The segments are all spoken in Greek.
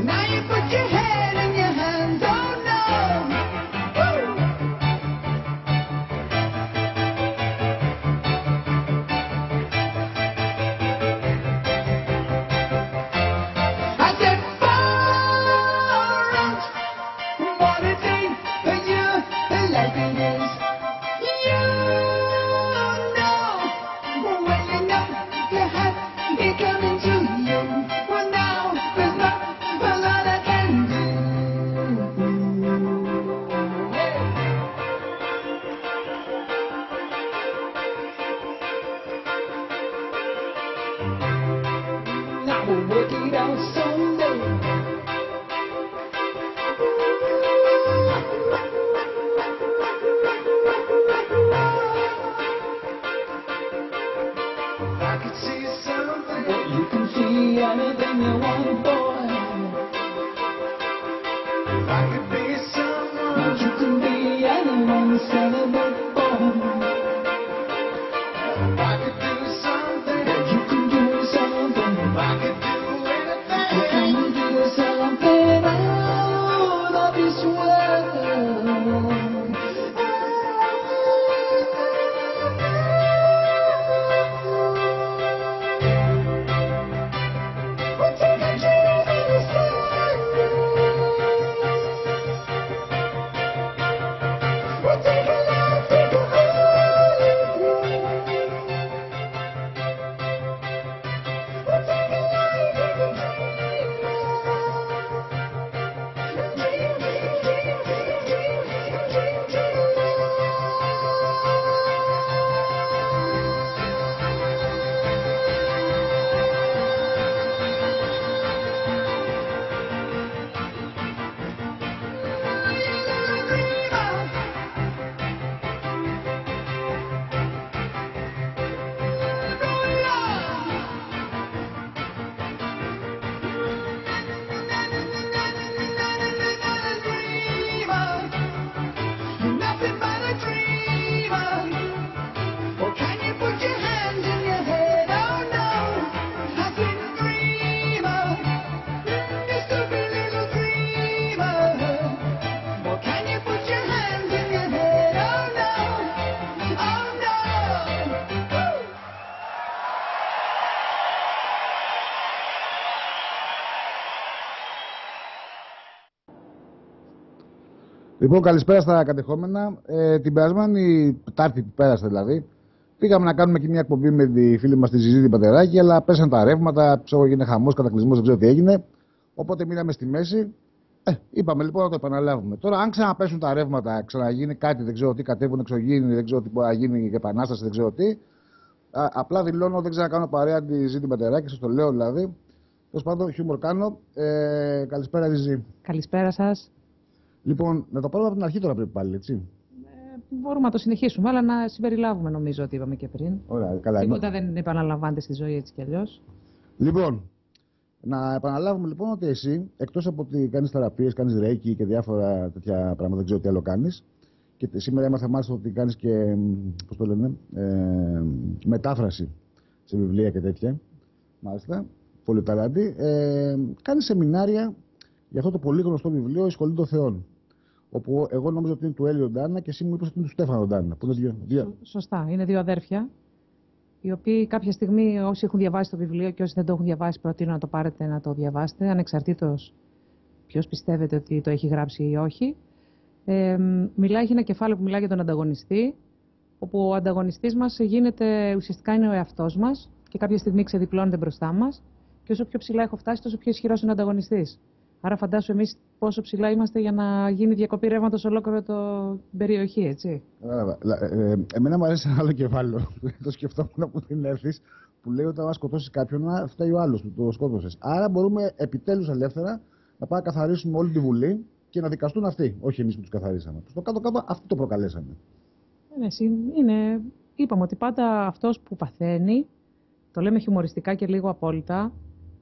now you put your head in your hands, oh no. Woo! I said far out, what a day for you, like it is. You know, well you know, you have it coming to you. Well now, there's not a lot I can do. Now we'll work it out someday. I could see something. But you can see anything you want, boy. I could be someone. But you can be anyone, celebrate, boy. I could do something. But you can do something. I could do anything. But can you do something out of this world? We'll take a dream in the sun. We'll take a life, take a holiday. We'll take a life, take a dream. Dream, dream, dream, dream, dream, dream, dream, Nothing but a dreamer. Well, can you put your hands in your head? Oh no, I didn't dream of just a wee little dreamer. Well, can you put your hands in your head? Oh no, oh no. Woo! Λοιπόν, καλησπέρα στα κατεχόμενα. Την περασμένη Τετάρτη που πέρασε δηλαδή, πήγαμε να κάνουμε και μια εκπομπή με τη φίλη μας τη Ζιζή την Πατεράκη, αλλά πέσαν τα ρεύματα, ξέρω, έγινε χαμός, κατακλυσμός, δεν ξέρω τι έγινε. Οπότε μείναμε στη μέση. Είπαμε λοιπόν να το επαναλάβουμε. Τώρα, αν ξαναπέσουν τα ρεύματα, ξαναγίνει κάτι, δεν ξέρω τι, κατέβουν εξωγήινοι, δεν ξέρω τι μπορεί να γίνει, επανάσταση, δεν ξέρω τι. Απλά δηλώνω, δεν ξέρω να κάνω παρέα τη Ζιζή την Πατεράκη, σας το λέω δηλαδή. Τέλος πάντων, χιούμορ κάνω. Καλησπέρα, Ζιζή. Καλησπέρα σας. Λοιπόν, να το πάρουμε από την αρχή τώρα πρέπει πάλι, έτσι. Μπορούμε να το συνεχίσουμε, αλλά να συμπεριλάβουμε νομίζω ότι είπαμε και πριν. Ωραία, καλά. Τίποτα δεν επαναλαμβάνεται στη ζωή έτσι κι αλλιώς. Λοιπόν, να επαναλάβουμε λοιπόν ότι εσύ, εκτός από ότι κάνεις θεραπείες, κάνεις ρέικι και διάφορα τέτοια πράγματα, δεν ξέρω τι άλλο κάνεις. Και σήμερα έμαθα μάλιστα ότι κάνεις και, πώς το λένε, μετάφραση σε βιβλία και τέτοια. Μάλιστα, πολύ ταλάντη. Κάνεις σεμινάρια για αυτό το πολύ γνωστό βιβλίο «Η Σχολή των Θεών». Όπου εγώ νόμιζα ότι είναι του Έλιο Ντάνα και εσύ μου είπες ότι είναι του Στέφανο Ντάνα. Που είναι δύο. Σωστά. Είναι δύο αδέρφια, οι οποίοι κάποια στιγμή, όσοι έχουν διαβάσει το βιβλίο και όσοι δεν το έχουν διαβάσει, προτείνω να το πάρετε να το διαβάσετε, ανεξαρτήτως ποιος πιστεύετε ότι το έχει γράψει ή όχι. Έχει ένα κεφάλαιο που μιλάει για τον ανταγωνιστή, όπου ο ανταγωνιστής μας γίνεται, ουσιαστικά είναι ο εαυτός μας και κάποια στιγμή ξεδιπλώνεται μπροστά μας. Και όσο πιο ψηλά έχω φτάσει, τόσο πιο ισχυρός είναι ο ανταγωνιστής. Άρα, φαντάσου εμείς πόσο ψηλά είμαστε για να γίνει διακοπή ρεύματος ολόκληρο την περιοχή, έτσι. Εμένα μου αρέσει ένα άλλο κεφάλαιο. Το σκεφτόμουν που την έρθεις, που λέει ότι αν σκοτώσεις κάποιον, να φταίει ο άλλος που το σκότωσες. Άρα, μπορούμε επιτέλους ελεύθερα να πάμε να καθαρίσουμε όλη τη Βουλή και να δικαστούν αυτοί. Όχι εμείς που τους καθαρίσαμε. Στο κάτω-κάτω αυτοί το προκαλέσαμε. Είπαμε ότι πάντα αυτός που παθαίνει, το λέμε χιουμοριστικά και λίγο απόλυτα,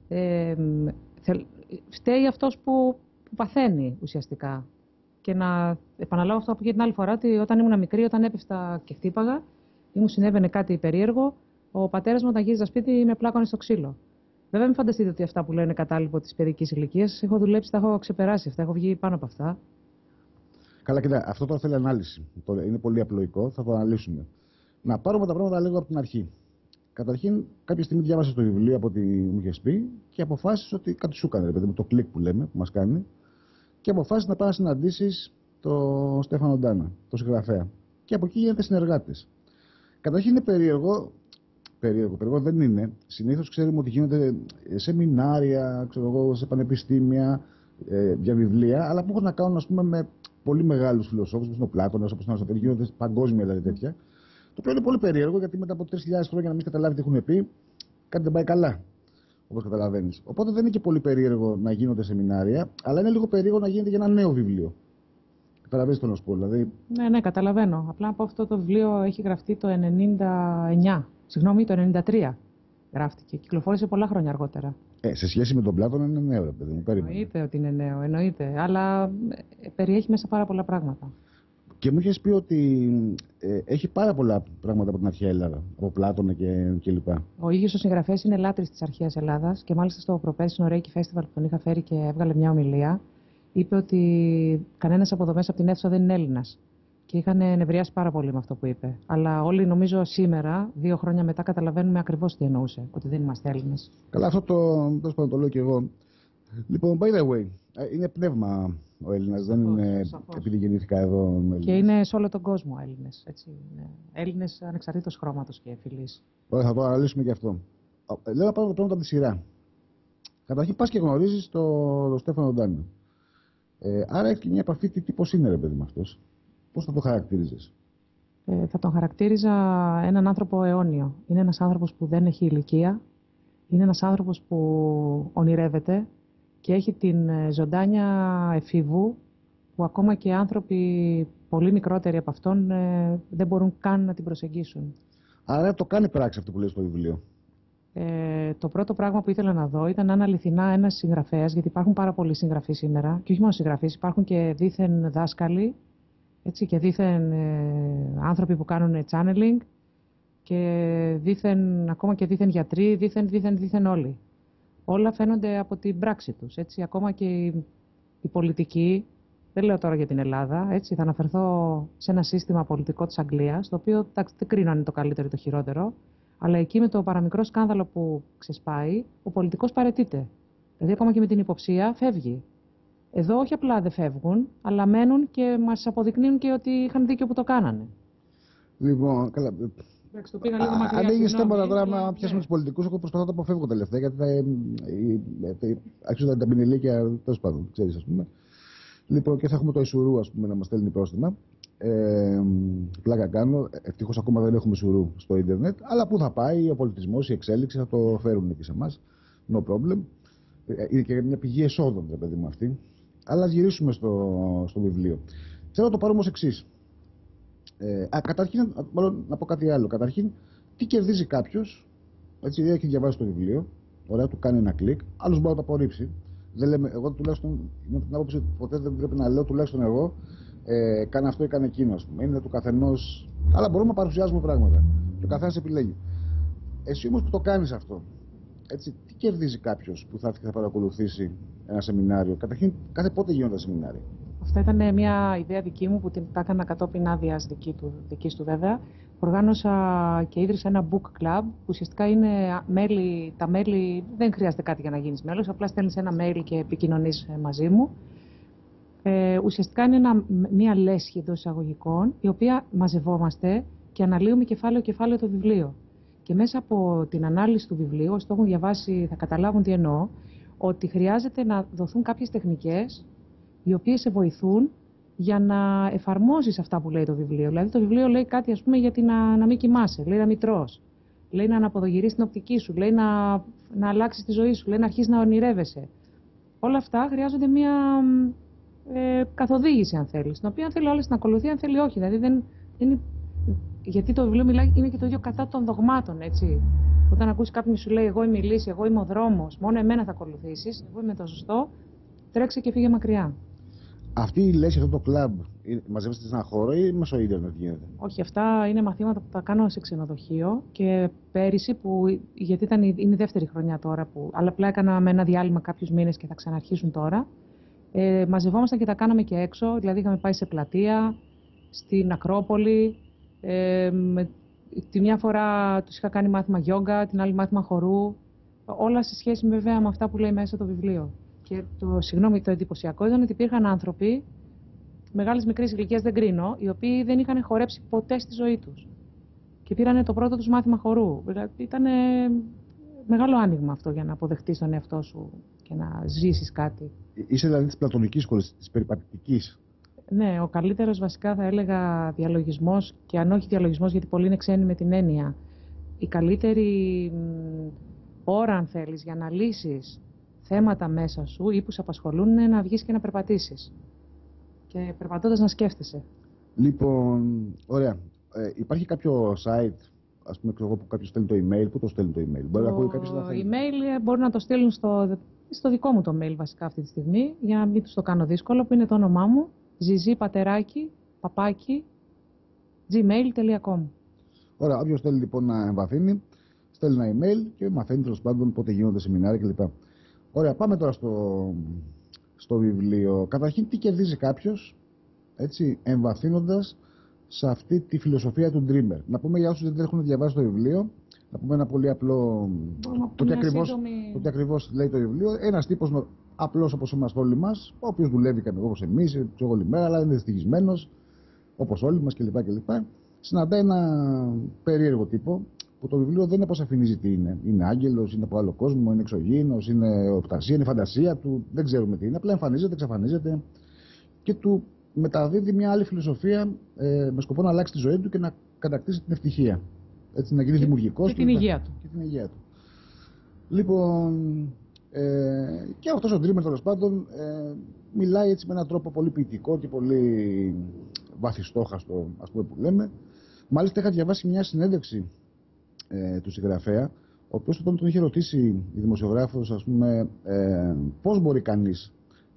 φταίει αυτός που παθαίνει ουσιαστικά. Και να επαναλάβω αυτό που είπε την άλλη φορά, ότι όταν ήμουν μικρή, όταν έπεφτα και χτύπαγα ή μου συνέβαινε κάτι περίεργο, ο πατέρας μου όταν γύριζα σπίτι με πλάκωνε στο ξύλο. Βέβαια, μην φανταστείτε ότι αυτά που λένε κατάλοιπο τη παιδική ηλικία. Έχω δουλέψει, τα έχω ξεπεράσει αυτά. Έχω βγει πάνω από αυτά. Καλά, κοίτα, αυτό τώρα θέλει ανάλυση. Είναι πολύ απλοϊκό, θα το αναλύσουμε. Να πάρουμε τα πράγματα λίγο από την αρχή. Καταρχήν, κάποια στιγμή διάβασε το βιβλίο από ό,τι μου είχε πει και αποφάσισε ότι κάτι σου έκανε, ρε παιδί μου, το κλικ που λέμε, που μα κάνει, και αποφάσισε να πάει να συναντήσει τον Στέφανο Ντάνα, τον συγγραφέα. Και από εκεί γίνονται συνεργάτε. Καταρχήν είναι περίεργο. Περίεργο δεν είναι. Συνήθως ξέρουμε ότι γίνονται σεμινάρια, ξέρω εγώ, σε πανεπιστήμια για βιβλία, αλλά που έχουν να κάνουν, ας πούμε, με πολύ μεγάλους φιλοσόφους, όπως είναι ο Πλάτωνας, όπως είναι ο Αριστοτέλης, γίνονται παγκόσμια δηλαδή τέτοια. Το οποίο είναι πολύ περίεργο, γιατί μετά από 3.000 χρόνια να μην καταλάβει τι έχουν πει, κάτι δεν πάει καλά, όπως καταλαβαίνεις. Οπότε δεν είναι και πολύ περίεργο να γίνονται σεμινάρια, αλλά είναι λίγο περίεργο να γίνεται για ένα νέο βιβλίο. Καταλαβαίνεις τι θέλω να σου πω, δηλαδή. Ναι, καταλαβαίνω. Απλά από αυτό το βιβλίο έχει γραφτεί το 99. Συγγνώμη, το 93 γράφτηκε. Κυκλοφόρησε πολλά χρόνια αργότερα. Σε σχέση με τον Πλάτωνα είναι νέο, ρε παιδί μου. Εννοείται ότι είναι νέο, εννοείται. Αλλά περιέχει μέσα πάρα πολλά πράγματα. Και μου είχε πει ότι έχει πάρα πολλά πράγματα από την αρχαία Ελλάδα. Από Πλάτωνα και λοιπά. Ο ίδιος ο συγγραφέας είναι λάτρης της αρχαίας Ελλάδας και μάλιστα στο προπέρσινο Reiki Festival που τον είχα φέρει και έβγαλε μια ομιλία, είπε ότι κανένας από εδώ μέσα από την αίθουσα δεν είναι Έλληνας. Και είχαν νευριάσει πάρα πολύ με αυτό που είπε. Αλλά όλοι νομίζω σήμερα, 2 χρόνια μετά, καταλαβαίνουμε ακριβώς τι εννοούσε. Ότι δεν είμαστε Έλληνες. Καλά, αυτό το λέω και εγώ. Λοιπόν, by the way, είναι πνεύμα ο Έλληνας. Δεν είναι επειδή γεννήθηκα εδώ. Και είναι σε όλο τον κόσμο Έλληνες. Έλληνες ανεξαρτήτως χρώματος και φυλής. Ωραία, θα το αναλύσουμε και αυτό. Λέω να πάρω το πρώτο από τη σειρά. Καταρχήν πας και γνωρίζεις τον Στέφανο Ντάνα. Άρα έχει και μια επαφή τι τύπος είναι, ρε παιδί μου αυτός. Πώς θα το χαρακτήριζες? Θα τον χαρακτήριζα έναν άνθρωπο αιώνιο. Είναι ένας άνθρωπος που δεν έχει ηλικία. Είναι ένας άνθρωπος που ονειρεύεται και έχει την ζωντάνια εφήβου που ακόμα και άνθρωποι πολύ μικρότεροι από αυτόν δεν μπορούν καν να την προσεγγίσουν. Άρα το κάνει πράξη αυτό που λέει στο βιβλίο. Το πρώτο πράγμα που ήθελα να δω ήταν αν αληθινά ένας συγγραφέας, γιατί υπάρχουν πάρα πολλοί συγγραφείς σήμερα, και όχι μόνο συγγραφείς, υπάρχουν και δήθεν δάσκαλοι, έτσι, και δήθεν άνθρωποι που κάνουν channeling και δήθεν, ακόμα και δήθεν γιατροί, δήθεν όλοι. Όλα φαίνονται από την πράξη τους, έτσι, ακόμα και η πολιτική, δεν λέω τώρα για την Ελλάδα, έτσι, θα αναφερθώ σε ένα σύστημα πολιτικό της Αγγλίας, το οποίο δεν κρίνω αν είναι το καλύτερο ή το χειρότερο, αλλά εκεί με το παραμικρό σκάνδαλο που ξεσπάει, ο πολιτικός παραιτείται. Δηλαδή ακόμα και με την υποψία φεύγει. Εδώ όχι απλά δεν φεύγουν, αλλά μένουν και μας αποδεικνύουν και ότι είχαν δίκιο που το κάνανε. Λοιπόν, καλά. Εντάξει, το πήγα λίγο μακριά. Ανοίγει θέματα τώρα να πιάσουμε τους πολιτικούς. Εγώ προσπαθώ να το αποφεύγω τελευταία, γιατί αξίζονταν τα πινελίκια, τέλος πάντων, ξέρεις, ας πούμε. Λοιπόν, και θα έχουμε το Ισουρού, ας πούμε, να μας στέλνει πρόστιμα. Πλάκα κάνω. Ευτυχώς ακόμα δεν έχουμε Ισουρού στο ίντερνετ. Αλλά πού θα πάει ο πολιτισμός, η εξέλιξη, θα το φέρουν εκεί σε εμάς. No problem. Είναι και μια πηγή εσόδων, ρε παιδί μου αυτή. Αλλά ας γυρίσουμε στο βιβλίο. Θέλω να το πάρουμε ως εξής. Καταρχήν, μάλλον να πω κάτι άλλο. Καταρχήν, τι κερδίζει κάποιος, έτσι, έχει διαβάσει το βιβλίο, ωραία, του κάνει ένα κλικ, άλλος μπορεί να το απορρίψει. Δεν λέμε, εγώ τουλάχιστον, με την άποψη ότι ποτέ δεν πρέπει να λέω, τουλάχιστον εγώ, κάνε αυτό ή κάνε εκείνο, ας πούμε. Είναι του καθενός, αλλά μπορούμε να παρουσιάζουμε πράγματα. Και ο καθένας επιλέγει. Εσύ όμως που το κάνεις αυτό, έτσι, τι κερδίζει κάποιος που θα έρθει και θα παρακολουθήσει ένα σεμινάριο? Καταρχήν, κάθε πότε γίνονται τα σεμινάρια? Αυτά ήταν μια ιδέα δική μου που την έκανα κατόπιν άδειας δικής του βέβαια. Οργάνωσα και ίδρυσα ένα book club που ουσιαστικά είναι τα μέλη, δεν χρειάζεται κάτι για να γίνεις μέλος, απλά στέλνεις ένα mail και επικοινωνείς μαζί μου. Ουσιαστικά είναι μια λέσχη εντός εισαγωγικών, η οποία μαζευόμαστε και αναλύουμε κεφάλαιο το βιβλίο. Και μέσα από την ανάλυση του βιβλίου, όσοι το έχουν διαβάσει θα καταλάβουν τι εννοώ, ότι χρειάζεται να δοθούν κάποιες τεχνικές οι οποίες σε βοηθούν για να εφαρμόσεις αυτά που λέει το βιβλίο. Δηλαδή το βιβλίο λέει κάτι, ας πούμε, γιατί να μην κοιμάσαι, λέει να μην τρως, λέει να αναποδογυρίσεις την οπτική σου, λέει να αλλάξεις τη ζωή σου, λέει να αρχίσεις να ονειρεύεσαι. Όλα αυτά χρειάζονται μια καθοδήγηση, αν θέλεις, την οποία αν θέλει όλες να ακολουθεί, αν θέλει όχι. Δηλαδή δεν είναι... Γιατί το βιβλίο μιλάει, είναι και το ίδιο κατά των δογμάτων, έτσι. Όταν ακούσει κάποιον σου λέει εγώ είμαι η λύση, εγώ είμαι ο δρόμος, μόνο εμένα θα ακολουθήσεις, εγώ είμαι το σωστό, τρέξε και φύγε μακριά. Αυτή η λέξη, αυτό το κλαμπ, μαζεύεστε σε ένα χώρο ή μέσω ίντερνετ γίνεται? Όχι, αυτά είναι μαθήματα που τα κάνω σε ξενοδοχείο και πέρυσι, γιατί είναι η δεύτερη χρονιά τώρα, αλλά απλά έκανα με ένα διάλειμμα κάποιους μήνες και θα ξαναρχίσουν τώρα. Μαζευόμασταν και τα κάναμε και έξω, δηλαδή είχαμε πάει σε πλατεία, στην Ακρόπολη. Τη μια φορά τους είχα κάνει μάθημα γιόγκα, την άλλη μάθημα χορού. Όλα σε σχέση βέβαια με αυτά που λέει μέσα το βιβλίο. Και το εντυπωσιακό ήταν ότι υπήρχαν άνθρωποι μεγάλης μικρής ηλικίας, δεν κρίνω, οι οποίοι δεν είχαν χορέψει ποτέ στη ζωή τους. Και πήρανε το πρώτο τους μάθημα χορού. Δηλαδή ήταν μεγάλο άνοιγμα αυτό για να αποδεχτείς τον εαυτό σου και να ζήσεις κάτι. Είσαι δηλαδή της πλατωνικής σχολής, της περιπατητικής. Ναι, ο καλύτερος βασικά θα έλεγα διαλογισμός, και αν όχι διαλογισμός, γιατί πολλοί είναι ξένοι με την έννοια. Η καλύτερη ώρα, αν θέλεις, για να λύσεις θέματα μέσα σου ή που σε απασχολούν, είναι να βγεις και να περπατήσεις. Και περπατώντας να σκέφτεσαι. Λοιπόν, ωραία. Υπάρχει κάποιο site, ας πούμε, που κάποιος στέλνει το email? Πού το στέλνει το email? Μπορεί να ακούει κάποιος να θέλει. Email μπορεί να το στείλουν στο δικό μου το mail βασικά αυτή τη στιγμή, για να μην τους το κάνω δύσκολο, που είναι το όνομά μου, zizi_pateraki@gmail.com. Ωραία, όποιος θέλει λοιπόν να εμβαθύνει, στέλνει ένα email και μαθαίνει τέλος πάντων πότε γίνονται σεμινάρια κλπ. Ωραία, πάμε τώρα στο βιβλίο. Καταρχήν, τι κερδίζει κάποιος, έτσι, εμβαθύνοντας σε αυτή τη φιλοσοφία του Dreamer? Να πούμε για όσους δεν έχουν διαβάσει το βιβλίο, να πούμε ένα πολύ απλό. Το τι ακριβώς λέει το βιβλίο. Ένας τύπος απλός όπως είμαστε όλοι μας, ο οποίος δουλεύει όπως εμείς, όλη μέρα, αλλά είναι δυστυχισμένος, όπως όλοι μας κλπ. Συναντάει ένα περίεργο τύπο, που το βιβλίο δεν αποσαφηνίζει τι είναι. Είναι άγγελος, είναι από άλλο κόσμο, είναι εξωγήινος, είναι οπτασία, είναι φαντασία του, δεν ξέρουμε τι είναι. Απλά εμφανίζεται, εξαφανίζεται και του μεταδίδει μια άλλη φιλοσοφία με σκοπό να αλλάξει τη ζωή του και να κατακτήσει την ευτυχία. Έτσι, να γίνει δημιουργικός και την υγεία του. Και την υγεία του. Λοιπόν, και αυτός ο Dreamer τέλος πάντων μιλάει έτσι με έναν τρόπο πολύ ποιητικό και πολύ βαθιστόχαστο, ας πούμε, που λέμε. Μάλιστα είχα διαβάσει μια συνέντευξη του συγγραφέα, ο οποίος όταν τον είχε ρωτήσει η δημοσιογράφος, ας πούμε, πώς μπορεί κανείς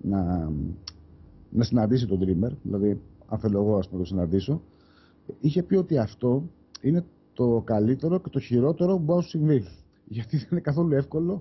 να συναντήσει τον Dreamer, δηλαδή αν θέλω εγώ, ας πούμε, το συναντήσω, είχε πει ότι αυτό είναι το καλύτερο και το χειρότερο που μπορεί να σου συμβεί. Γιατί δεν είναι καθόλου εύκολο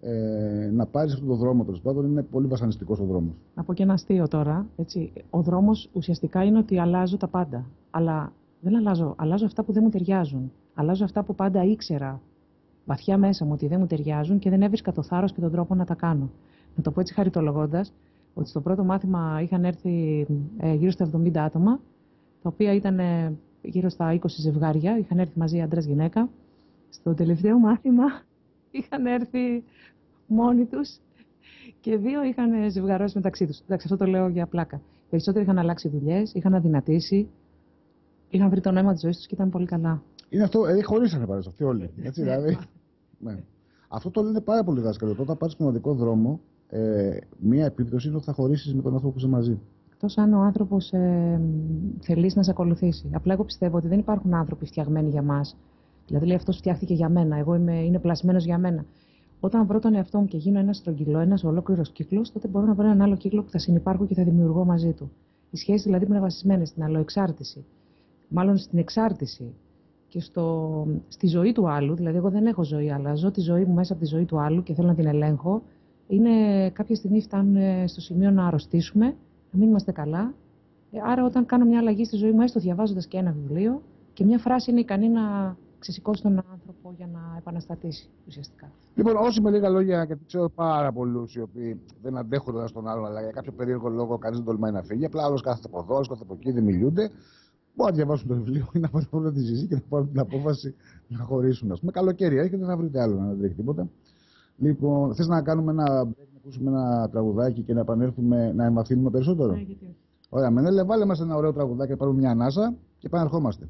να πάρεις αυτόν τον δρόμο, τέλος πάντων, είναι πολύ βασανιστικός ο δρόμος. Να πω και ένα αστείο τώρα. Έτσι. Ο δρόμος ουσιαστικά είναι ότι αλλάζω τα πάντα. Αλλά δεν αλλάζω αυτά που δεν μου ταιριάζουν. Αλλάζω αυτά που πάντα ήξερα βαθιά μέσα μου ότι δεν μου ταιριάζουν και δεν έβρισκα το θάρρος και τον τρόπο να τα κάνω. Να το πω έτσι χαριτολογώντας, ότι στο πρώτο μάθημα είχαν έρθει γύρω στα 70 άτομα, τα οποία ήταν γύρω στα 20 ζευγάρια, είχαν έρθει μαζί άντρας-γυναίκα. Στο τελευταίο μάθημα είχαν έρθει μόνοι τους και 2 είχαν ζευγαρώσει μεταξύ τους. Εντάξει, αυτό το λέω για πλάκα. Περισσότεροι είχαν αλλάξει δουλειές, είχαν αδυνατήσει, είχαν βρει το νόημα της ζωής τους και ήταν πολύ καλά. Είναι αυτό, χωρίσανε πάντως αυτοί όλοι. Έτσι, δηλαδή. Ναι. Αυτό το λένε πάρα πολλοί δάσκαλοι. Όταν πάρεις πνευματικό δρόμο, μία επίπτωση είναι ότι θα χωρίσεις με τον άνθρωπο που είσαι μαζί. Εκτός αν ο άνθρωπος θελήσει να σε ακολουθήσει. Απλά εγώ πιστεύω ότι δεν υπάρχουν άνθρωποι φτιαγμένοι για μας. Δηλαδή, λέει, αυτός φτιάχτηκε για μένα. Είναι πλασμένος για μένα. Όταν βρω τον εαυτό μου και γίνω ένα στρογγυλό, ένας ολόκληρος κύκλος, τότε μπορώ να βρω έναν άλλο κύκλο που θα συνυπάρχω και θα δημιουργώ μαζί του. Οι σχέσεις δηλαδή που είναι βασισμένες στην αλλοεξάρτηση, μάλλον στην εξάρτηση και στη ζωή του άλλου, δηλαδή, εγώ δεν έχω ζωή, αλλά ζω τη ζωή μου μέσα από τη ζωή του άλλου και θέλω να την ελέγχω. Κάποια στιγμή φτάνουν στο σημείο να αρρωστήσουμε, να μην είμαστε καλά. Άρα, όταν κάνω μια αλλαγή στη ζωή μου, έστω διαβάζοντας και ένα βιβλίο, και μια φράση είναι ικανή να ξεσηκώσει τον άνθρωπο για να επαναστατήσει ουσιαστικά. Λοιπόν, όσοι με λίγα λόγια, γιατί ξέρω πάρα πολλούς οι οποίοι δεν αντέχουν ένα στον άλλον, αλλά για κάποιο περίεργο λόγο κανείς δεν τολμάει να φύγει, απλά άλλος κάθεται από εδώ, άλλος κάθεται από εκεί, δεν μιλούνται. Μπορούν να διαβάσουν το βιβλίο ή να πάρουν τη Ζιζή και να πάρουν την απόφαση να χωρίσουν. Ας πούμε, καλοκαίρι έρχεται, δεν θα βρείτε άλλο να τρέχει τίποτα. Λοιπόν, θες να κάνουμε ένα break, να ακούσουμε ένα τραγουδάκι και να επανέλθουμε να εμβαθύνουμε περισσότερο? Ναι, γιατί. Ωραία, Μενέλε, βάλε μας ένα ωραίο τραγουδάκι, να πάρουμε μια ανάσα και επανερχόμαστε.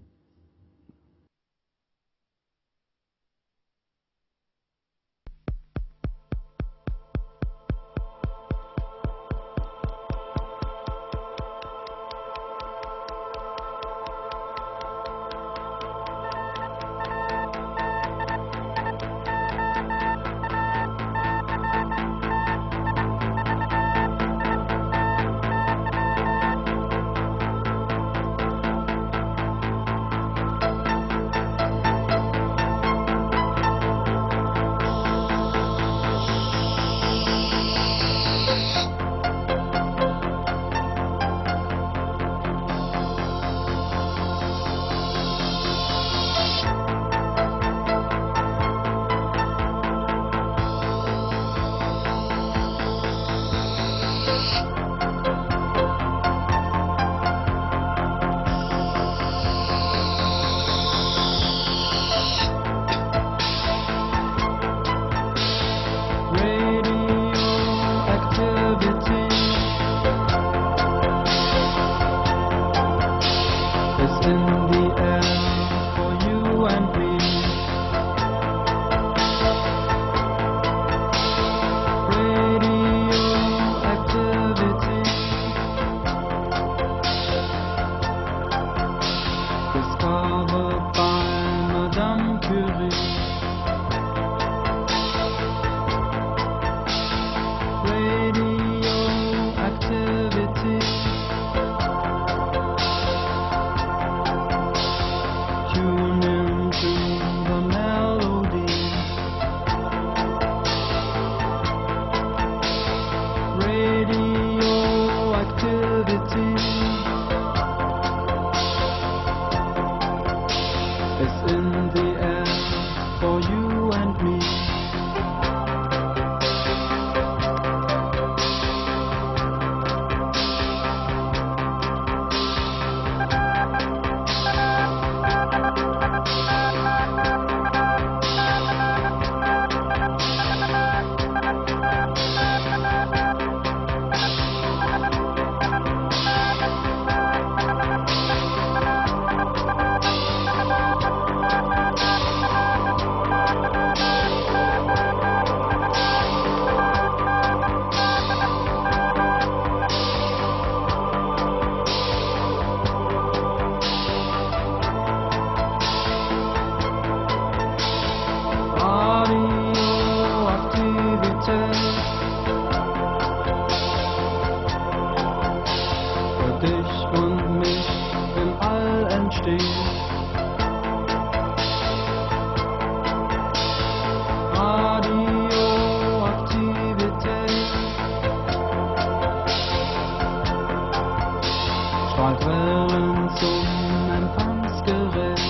Schallquellen zum Empfangsgerät.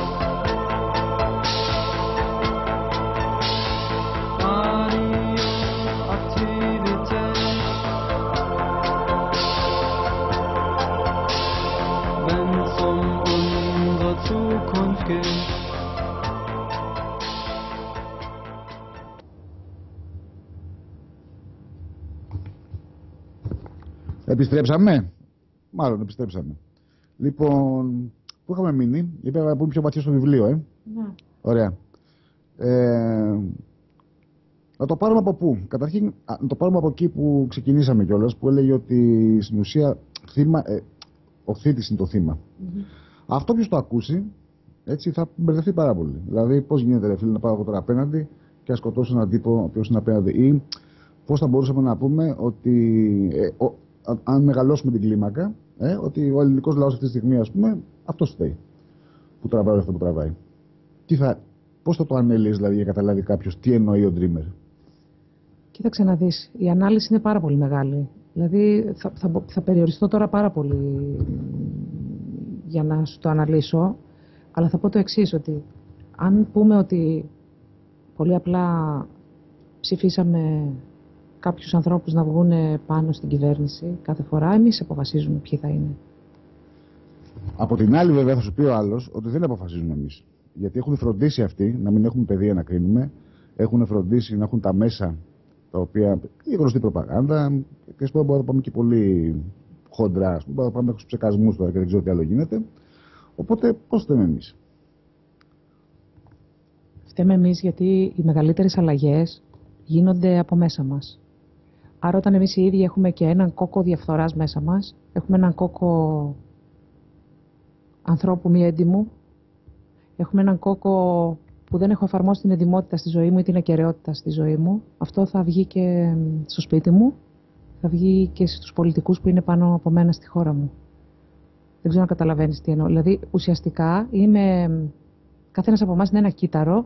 Radioaktivität. Wenn's um unsere Zukunft geht. Επιστρέψαμε. Μάλλον επιστρέψαμε. Λοιπόν, πού είχαμε μείνει? Είπαμε να πούμε πιο βαθιά στο βιβλίο, Ναι. Ωραία. Να το πάρουμε από πού? Καταρχήν, να το πάρουμε από εκεί που ξεκινήσαμε κιόλας, που έλεγε ότι στην ουσία ο θήτης είναι το θύμα. Αυτό ποιος το ακούσει, έτσι θα μπερδευτεί πάρα πολύ. Δηλαδή, πώς γίνεται, ρε φίλε, να πάω εγώ τώρα απέναντι και να σκοτώσω έναν τύπο ο οποίος είναι απέναντι, ή πώς θα μπορούσαμε να πούμε ότι αν μεγαλώσουμε την κλίμακα, ότι ο ελληνικός λαός αυτή τη στιγμή, ας πούμε, αυτός φταίει που τραβάει αυτό που τραβάει. Πώς θα το ανέλυες, δηλαδή, για να καταλάβει κάποιος τι εννοεί ο Dreamer? Κοίταξε να δεις, η ανάλυση είναι πάρα πολύ μεγάλη. Δηλαδή θα περιοριστώ τώρα πάρα πολύ για να σου το αναλύσω, αλλά θα πω το εξής, ότι αν πούμε ότι πολύ απλά ψηφίσαμε κάποιους ανθρώπους να βγουν πάνω στην κυβέρνηση κάθε φορά, εμείς αποφασίζουμε ποιοι θα είναι. Από την άλλη, βέβαια, θα σου πει ο άλλος ότι δεν αποφασίζουμε εμείς. Γιατί έχουν φροντίσει αυτοί να μην έχουμε παιδεία να κρίνουμε, έχουν φροντίσει να έχουν τα μέσα τα οποία. Η γνωστή προπαγάνδα, και ας πούμε, μπορούμε να πάμε και πολύ χοντρά, ας πούμε, μπορούμε να πάμε στους ψεκασμούς τώρα και δεν ξέρω τι άλλο γίνεται. Οπότε, πώς φταίμε εμείς? Φταίμε εμείς γιατί οι μεγαλύτερες αλλαγές γίνονται από μέσα μας. Άρα, όταν εμείς οι ίδιοι έχουμε και έναν κόκο διαφθοράς μέσα μας, έχουμε έναν κόκο ανθρώπου μη έντιμου, έχουμε έναν κόκο που δεν έχω εφαρμόσει την εντιμότητα στη ζωή μου ή την ακεραιότητα στη ζωή μου, αυτό θα βγει και στο σπίτι μου, θα βγει και στους πολιτικούς που είναι πάνω από μένα στη χώρα μου. Δεν ξέρω αν καταλαβαίνεις τι εννοώ. Δηλαδή, ουσιαστικά, καθένας από εμάς είναι ένα κύτταρο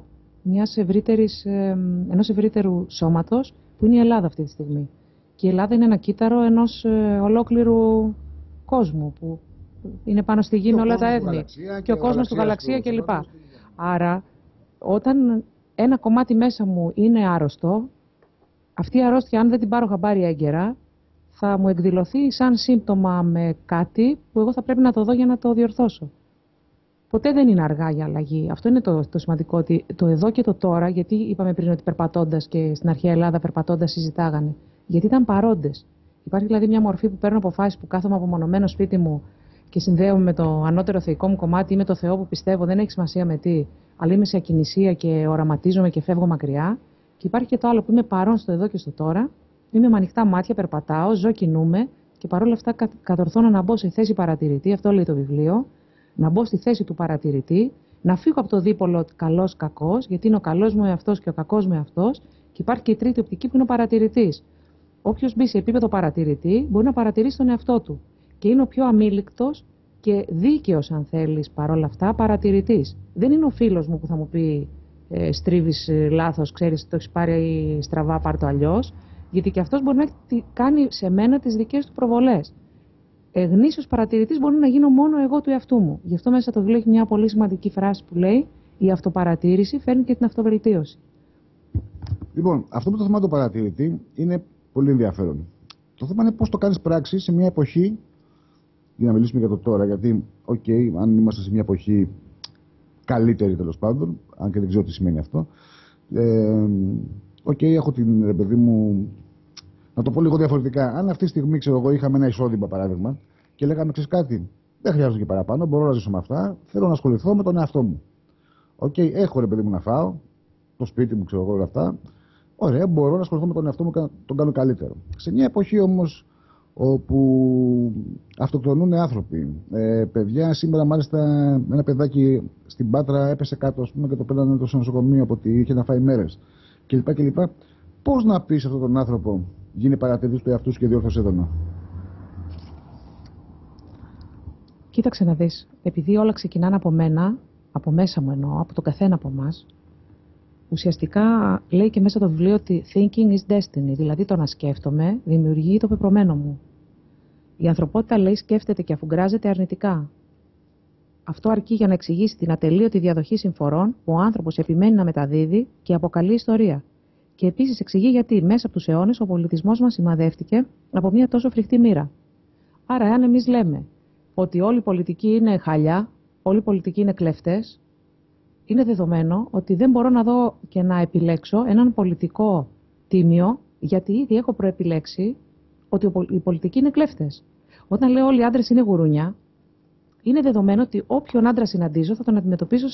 ενός ευρύτερου σώματος που είναι η Ελλάδα αυτή τη στιγμή. Και η Ελλάδα είναι ένα κύτταρο ενός ολόκληρου κόσμου που είναι πάνω στη γη με όλα τα έθνη. Και ο κόσμος του γαλαξία κλπ. Άρα, όταν ένα κομμάτι μέσα μου είναι άρρωστο, αυτή η αρρώστια, αν δεν την πάρω χαμπάρι έγκαιρα, θα μου εκδηλωθεί σαν σύμπτωμα με κάτι που εγώ θα πρέπει να το δω για να το διορθώσω. Ποτέ δεν είναι αργά για αλλαγή. Αυτό είναι το σημαντικό, ότι το εδώ και το τώρα, γιατί είπαμε πριν ότι περπατώντας και στην αρχαία Ελλάδα περπατώντας συζητάγανε, γιατί ήταν παρόντες. Υπάρχει δηλαδή μια μορφή που παίρνω αποφάσεις, που κάθομαι απομονωμένο σπίτι μου και συνδέομαι με το ανώτερο θεϊκό μου κομμάτι ή με το Θεό που πιστεύω, δεν έχει σημασία με τι, αλλά είμαι σε ακινησία και οραματίζομαι και φεύγω μακριά. Και υπάρχει και το άλλο που είμαι παρόν στο εδώ και στο τώρα, είμαι με ανοιχτά μάτια, περπατάω, ζω, κινούμαι και παρόλα αυτά κατορθώνω να μπω σε θέση παρατηρητή, αυτό λέει το βιβλίο, να μπω στη θέση του παρατηρητή, να φύγω από το δίπολο καλός-κακός, γιατί είναι ο καλός μου εαυτός και ο κακός μου εαυτός, και υπάρχει και η τρίτη οπτική που είναι ο παρατηρητής. Όποιος μπει σε επίπεδο παρατηρητή μπορεί να παρατηρήσει τον εαυτό του και είναι ο πιο αμήλικτος και δίκαιος, αν θέλεις, παρόλα αυτά, παρατηρητής. Δεν είναι ο φίλος μου που θα μου πει στρίβεις λάθος, ξέρεις, το έχεις πάρει στραβά, πάρ' το αλλιώς, γιατί και αυτός μπορεί να κάνει σε μένα τις δικές του προβολές. Γνήσιος παρατηρητής μπορεί να γίνω μόνο εγώ του εαυτού μου. Γι' αυτό μέσα το βιβλίο έχει μια πολύ σημαντική φράση που λέει: η αυτοπαρατήρηση φέρνει και την αυτοβελτίωση. Λοιπόν, αυτό που το θέμα του παρατηρητή είναι πολύ ενδιαφέρον. Το θέμα είναι πώς το κάνεις πράξη σε μια εποχή, για να μιλήσουμε για το τώρα, γιατί, αν είμαστε σε μια εποχή καλύτερη τέλος πάντων, αν και δεν ξέρω τι σημαίνει αυτό, έχω την, ρε παιδί μου, να το πω λίγο διαφορετικά. Αν αυτή τη στιγμή, ξέρω εγώ, είχαμε ένα εισόδημα, παράδειγμα, και λέγαμε, ξέρεις κάτι, δεν χρειάζομαι και παραπάνω, μπορώ να ζήσω με αυτά, θέλω να ασχοληθώ με τον εαυτό μου. Έχω, ρε παιδί μου, να φάω, το σπίτι μου, ξέρω εγώ, όλα αυτά. Ωραία, μπορώ να ασχοληθώ με τον εαυτό μου και να τον κάνω καλύτερο. Σε μια εποχή όμως όπου αυτοκτονούν άνθρωποι, παιδιά, σήμερα μάλιστα ένα παιδάκι στην Πάτρα έπεσε κάτω, ας πούμε, και το πέρανε το νοσοκομείο από ότι είχε να φάει μέρες κλπ. Πώς να πεις αυτόν τον άνθρωπο, γίνει παρατηρητής του εαυτού σου και διόρθωσε έντονα? Κοίταξε να δεις, επειδή όλα ξεκινάνε από μένα, από μέσα μου εννοώ, από το καθένα από εμάς, ουσιαστικά λέει και μέσα το βιβλίο ότι thinking is destiny, δηλαδή το να σκέφτομαι δημιουργεί το πεπρωμένο μου. Η ανθρωπότητα, λέει, σκέφτεται και αφουγκράζεται αρνητικά. Αυτό αρκεί για να εξηγήσει την ατελείωτη διαδοχή συμφορών που ο άνθρωπος επιμένει να μεταδίδει και αποκαλεί ιστορία. Και επίσης εξηγεί γιατί μέσα από τους αιώνες ο πολιτισμός μας σημαδεύτηκε από μια τόσο φρικτή μοίρα. Άρα, εάν εμείς λέμε ότι όλοι οι πολιτικοί είναι χαλιά, όλοι οι πολιτικοί είναι κλέφτες, είναι δεδομένο ότι δεν μπορώ να δω και να επιλέξω έναν πολιτικό τίμιο, γιατί ήδη έχω προεπιλέξει ότι οι πολιτικοί είναι κλέφτες. Όταν λέω όλοι οι άντρες είναι γουρούνια, είναι δεδομένο ότι όποιον άντρα συναντήσω θα τον αντιμετωπίσω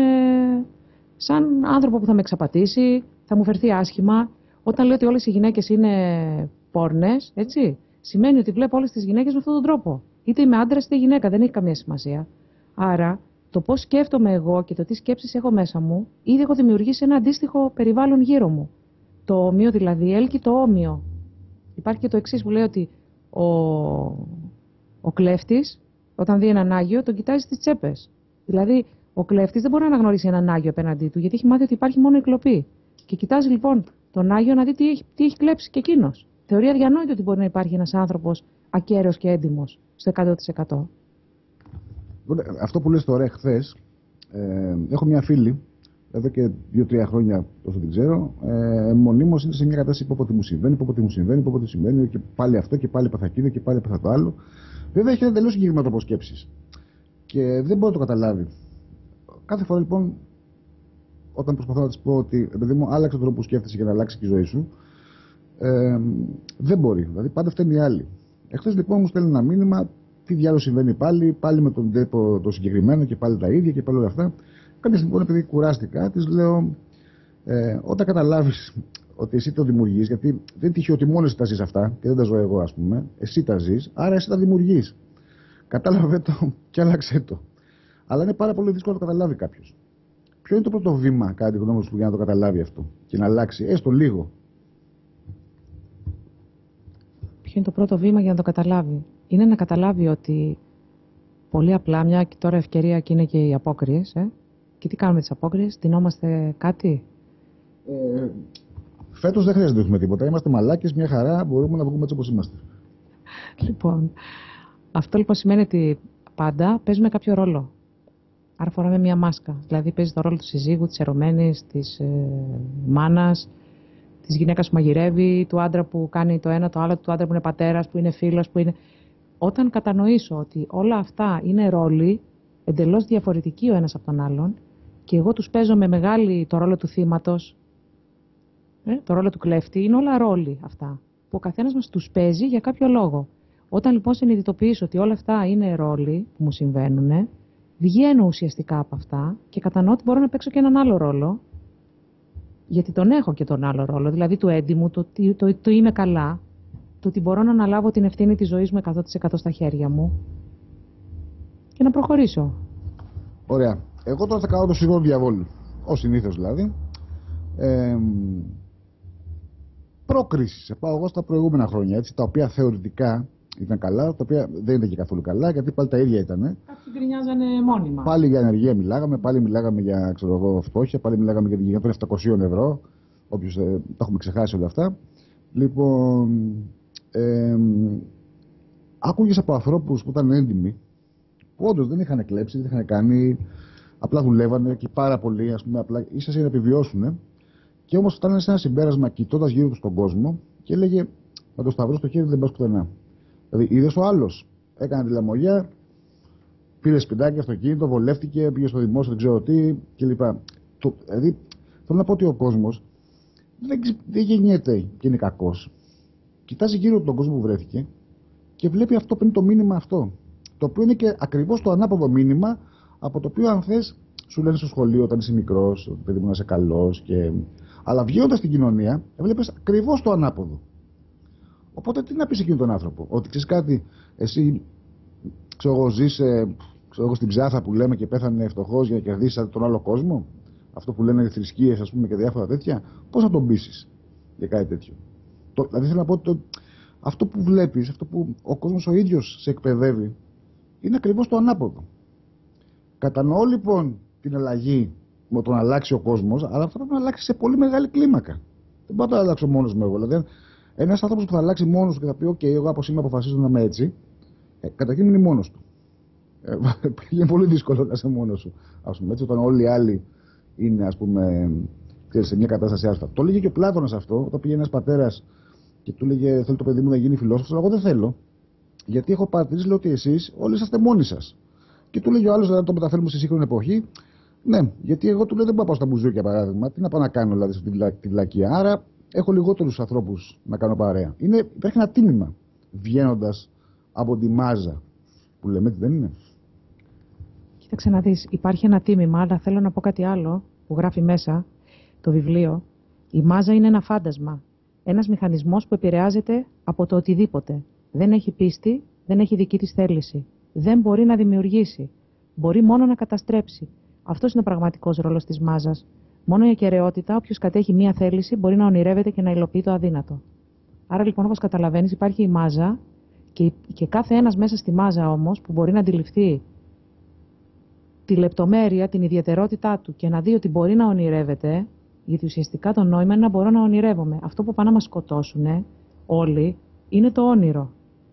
σαν άνθρωπο που θα με εξαπατήσει, θα μου φερθεί άσχημα. Όταν λέω ότι όλες οι γυναίκες είναι πόρνες, έτσι, σημαίνει ότι βλέπω όλες τις γυναίκες με αυτόν τον τρόπο. Είτε είμαι άντρας είτε γυναίκα, δεν έχει καμία σημασία. Άρα, το πώς σκέφτομαι εγώ και το τι σκέψεις έχω μέσα μου, ήδη έχω δημιουργήσει ένα αντίστοιχο περιβάλλον γύρω μου. Το όμοιο δηλαδή έλκει το όμοιο. Υπάρχει και το εξής που λέει ότι ο κλέφτης, όταν δει έναν Άγιο, τον κοιτάζει στις τσέπες. Δηλαδή, ο κλέφτης δεν μπορεί να αναγνωρίσει έναν Άγιο απέναντί του, γιατί έχει μάθει ότι υπάρχει μόνο η κλοπή. Και κοιτάζει λοιπόν τον Άγιο να δει τι έχει κλέψει και εκείνος. Θεωρεί αδιανόητο ότι μπορεί να υπάρχει ένας άνθρωπος ακέραιος και έντιμος στο 100%. Αυτό που λες τώρα, χθες, έχω μια φίλη, εδώ και 2-3 χρόνια, όσο την ξέρω, μονίμως είναι σε μια κατάσταση που όποτε μου συμβαίνει, και πάλι αυτό και πάλι παθα εκείνο και πάλι παθα το άλλο. Βέβαια έχει ένα τελείως συγκεκριμένο τρόπο σκέψης και δεν μπορεί να το καταλάβει. Κάθε φορά λοιπόν, όταν προσπαθώ να της πω ότι παιδί μου, άλλαξε τον τρόπο που σκέφτεσαι για να αλλάξει και η ζωή σου, δεν μπορεί. Δηλαδή πάντα φταίνει οι άλλοι. Εχθές λοιπόν μου στέλνει ένα μήνυμα, τι διάλογο συμβαίνει πάλι με τον τύπο το συγκεκριμένο και πάλι τα ίδια και πάλι όλα αυτά. Κάποια στιγμή, επειδή κουράστηκα, της λέω, όταν καταλάβεις ότι εσύ το δημιουργείς, γιατί δεν είναι τυχαίο ότι μόνο εσύ τα ζεις αυτά και δεν τα ζω εγώ, ας πούμε, εσύ τα ζεις, άρα εσύ τα δημιουργείς. Κατάλαβε το και άλλαξε το. Αλλά είναι πάρα πολύ δύσκολο να το καταλάβει κάποιος. Ποιο είναι το πρώτο βήμα, κατά τη γνώμη σου, για να το καταλάβει αυτό και να αλλάξει, έστω λίγο? Ποιο είναι το πρώτο βήμα για να το καταλάβει? Είναι να καταλάβει ότι πολύ απλά, μια και τώρα ευκαιρία και είναι και οι απόκριες, και τι κάνουμε τις απόκριες, ντυνόμαστε κάτι? Φέτος δεν χρειάζεται να έχουμε τίποτα. Είμαστε μαλάκες, μια χαρά, μπορούμε να βγούμε έτσι όπως είμαστε. Λοιπόν, αυτό λοιπόν σημαίνει ότι πάντα παίζουμε κάποιο ρόλο. Άρα φοράμε μια μάσκα. Δηλαδή παίζει το ρόλο του συζύγου, της ερωμένης, της μάνας, της γυναίκας που μαγειρεύει, του άντρα που κάνει το ένα, το άλλο, του άντρα που είναι πατέρας, που είναι φίλος, που είναι... Όταν κατανοήσω ότι όλα αυτά είναι ρόλοι εντελώς διαφορετικοί ο ένας από τον άλλον και εγώ τους παίζω με μεγάλη το ρόλο του θύματος, το ρόλο του κλέφτη, είναι όλα ρόλοι αυτά που ο καθένας μας τους παίζει για κάποιο λόγο. Όταν λοιπόν συνειδητοποιήσω ότι όλα αυτά είναι ρόλοι που μου συμβαίνουν, βγαίνω ουσιαστικά από αυτά και κατανοώ ότι μπορώ να παίξω και έναν άλλο ρόλο, γιατί τον έχω και τον άλλο ρόλο, δηλαδή του έντιμου, το είμαι καλά, το ότι μπορώ να αναλάβω την ευθύνη της ζωής μου 100% στα χέρια μου και να προχωρήσω. Ωραία. Εγώ τώρα θα κάνω το σιγό διαβόλου. Ως συνήθως δηλαδή. Πρόκριση. Σε πάω εγώ στα προηγούμενα χρόνια, έτσι, τα οποία θεωρητικά ήταν καλά, τα οποία δεν ήταν και καθόλου καλά, γιατί πάλι τα ίδια ήταν. Κάποιοι γκρινιάζανε μόνιμα. Πάλι για ενεργεία μιλάγαμε, πάλι μιλάγαμε για, ξέρω εγώ, φτώχεια, πάλι μιλάγαμε για την γυναίκα των 700 ευρώ. Όποιος τα έχουμε ξεχάσει όλα αυτά. Λοιπόν, άκουγες από ανθρώπους που ήταν έντιμοι, που όντως δεν είχαν κλέψει, δεν είχαν κάνει, απλά δουλεύανε και πάρα πολύ, ας πούμε, απλά ίσως για να επιβιώσουν. Και όμως φτάνανε σε ένα συμπέρασμα κοιτώντας γύρω του στον κόσμο και έλεγε: με το σταυρό στο χέρι δεν πας πουθενά. Δηλαδή, είδες ο άλλος, έκανε τη λαμογιά, πήρε σπιτάκι, αυτοκίνητο, βολεύτηκε, πήγε στο δημόσιο, δεν ξέρω τι κλπ. Δηλαδή, θέλω να πω ότι ο κόσμος δεν γεννιέται και είναι κακός. Κοιτάζει γύρω του τον κόσμο που βρέθηκε και βλέπει αυτό που είναι το μήνυμα αυτό. Το οποίο είναι και ακριβώς το ανάποδο μήνυμα από το οποίο, αν θες, σου λένε στο σχολείο όταν είσαι μικρός, ότι παιδί μου να είσαι καλός και... Αλλά βγαίνοντας στην κοινωνία, βλέπεις ακριβώς το ανάποδο. Οπότε τι να πεις εκείνον τον άνθρωπο? Ότι ξέρεις κάτι, εσύ ξέρω εγώ, ζεις στην ψάθα που λέμε και πέθανε φτωχός για να κερδίσεις τον άλλο κόσμο. Αυτό που λένε θρησκείες, ας πούμε, και διάφορα τέτοια. Πώς θα τον πείσεις για κάτι τέτοιο? Δηλαδή θέλω να πω ότι αυτό που βλέπεις, αυτό που ο κόσμος ο ίδιος σε εκπαιδεύει, είναι ακριβώς το ανάποδο. Κατανοώ λοιπόν την αλλαγή με το να αλλάξει ο κόσμος, αλλά αυτό πρέπει να αλλάξει σε πολύ μεγάλη κλίμακα. Δεν πάω να το αλλάξω μόνος μου εγώ. Δηλαδή, ένας άνθρωπος που θα αλλάξει μόνος του και θα πει: OK, εγώ από σήμερα αποφασίζω να είμαι έτσι, Καταρχήν είναι μόνος του. Είναι πολύ δύσκολο να είσαι μόνος σου. Ας πούμε, έτσι, όταν όλοι οι άλλοι είναι, ας πούμε, ξέρεις, σε μια κατάσταση άσπα. Το έλεγε και ο Πλάτωνας αυτό, όταν πήγε ένας πατέρας και του έλεγε: Θέλω το παιδί μου να γίνει φιλόσοφος. Αλλά εγώ δεν θέλω. Γιατί έχω παρατηρήσει, λέω, ότι εσείς όλοι είσαστε μόνοι σας. Και του λέγει ο άλλος: Δηλαδή, το μεταφέρουμε στη σύγχρονη εποχή. Ναι, γιατί εγώ του λέω: Δεν πάω να πάω στα μπουζούκια, παράδειγμα. Τι να πάω να κάνω, δηλαδή, στη βλακεία. Άρα έχω λιγότερους ανθρώπους να κάνω παρέα. Υπάρχει ένα τίμημα βγαίνοντας από τη μάζα. Που λέμε, έτσι δεν είναι? Κοίταξε να δεις, υπάρχει ένα τίμημα, αλλά θέλω να πω κάτι άλλο που γράφει μέσα το βιβλίο. Η μάζα είναι ένα φάντασμα. Ένας μηχανισμός που επηρεάζεται από το οτιδήποτε. Δεν έχει πίστη, δεν έχει δική της θέληση. Δεν μπορεί να δημιουργήσει. Μπορεί μόνο να καταστρέψει. Αυτός είναι ο πραγματικός ρόλος της μάζας. Μόνο η ακεραιότητα, όποιος κατέχει μία θέληση, μπορεί να ονειρεύεται και να υλοποιεί το αδύνατο. Άρα λοιπόν, όπως καταλαβαίνεις, υπάρχει η μάζα και κάθε ένας μέσα στη μάζα όμως που μπορεί να αντιληφθεί τη λεπτομέρεια, την ιδιαιτερότητά του και να δει ότι μπορεί να ονειρεύεται, γιατί ουσιαστικά το νόημα είναι να μπορώ να ονειρεύομαι. Αυτό που πάνε να μας σκοτώσουν όλοι είναι το όνειρο.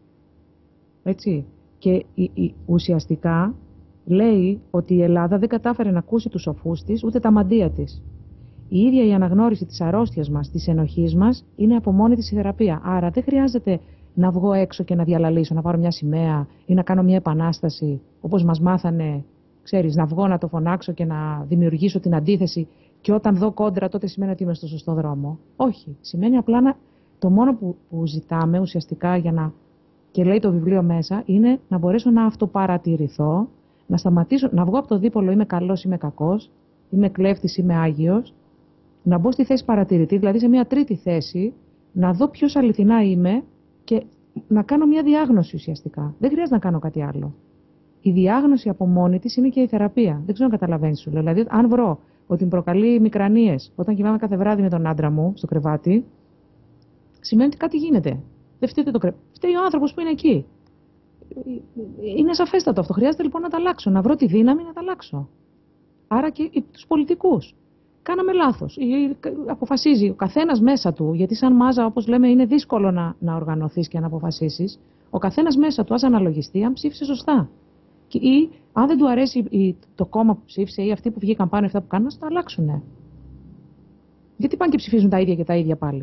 Έτσι. Και ουσιαστικά λέει ότι η Ελλάδα δεν κατάφερε να ακούσει τους σοφούς της, ούτε τα μαντεία της. Η ίδια η αναγνώριση της αρρώστιας μας, της ενοχής μας, είναι από μόνη της η θεραπεία. Άρα δεν χρειάζεται να βγω έξω και να διαλαλήσω, να πάρω μια σημαία ή να κάνω μια επανάσταση, όπως μας μάθανε, ξέρεις, να βγω να το φωνάξω και να δημιουργήσω την αντίθεση και όταν δω κόντρα τότε σημαίνει ότι είμαι στο σωστό δρόμο. Όχι. Σημαίνει απλά το μόνο που ζητάμε ουσιαστικά και λέει το βιβλίο μέσα, είναι να μπορέσω να αυτοπαρατηρηθώ, να σταματήσω, να βγω από το δίπολο είμαι καλός, είμαι κακός, είμαι κλέφτης, είμαι άγιος, να μπω στη θέση παρατηρητή, δηλαδή σε μια τρίτη θέση, να δω ποιος αληθινά είμαι και να κάνω μια διάγνωση ουσιαστικά. Δεν χρειάζεται να κάνω κάτι άλλο. Η διάγνωση από μόνη της είναι και η θεραπεία. Δεν ξέρω αν καταλαβαίνεις, σου λέω. Δηλαδή, αν βρω ότι με προκαλεί μικρανίες όταν κοιμάμαι κάθε βράδυ με τον άντρα μου στο κρεβάτι, σημαίνει ότι κάτι γίνεται. Δεν φταίει το κρεβάτι. Φταίει ο άνθρωπος που είναι εκεί. Είναι σαφέστατο αυτό. Χρειάζεται λοιπόν να τα αλλάξω. Να βρω τη δύναμη να τα αλλάξω. Άρα και τους πολιτικούς. Κάναμε λάθος. Αποφασίζει ο καθένας μέσα του, γιατί σαν μάζα, όπως λέμε, είναι δύσκολο να οργανωθείς και να αποφασίσεις. Ο καθένας μέσα του, ας αναλογιστεί, αν ψήφισε σωστά. Ή αν δεν του αρέσει το κόμμα που ψήφισε ή αυτοί που βγήκαν πάνω, αυτά που κάνουν, να τα αλλάξουν. Γιατί πάνε και ψηφίζουν τα ίδια και τα ίδια πάλι?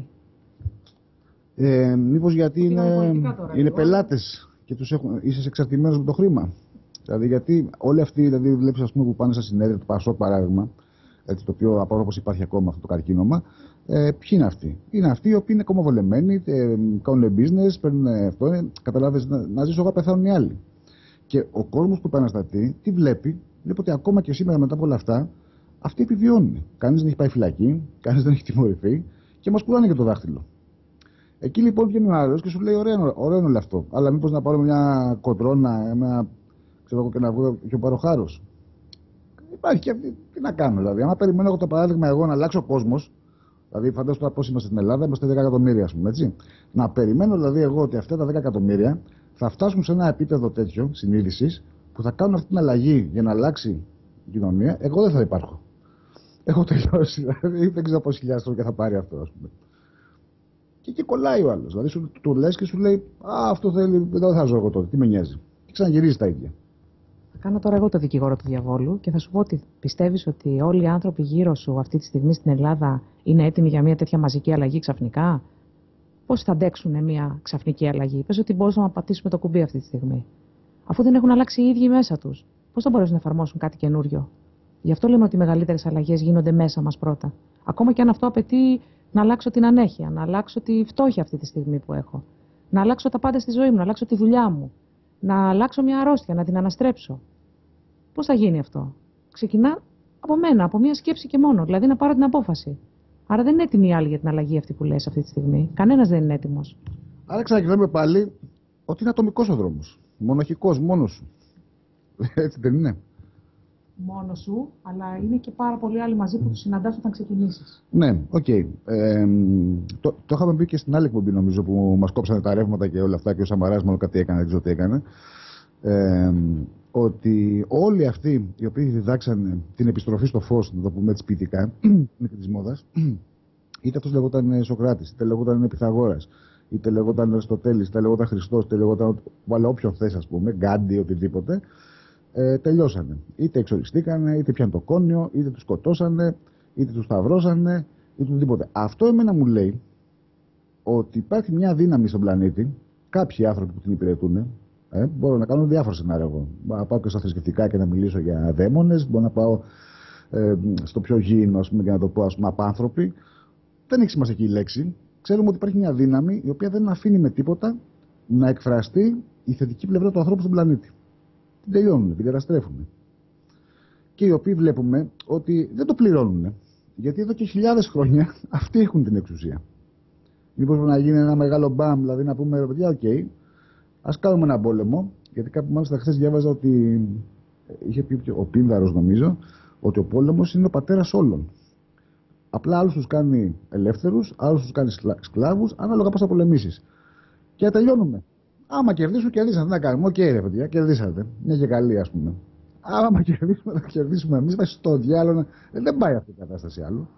Μήπως γιατί είναι πελάτες και είσαι εξαρτημένος με το χρήμα. Δηλαδή, γιατί όλοι αυτοί, δηλαδή, βλέπεις, ας πούμε, που πάνε στα συνέδρια του Πασόκ, παράδειγμα, έτσι, το οποίο από όπως υπάρχει ακόμα αυτό το καρκίνωμα, ποιοι είναι αυτοί? Είναι αυτοί οι οποίοι είναι κομμοβολεμένοι, κάνουν business, παίρνουν αυτό, καταλάβεις, να ζήσω εγώ, πεθάνουν οι άλλοι. Και ο κόσμος που επαναστατεί, τι βλέπει? Βλέπει ότι ακόμα και σήμερα μετά από όλα αυτά, αυτοί επιβιώνουν. Κανείς δεν έχει πάει φυλακή, κανείς δεν έχει τιμωρηθεί και μας πουλάνε και το δάχτυλο. Εκεί λοιπόν βγαίνει ο άλλος και σου λέει: ωραίο είναι όλο αυτό. Αλλά μήπως να πάρω μια κοντρόνα, ξέρω, και να βγω και πάρω χάρος? Υπάρχει και αυτή. Τι να κάνω, δηλαδή. Άμα περιμένω εγώ το παράδειγμα εγώ να αλλάξω ο κόσμος, δηλαδή φαντάζομαι τώρα πώς είμαστε στην Ελλάδα, είμαστε 10 εκατομμύρια, ας πούμε, έτσι. Να περιμένω δηλαδή εγώ ότι αυτά τα 10 εκατομμύρια θα φτάσουν σε ένα επίπεδο τέτοιο συνείδησης που θα κάνουν αυτή την αλλαγή για να αλλάξει η κοινωνία, εγώ δεν θα υπάρχω. Έχω τελειώσει, δηλαδή δεν ξέρω πόσοι χιλιάδες και θα πάρει αυτό, ας πούμε. Και εκεί κολλάει ο άλλος. Δηλαδή του λες και σου λέει: Α, αυτό θέλει, δεν θα ζω εγώ τότε, τι με νοιάζει. Και ξαναγυρίζει τα ίδια. Θα κάνω τώρα εγώ το δικηγόρο του διαβόλου και θα σου πω ότι πιστεύεις ότι όλοι οι άνθρωποι γύρω σου αυτή τη στιγμή στην Ελλάδα είναι έτοιμοι για μια τέτοια μαζική αλλαγή ξαφνικά? Πώς θα αντέξουν μια ξαφνική αλλαγή? Πες ότι μπορούσαμε να πατήσουμε το κουμπί αυτή τη στιγμή. Αφού δεν έχουν αλλάξει οι ίδιοι μέσα τους, πώς θα μπορέσουν να εφαρμόσουν κάτι καινούριο? Γι' αυτό λέμε ότι οι μεγαλύτερες αλλαγές γίνονται μέσα μας πρώτα. Ακόμα και αν αυτό απαιτεί να αλλάξω την ανέχεια, να αλλάξω τη φτώχεια αυτή τη στιγμή που έχω, να αλλάξω τα πάντα στη ζωή μου, να αλλάξω τη δουλειά μου, να αλλάξω μια αρρώστια, να την αναστρέψω. Πώς θα γίνει αυτό? Ξεκινά από μένα, από μια σκέψη και μόνο, δηλαδή να πάρω την απόφαση. Άρα δεν είναι έτοιμοι οι άλλοι για την αλλαγή αυτή που λες αυτή τη στιγμή. Κανένας δεν είναι έτοιμος. Άρα ξανακοιτάμε πάλι ότι είναι ατομικός ο δρόμος. Μοναχικός, μόνος σου. Έτσι δεν είναι? Μόνος σου, αλλά είναι και πάρα πολλοί άλλοι μαζί που τους συναντάς όταν ξεκινήσεις. Ναι, οκ. Το είχαμε πει και στην άλλη εκπομπή, νομίζω, που μας κόψανε τα ρεύματα και όλα αυτά και ο Σαμαράς μόνο κάτι έκανε, δεν ξέρω τι έκανε. Ότι όλοι αυτοί οι οποίοι διδάξαν την επιστροφή στο φως, να το πούμε έτσι ποιητικά, είναι και της μόδας, είτε αυτός λεγόταν Σοκράτης, είτε λεγόταν Πυθαγόρας, είτε λεγόταν Αριστοτέλης, είτε λεγόταν Χριστός, είτε λεγόταν όποιον θες, ας πούμε, Γκάντι, οτιδήποτε, τελειώσανε. Είτε εξοριστήκανε, είτε πιαν το κόνιο, είτε τους σκοτώσανε, είτε τους σταυρώσανε, είτε οτιδήποτε. Αυτό εμένα μου λέει ότι υπάρχει μια δύναμη στον πλανήτη, κάποιοι άνθρωποι που την υπηρετούν. Μπορώ να κάνω διάφορα σενάρια εγώ. Μπορώ να πάω και στα θρησκευτικά και να μιλήσω για δαίμονες, μπορώ να πάω στο πιο γήινο, ας πούμε, και να το πω, ας πούμε, απάνθρωποι. Δεν έχει σημασία εκεί η λέξη. Ξέρουμε ότι υπάρχει μια δύναμη η οποία δεν αφήνει με τίποτα να εκφραστεί η θετική πλευρά του ανθρώπου στον πλανήτη. Την τελειώνουν, την καταστρέφουν. Και οι οποίοι βλέπουμε ότι δεν το πληρώνουν. Γιατί εδώ και χιλιάδες χρόνια αυτοί έχουν την εξουσία. Μήπως πρέπει να γίνει ένα μεγάλο μπαμ, δηλαδή να πούμε, ρε παιδιά, οκ, ας κάνουμε ένα πόλεμο. Γιατί κάπου μάλιστα χθες διάβαζα ότι είχε πει ο Πίνδαρος, νομίζω, ότι ο πόλεμος είναι ο πατέρας όλων. Απλά άλλους τους κάνει ελεύθερους, άλλους τους κάνει σκλάβους, ανάλογα πώς θα πολεμήσεις. Και να τελειώνουμε. Άμα κερδίσουν, κερδίσατε. Τι να κάνουμε? Οκ, ρε παιδιά, κερδίσατε. Μια και καλή, ας πούμε. Άμα κερδίσουμε, θα κερδίσουμε εμείς. Βάσει στο διάλογο. Δεν πάει αυτή η κατάσταση άλλο.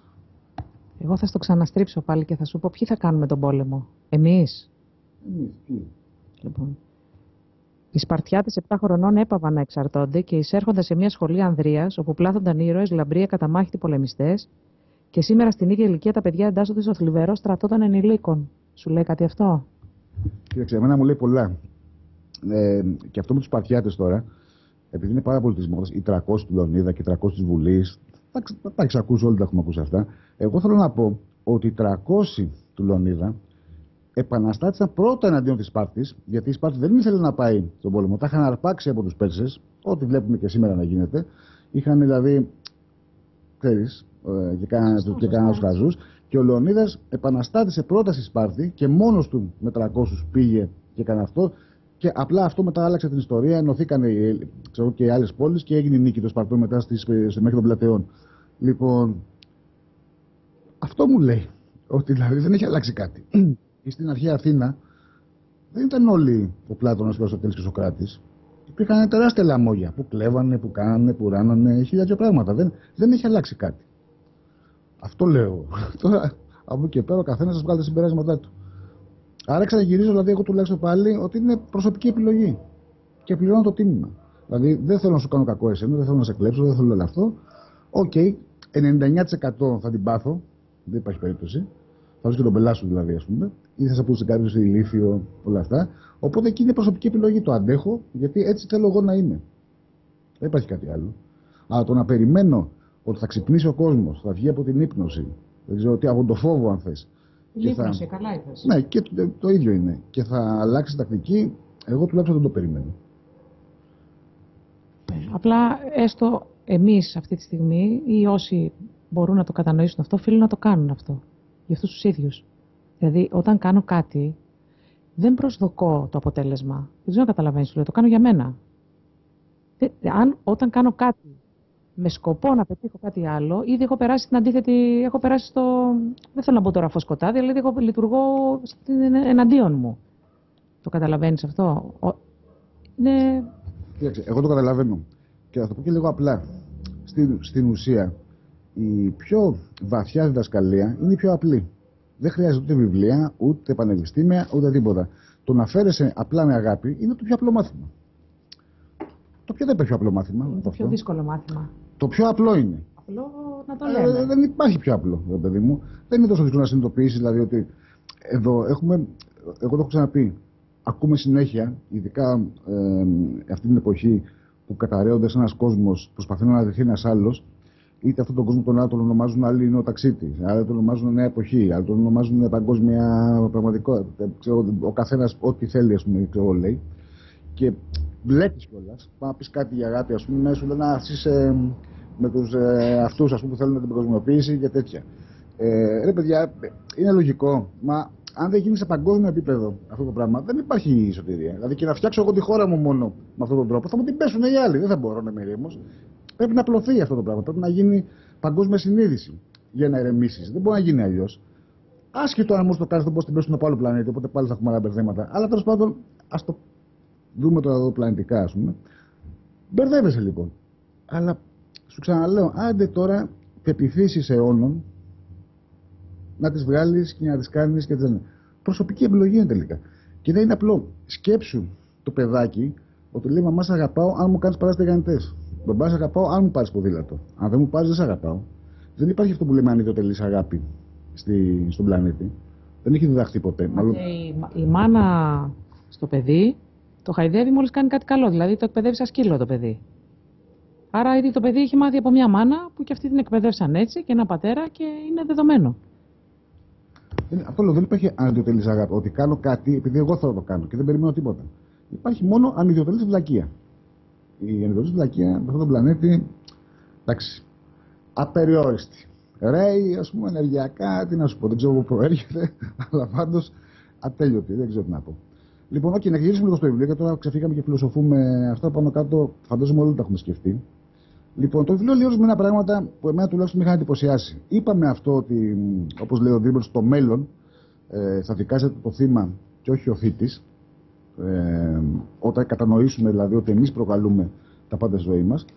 Εγώ θα στο ξαναστρίψω πάλι και θα σου πω ποιοι θα κάνουμε τον πόλεμο. Εμείς. Ποιοι? Λοιπόν. Οι Σπαρτιάτες 7 χρονών έπαβαν να εξαρτώνται και εισέρχονταν σε μια σχολή Ανδρείας, όπου πλάθονταν ήρωες, λαμπροί, ακαταμάχητοι πολεμιστές, και σήμερα στην ίδια ηλικία τα παιδιά εντάσσονται στο θλιβερό στρατό των ενηλίκων. Σου λέει κάτι αυτό? Κοίταξε, εμένα μου λέει πολλά. Και αυτό με τους Σπαρτιάτες τώρα, επειδή είναι πάρα πολύ της μόδας, οι 300 του Λεωνίδα και οι 300 της Βουλής, τα έχεις ακούσει, όλοι τα έχουμε ακούσει αυτά. Εγώ θέλω να πω ότι οι 300 του Λεωνίδα επαναστάτησαν πρώτα εναντίον της Σπάρτης, γιατί η Σπάρτη δεν ήθελε να πάει στον πόλεμο. Τα είχαν αρπάξει από τους Πέρσες, ό,τι βλέπουμε και σήμερα να γίνεται. Είχαν δηλαδή, ξέρεις, και κάναν τους χαζούς. Και ο Λεωνίδας επαναστάτησε πρώτα στη Σπάρτη και μόνος του με 300 πήγε και έκανε αυτό. Και απλά αυτό μετά άλλαξε την ιστορία. Ενωθήκαν και οι άλλες πόλεις και έγινε η νίκη των Σπαρτών μετά μέχρι των Πλατεών. Λοιπόν, αυτό μου λέει ότι δηλαδή δεν έχει αλλάξει κάτι. Στην αρχαία Αθήνα δεν ήταν όλοι ο Πλάτωνας, ο Αριστοτέλης και ο Σωκράτης. Υπήρχαν τεράστια λαμόγια που κλέβανε, που κάνανε, που ράνανε, χίλια πράγματα. Δεν έχει αλλάξει κάτι. Αυτό λέω. Τώρα από εκεί και πέρα ο καθένας σας βγάλει τα συμπεράσματά του. Άρα ξαναγυρίζω, δηλαδή, εγώ τουλάχιστον πάλι ότι είναι προσωπική επιλογή. Και πληρώνω το τίμημα. Δηλαδή δεν θέλω να σου κάνω κακό εσένα, δεν θέλω να σε κλέψω, δεν θέλω όλο αυτό. Οκ, 99% θα την πάθω. Δεν υπάρχει περίπτωση. Θα βρει και τον πελάσου δηλαδή, ας πούμε, ή θα σε πούσει κάποιο σε ηλίθιο, όλα αυτά. Οπότε εκεί είναι προσωπική επιλογή. Το αντέχω, γιατί έτσι θέλω εγώ να είμαι. Δεν υπάρχει κάτι άλλο. Αλλά το να περιμένω ότι θα ξυπνήσει ο κόσμος, θα βγει από την ύπνωση, δεν ξέρω τι, από το φόβο, αν θες. Ύπνωση, καλά είπες. Ναι, και το ίδιο είναι. Και θα αλλάξει τακτική, εγώ τουλάχιστον δεν το περιμένω. Απλά έστω εμείς αυτή τη στιγμή ή όσοι μπορούν να το κατανοήσουν αυτό, οφείλουν να το κάνουν αυτό. Για αυτούς τους ίδιους. Δηλαδή, όταν κάνω κάτι, δεν προσδοκώ το αποτέλεσμα. Δεν ξέρω να καταλαβαίνεις, σου λέω, το κάνω για μένα. Όταν κάνω κάτι με σκοπό να πετύχω κάτι άλλο, ήδη έχω περάσει την αντίθετη, έχω περάσει στο. Δεν θέλω να μπω τώρα φωσκωτά, δηλαδή εγώ λειτουργώ εναντίον μου. Το καταλαβαίνεις αυτό? Ναι. Κοίταξε, εγώ το καταλαβαίνω. Και θα το πω και λίγο απλά. Στην ουσία, η πιο βαθιά διδασκαλία είναι η πιο απλή. Δεν χρειάζεται ούτε βιβλία, ούτε πανεπιστήμια, ούτε τίποτα. Το να φέρεσαι απλά με αγάπη είναι το πιο απλό μάθημα. Το πιο δεν υπάρχει πιο απλό μάθημα. Είναι το πιο δύσκολο μάθημα. Το πιο απλό είναι. Απλό να το λέμε. Δεν υπάρχει πιο απλό, παιδί μου. Δεν είναι τόσο δύσκολο να συνειδητοποιήσει, δηλαδή, ότι εδώ έχουμε. Εγώ το έχω ξαναπεί. Ακούμε συνέχεια, ειδικά αυτή την εποχή που καταραίοντας ένας κόσμος, προσπαθεί να αναδειχθεί ένας άλλος, είτε αυτόν τον κόσμο τον άλλο τον ονομάζουν άλλοι νεοταξίτη, άλλοι τον ονομάζουν νέα εποχή, άλλοι τον ονομάζουν παγκόσμια πραγματικότητα. Ο καθένας ό,τι θέλει, ας πούμε, λέει. Και βλέπεις κιόλας, πάει να πεις κάτι για αγάπη, ας πούμε, σου λένε να είσαι με τους αυτούς, ας πούμε, που θέλουν την παγκοσμιοποίηση και τέτοια. Ρε παιδιά, είναι λογικό, μα αν δεν γίνει σε παγκόσμιο επίπεδο αυτό το πράγμα, δεν υπάρχει σωτηρία. Δηλαδή και να φτιάξω εγώ τη χώρα μου μόνο με αυτόν τον τρόπο, θα μου την πέσουν οι άλλοι. Δεν θα μπορώ να είμαι ηρέμος. Πρέπει να απλωθεί αυτό το πράγμα. Πρέπει να γίνει παγκόσμια συνείδηση για να ηρεμήσει. Δεν μπορεί να γίνει αλλιώς. Άσχετο αν όμω το κάνει, δεν μπορεί να την πέσουν από άλλο πλανήτη, οπότε πάλι θα έχουμε άλλα μπερδέματα. Αλλά τέλος πάντων, ας το δούμε τώρα εδώ πλανητικά, ας πούμε. Μπερδεύεσαι λοιπόν. Αλλά σου ξαναλέω, άντε τώρα πεποιθήσεις αιώνων να τις βγάλεις και να τις κάνεις και τις. προσωπική επιλογή είναι τελικά. Και δεν είναι απλό. Σκέψου το παιδάκι ότι λέει: Μαμά, σε αγαπάω αν μου κάνει παράσταση τηγανιτές. Μπαμπά, σε αγαπάω αν μου πάρει ποδήλατο. Αν δεν μου πάρει, δεν σε αγαπάω. Δεν υπάρχει αυτό που λέμε ανιδιοτελή αγάπη στον πλανήτη. Δεν έχει διδαχθεί ποτέ. Μάλλον... Η μάνα στο παιδί το χαϊδεύει μόλις κάνει κάτι καλό. Δηλαδή το εκπαιδεύει σαν σκύλο το παιδί. Άρα ήδη το παιδί έχει μάθει από μια μάνα που και αυτή την εκπαιδεύσαν έτσι και ένα πατέρα και είναι δεδομένο. Αυτό λέω, δεν υπάρχει ανιδιοτελής αγάπη. Ότι κάνω κάτι επειδή εγώ θέλω να το κάνω και δεν περιμένω τίποτα. Υπάρχει μόνο ανιδιοτελής βλακεία. Η ανιδιοτελής βλακεία με αυτόν τον πλανήτη, εντάξει, απεριόριστη. Ρέει, ας πούμε, ενεργειακά, τι να σου πω, δεν ξέρω πού προέρχεται, αλλά πάντως ατέλειωτη, δεν ξέρω τι να πω. Λοιπόν, να γυρίσουμε λίγο στο βιβλίο, γιατί τώρα ξεφύγαμε και φιλοσοφούμε αυτά πάνω κάτω, φαντάζομαι όλοι τα έχουμε σκεφτεί. Λοιπόν, το βιβλίο λέει ορισμένα πράγματα που εμένα τουλάχιστον με είχαν εντυπωσιάσει. Είπαμε αυτό ότι, όπως λέει ο Δήμος, στο μέλλον θα δικάζεται το θύμα και όχι ο θήτης. Όταν κατανοήσουμε δηλαδή ότι εμείς προκαλούμε τα πάντα στη ζωή μας.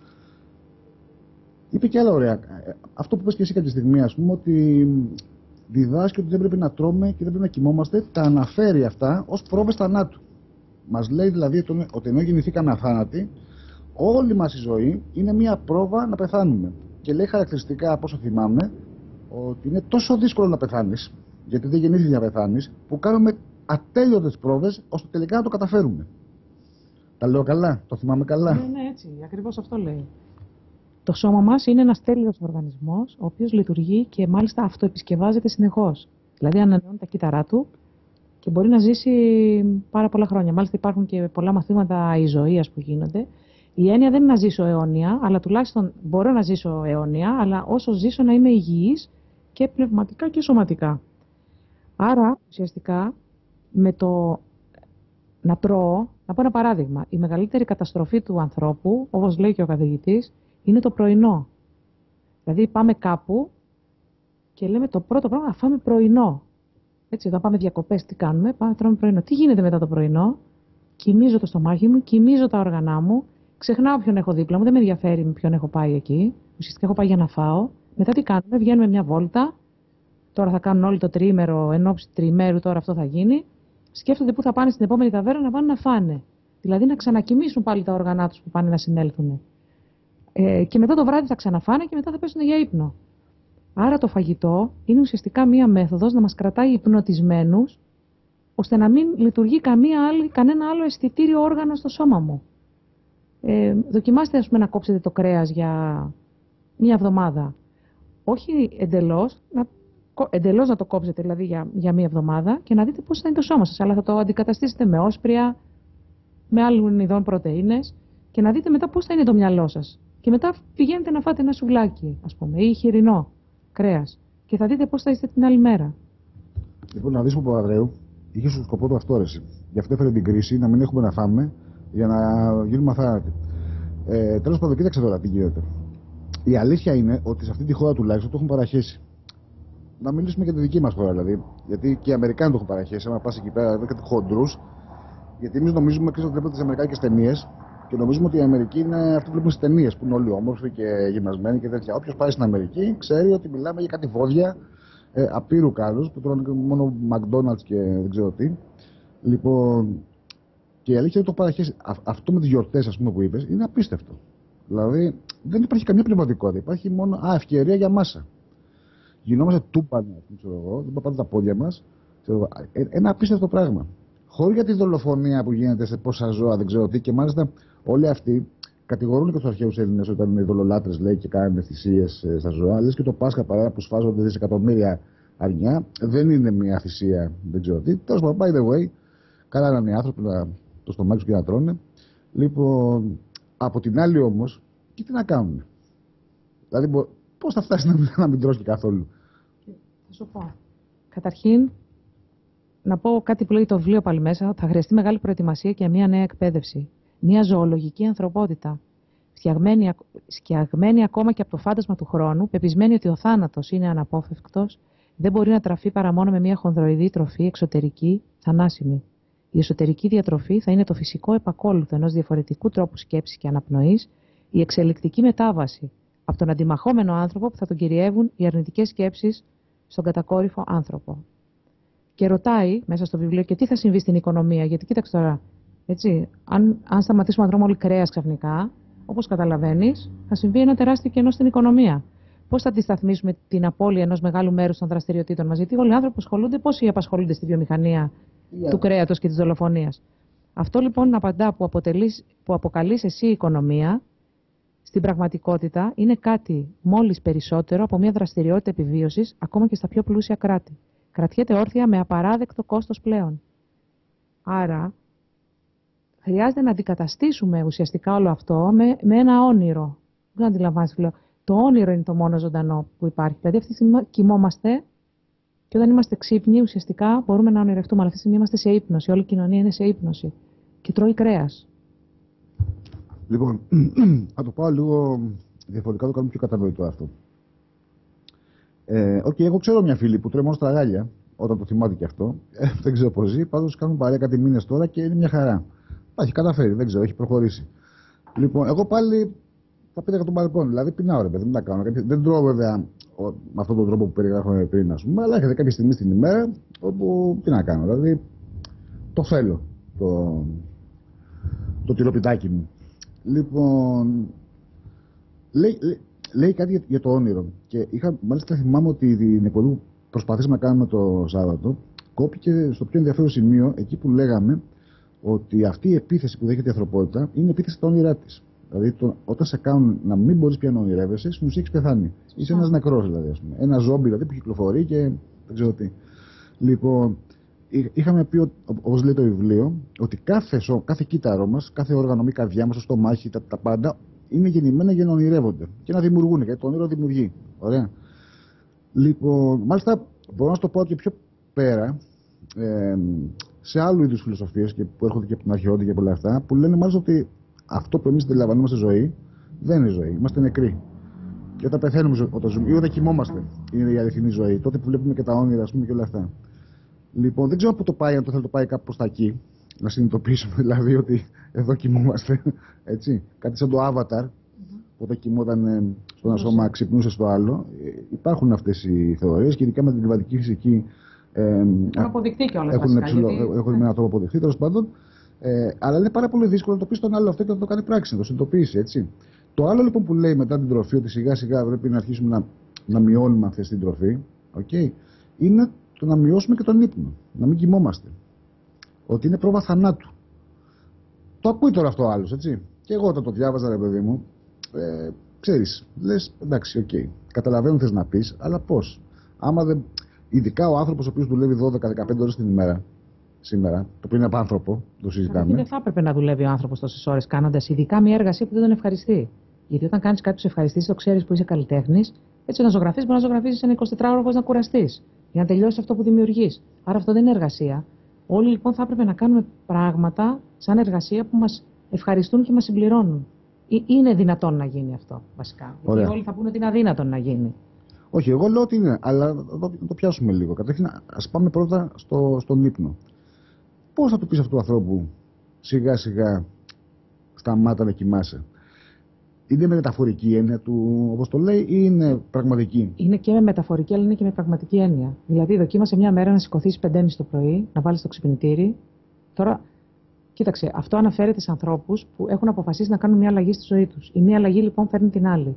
Είπε και άλλα ωραία. Αυτό που πες και εσύ κάποια στιγμή, ας πούμε, ότι διδάσκει ότι δεν πρέπει να τρώμε και δεν πρέπει να κοιμόμαστε, τα αναφέρει αυτά ως πρόβες θανάτου. Μας λέει δηλαδή ότι ενώ γεννηθήκαμε αθάνατοι, όλη μας η ζωή είναι μια πρόβα να πεθάνουμε. Και λέει χαρακτηριστικά, από όσο θυμάμαι, ότι είναι τόσο δύσκολο να πεθάνεις, γιατί δεν γεννήθηκες για να πεθάνεις, που κάνουμε ατέλειωτες πρόβες ώστε τελικά να το καταφέρουμε. Τα λέω καλά, το θυμάμαι καλά. Ναι, έτσι, ακριβώς αυτό λέει. Το σώμα μας είναι ένας τέλειος οργανισμός, ο οποίος λειτουργεί και μάλιστα αυτοεπισκευάζεται συνεχώς. Δηλαδή ανανεώνει τα κύτταρά του και μπορεί να ζήσει πάρα πολλά χρόνια. Μάλιστα υπάρχουν και πολλά μαθήματα ειζοείας που γίνονται. Η έννοια δεν είναι να ζήσω αιώνια, αλλά τουλάχιστον μπορώ να ζήσω αιώνια, αλλά όσο ζήσω να είμαι υγιής και πνευματικά και σωματικά. Άρα, ουσιαστικά, με το να τρώω, να πω ένα παράδειγμα, η μεγαλύτερη καταστροφή του ανθρώπου, όπως λέει και ο καθηγητής, είναι το πρωινό. Δηλαδή πάμε κάπου και λέμε το πρώτο πράγμα να φάμε πρωινό. Έτσι, όταν πάμε διακοπές, τι κάνουμε, πάμε τρώμε πρωινό. Τι γίνεται μετά το πρωινό? Κοιμίζω το στομάχι μου, κοιμίζω τα όργανά μου, ξεχνάω ποιον έχω δίπλα μου, δεν με ενδιαφέρει με ποιον έχω πάει εκεί. Ουσιαστικά έχω πάει για να φάω. Μετά τι κάνουμε, βγαίνουμε μια βόλτα. Τώρα θα κάνουν όλοι το τριήμερο, εν ώψη τριημέρου τώρα αυτό θα γίνει. Σκέφτονται πού θα πάνε στην επόμενη ταβέρνα να πάνε να φάνε. Δηλαδή να ξανακοιμήσουν πάλι τα όργανά τους που πάνε να συνέλθουν. Και μετά το βράδυ θα ξαναφάνε και μετά θα πέσουν για ύπνο. Άρα το φαγητό είναι ουσιαστικά μία μέθοδος να μας κρατάει υπνοτισμένους, ώστε να μην λειτουργεί κανένα άλλο αισθητήριο όργανο στο σώμα μου. Δοκιμάστε, ας πούμε, να κόψετε το κρέας για μία εβδομάδα. Όχι εντελώς να το κόψετε δηλαδή για μία εβδομάδα και να δείτε πώς θα είναι το σώμα σας. Αλλά θα το αντικαταστήσετε με όσπρια, με άλλων ειδών πρωτεΐνες και να δείτε μετά πώς θα είναι το μυαλό σας. Και μετά πηγαίνετε να φάτε ένα σουβλάκι, ας πούμε, ή χοιρινό κρέας. Και θα δείτε πώς θα είστε την άλλη μέρα. Λοιπόν, να δεις, ο Παπαδρέου είχε στο σκοπό του αυτό, εσύ. Γι' αυτό έφερε την κρίση, να μην έχουμε να φάμε, για να γίνουμε αθάνατοι. Τέλος πάντων, κοίταξε τώρα τι γίνεται. Η αλήθεια είναι ότι σε αυτή τη χώρα τουλάχιστον το έχουν παραχέσει. Να μιλήσουμε για τη δική μας χώρα δηλαδή. Γιατί και οι Αμερικάνοι το έχουν παραχέσει. Αν πας εκεί πέρα, βρήκατε χοντρούς. Γιατί εμείς νομίζουμε και ότι βλέπουμε τις αμερικάνικες ταινίες. Και νομίζουμε ότι η Αμερική είναι αυτή που βλέπουμε στις ταινίες, που είναι όλοι όμορφοι και γυμνασμένοι και τέτοια. Όποιος πάει στην Αμερική ξέρει ότι μιλάμε για κάτι βόδια απείρου κάλους που τρώνε μόνο McDonald's και δεν ξέρω τι. Λοιπόν, και η αλήθεια είναι το παραχέσει. Αυτό με τις γιορτές, ας πούμε, που είπες, είναι απίστευτο. Δηλαδή δεν υπάρχει καμία πνευματικότητα. Υπάρχει μόνο ευκαιρία για μάσα. Γινόμαστε τούπανοι, ξέρω εγώ, δεν πάμε τα πόδια μας. Ένα απίστευτο πράγμα. Χωρίς για τη δολοφονία που γίνεται σε πόσα ζώα, δεν ξέρω τι, και μάλιστα όλοι αυτοί κατηγορούν και τους αρχαίους Έλληνες όταν είναι ειδωλολάτρες, λέει, και κάνουν θυσίες στα ζώα. Λες και το Πάσχα παρά που σφάζονται δισεκατομμύρια αρνιά, δεν είναι μια θυσία, δεν ξέρω τι. Τέλος πάντων, by the way, καλά να είναι οι άνθρωποι να το στομάχι τους και να τρώνε. Λοιπόν, από την άλλη όμως, και τι να κάνουν. Δηλαδή, πώς θα φτάσει να μην τρώσει καθόλου. Θα σου πω. Καταρχήν, να πω κάτι που λέει το βιβλίο πάλι μέσα, θα χρειαστεί μεγάλη προετοιμασία και μια νέα εκπαίδευση. Μια ζωολογική ανθρωπότητα. Φτιαγμένη ακόμα και από το φάντασμα του χρόνου, πεπισμένη ότι ο θάνατος είναι αναπόφευκτος, δεν μπορεί να τραφεί παρά μόνο με μια χονδροειδή τροφή εξωτερική, θανάσιμη. Η εσωτερική διατροφή θα είναι το φυσικό επακόλουθο ενός διαφορετικού τρόπου σκέψης και αναπνοής, η εξελικτική μετάβαση από τον αντιμαχόμενο άνθρωπο που θα τον κυριεύουν οι αρνητικές σκέψεις στον κατακόρυφο άνθρωπο. και ρωτάει μέσα στο βιβλίο και τι θα συμβεί στην οικονομία. Γιατί κοίταξε τώρα, έτσι, αν σταματήσουμε να τρώμε όλοι κρέας ξαφνικά, όπως καταλαβαίνεις, θα συμβεί ένα τεράστιο κενό στην οικονομία. Πώς θα αντισταθμίσουμε την απώλεια ενός μεγάλου μέρους των δραστηριοτήτων μας? Γιατί όλοι οι άνθρωποι ασχολούνται, πόσοι απασχολούνται στη βιομηχανία του κρέατος και της δολοφονίας. Αυτό λοιπόν απαντά που αποκαλείς εσύ οικονομία, στην πραγματικότητα είναι κάτι μόλις περισσότερο από μια δραστηριότητα επιβίωσης, ακόμα και στα πιο πλούσια κράτη. Κρατιέται όρθια με απαράδεκτο κόστος πλέον. Άρα, χρειάζεται να αντικαταστήσουμε ουσιαστικά όλο αυτό με ένα όνειρο. Δεν αντιλαμβάνεσαι, λέω. Το όνειρο είναι το μόνο ζωντανό που υπάρχει. Δηλαδή, αυτή τη στιγμή κοιμόμαστε και όταν είμαστε ξύπνοι, ουσιαστικά μπορούμε να ονειρευτούμε. Αλλά αυτή τη στιγμή είμαστε σε ύπνωση. Όλη η κοινωνία είναι σε ύπνωση. Και τρώει κρέας. Λοιπόν, θα το πάω λίγο διαφορετικά, το κάνουμε πιο κατανοητό αυτό. Εγώ ξέρω μια φίλη που τρώει μόνο στραγάλια, όταν το θυμάται και αυτό. Δεν ξέρω πώς ζει, πάντως κάνουν παρέα κάτι μήνες τώρα και είναι μια χαρά. Τα έχει καταφέρει, δεν ξέρω, έχει προχωρήσει. Λοιπόν, εγώ πάλι θα πήρα για τον μπαλκόνι, δηλαδή πεινάω ρε παιδί, δεν τα κάνω. Δεν τρώω βέβαια με αυτόν τον τρόπο που περιγράφαμε πριν, ας πούμε, αλλά έρχεται κάποια στιγμή στην ημέρα όπου τι να κάνω, δηλαδή το θέλω, το τυροπιτάκι μου. Λοιπόν, λέει κάτι για το όνειρο. Και μάλιστα θυμάμαι ότι την εκπομπή που προσπαθήσαμε να κάνουμε το Σάββατο κόπηκε στο πιο ενδιαφέρον σημείο, εκεί που λέγαμε ότι αυτή η επίθεση που δέχεται η ανθρωπότητα είναι επίθεση στα όνειρά τη. Δηλαδή, όταν σε κάνουν να μην μπορεί πια να ονειρεύεσαι, στην ουσία έχει πεθάνει. Είσαι ένα νεκρός, δηλαδή, ας πούμε. Ένα ζόμπι δηλαδή, που κυκλοφορεί και δεν ξέρω τι. Λοιπόν, είχαμε πει, όπως λέει το βιβλίο, ότι κάθε κύτταρό μας, κάθε όργανο, η καρδιά μας, το στομάχι, τα πάντα είναι γεννημένα για να ονειρεύονται και να δημιουργούν, γιατί το όνειρο δημιουργεί. Ωραία. Λοιπόν, μάλιστα μπορώ να σου το πω και πιο πέρα, σε άλλου είδους φιλοσοφίες που έρχονται και από την αρχαιότητα και πολλά αυτά, που λένε μάλιστα ότι αυτό που εμείς αντιλαμβανόμαστε ζωή δεν είναι ζωή, είμαστε νεκροί. Και όταν πεθαίνουμε, όταν ζούμε ή όταν κοιμόμαστε, είναι η αληθινή ζωή. Τότε που βλέπουμε και τα όνειρα, ας πούμε, και όλα αυτά. Λοιπόν, δεν ξέρω πού το πάει, αν το θέλει το πάει κάπου προς τα εκεί. Να συνειδητοποιήσουμε δηλαδή ότι εδώ κοιμόμαστε. Έτσι. Κάτι σαν το Avatar, που όταν κοιμόταν στο ένα σώμα, ξυπνούσε στο άλλο. Υπάρχουν αυτές οι θεωρίες και ειδικά με την κλιματική φυσική. Έχουν αποδειχθεί κιόλας. Έχουν με έναν τρόπο αποδειχθεί, τέλος πάντων. Αλλά είναι πάρα πολύ δύσκολο να το πει στον άλλο αυτό και να το κάνει πράξη, να το συνειδητοποιήσει. Έτσι. Το άλλο λοιπόν που λέει μετά την τροφή, ότι σιγά σιγά πρέπει να αρχίσουμε να μειώνουμε αυτή την τροφή, okay, είναι το να μειώσουμε και τον ύπνο. Να μην κοιμόμαστε. Ότι είναι πρόβα θανάτου. Το ακούει τώρα αυτό ο άλλος, έτσι. Και εγώ όταν το διάβαζα, ρε παιδί μου, ξέρεις, λες εντάξει, οκ. Καταλαβαίνω τι θες να πεις, αλλά πώς. Άμα δεν. Ειδικά ο άνθρωπος ο οποίος δουλεύει 12-15 ώρες την ημέρα, σήμερα, το οποίο είναι απάνθρωπο, το συζητάμε. Δεν θα έπρεπε να δουλεύει ο άνθρωπος τόσες ώρες κάνοντας ειδικά μια εργασία που δεν τον ευχαριστεί. Γιατί όταν κάνεις κάτι που σε ευχαριστεί, το ξέρεις που είσαι καλλιτέχνης, έτσι να ζωγραφείς μπορεί να ζωγραφίσεις ένα 24ωρο χωρίς να κουραστείς. Για να τελειώσεις αυτό που δημιουργείς. Άρα αυτό δεν είναι εργασία. Όλοι λοιπόν θα έπρεπε να κάνουμε πράγματα σαν εργασία που μας ευχαριστούν και μας συμπληρώνουν. Είναι δυνατόν να γίνει αυτό, βασικά. Γιατί όλοι θα πούνε ότι είναι αδύνατον να γίνει. Όχι, εγώ λέω ότι είναι, αλλά να το πιάσουμε λίγο. Καταρχήν, ας πάμε πρώτα στον ύπνο. Πώς θα του πεις αυτού του ανθρώπου σιγά σιγά σταμάτα να κοιμάσαι? Είναι με μεταφορική έννοια του, όπως το λέει, ή είναι πραγματική? Είναι και με μεταφορική, αλλά είναι και με πραγματική έννοια. Δηλαδή, δοκίμασε μια μέρα να σηκωθείς 5:30 το πρωί, να βάλεις το ξυπνητήρι. Τώρα, κοίταξε, αυτό αναφέρεται σε ανθρώπους που έχουν αποφασίσει να κάνουν μια αλλαγή στη ζωή τους. Η μία αλλαγή λοιπόν φέρνει την άλλη.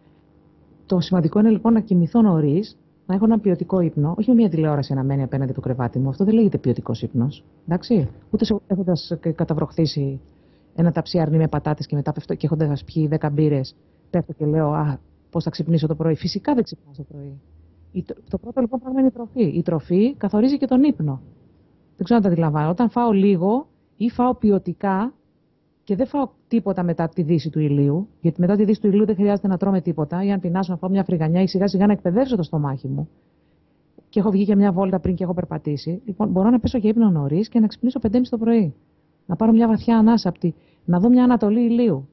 Το σημαντικό είναι λοιπόν να κοιμηθώ νωρίς, να έχω ένα ποιοτικό ύπνο, όχι με μια τηλεόραση αναμένη απέναντι από το κρεβάτι μου. Αυτό δεν λέγεται ποιοτικός ύπνος. Εντάξει. Ούτε έχοντας καταβροχθήσει ένα ταψί αρνί με πατάτες και μετά πέφτω και έχοντας πιει 10 μπύρες, πέφτω και λέω πώς θα ξυπνήσω το πρωί. Φυσικά δεν ξυπνάω το πρωί. Το πρώτο λοιπόν πράγμα είναι η τροφή. Η τροφή καθορίζει και τον ύπνο. Δεν ξέρω αν τα αντιλαμβάνω. Όταν φάω λίγο ή φάω ποιοτικά και δεν φάω τίποτα μετά τη δύση του ηλίου, γιατί μετά τη δύση του ηλίου δεν χρειάζεται να τρώμε τίποτα, ή αν πεινάσω να φάω μια φρυγανιά ή σιγά σιγά να εκπαιδεύσω το στομάχι μου. Και έχω βγει για μια βόλτα πριν και έχω περπατήσει. Λοιπόν, μπορώ να πέσω για ύπνο νωρίς και να ξυπνήσω 5:30 το πρωί. Να πάρω μια βαθιά ανάσαπτη, να δω μια ανατολή ηλίου.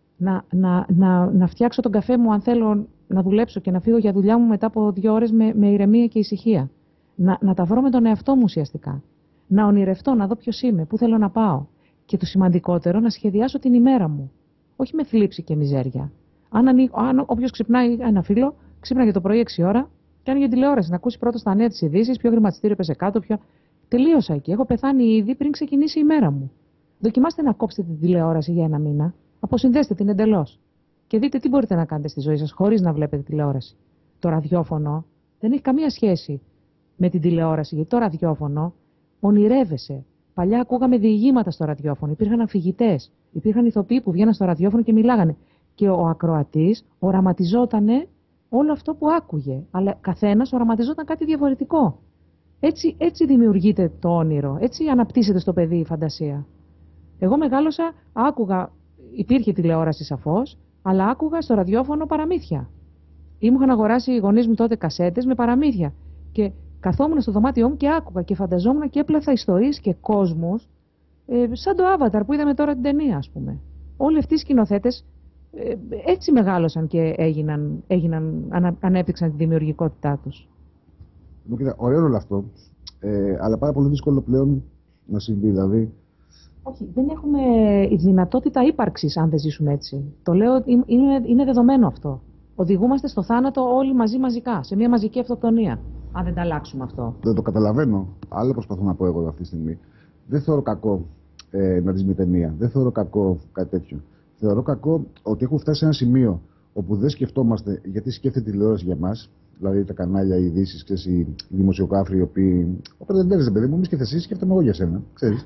Να φτιάξω τον καφέ μου αν θέλω να δουλέψω και να φύγω για δουλειά μου μετά από 2 ώρες με ηρεμία και ησυχία. Να τα βρω με τον εαυτό μου ουσιαστικά. Να ονειρευτώ, να δω ποιος είμαι, πού θέλω να πάω. Και το σημαντικότερο, να σχεδιάσω την ημέρα μου. Όχι με θλίψη και μιζέρια. Αν όποιος ξυπνάει, ένα φίλο, ξύπναγε το πρωί 6 ώρα Κάνει για τηλεόραση, να ακούσει πρώτα στα νέα τις ειδήσεις, ποιο χρηματιστήριο πέσε κάτω, ποιο. Τελείωσα εκεί. Έχω πεθάνει ήδη πριν ξεκινήσει η μέρα μου. Δοκιμάστε να κόψετε την τηλεόραση για 1 μήνα. Αποσυνδέστε την εντελώς. Και δείτε τι μπορείτε να κάνετε στη ζωή σας χωρίς να βλέπετε τηλεόραση. Το ραδιόφωνο δεν έχει καμία σχέση με την τηλεόραση, γιατί το ραδιόφωνο ονειρεύεσαι. Παλιά ακούγαμε διηγήματα στο ραδιόφωνο, υπήρχαν αφηγητές, υπήρχαν ηθοποιοί που βγαίναν στο ραδιόφωνο και μιλάγανε. Και ο ακροατής οραματιζότανε όλο αυτό που άκουγε. Αλλά καθένας οραματιζόταν κάτι διαφορετικό. Έτσι δημιουργείται το όνειρο, έτσι αναπτύσσεται στο παιδί η φαντασία. Εγώ μεγάλωσα, άκουγα, υπήρχε τηλεόραση σαφώς, αλλά άκουγα στο ραδιόφωνο παραμύθια. Ή μου είχαν αγοράσει οι γονείς μου τότε κασέτες με παραμύθια. Και καθόμουν στο δωμάτιό μου και άκουγα και φανταζόμουν και έπλαθα ιστορίες και κόσμους, σαν το Avatar που είδαμε τώρα την ταινία, ας πούμε. Όλοι αυτοί οι σκηνοθέτες έτσι μεγάλωσαν και ανέπτυξαν τη δημιουργικότητά τους. Κοίτα, ωραίο όλο αυτό, αλλά πάρα πολύ δύσκολο πλέον να συμβεί. Δηλαδή, όχι, δεν έχουμε η δυνατότητα ύπαρξης αν δεν ζήσουμε έτσι. Το λέω, είναι δεδομένο αυτό. Οδηγούμαστε στο θάνατο όλοι μαζικά, σε μια μαζική αυτοκτονία, αν δεν τα αλλάξουμε αυτό. Δεν το καταλαβαίνω. Άλλο προσπαθώ να πω εγώ αυτή τη στιγμή. Δεν θεωρώ κακό να δεις μια ταινία. Δεν θεωρώ κακό κάτι τέτοιο. Θεωρώ κακό ότι έχουμε φτάσει σε ένα σημείο όπου δεν σκεφτόμαστε γιατί σκέφτεται τηλεόραση για μας. Δηλαδή τα κανάλια, οι ειδήσεις, οι δημοσιογράφοι, οι οποίοι. Οπότε δεν παίρνει, παιδί μου, μη σκέφτεσαι εσύ, σκέφτομαι εγώ για σένα. Ξέρεις.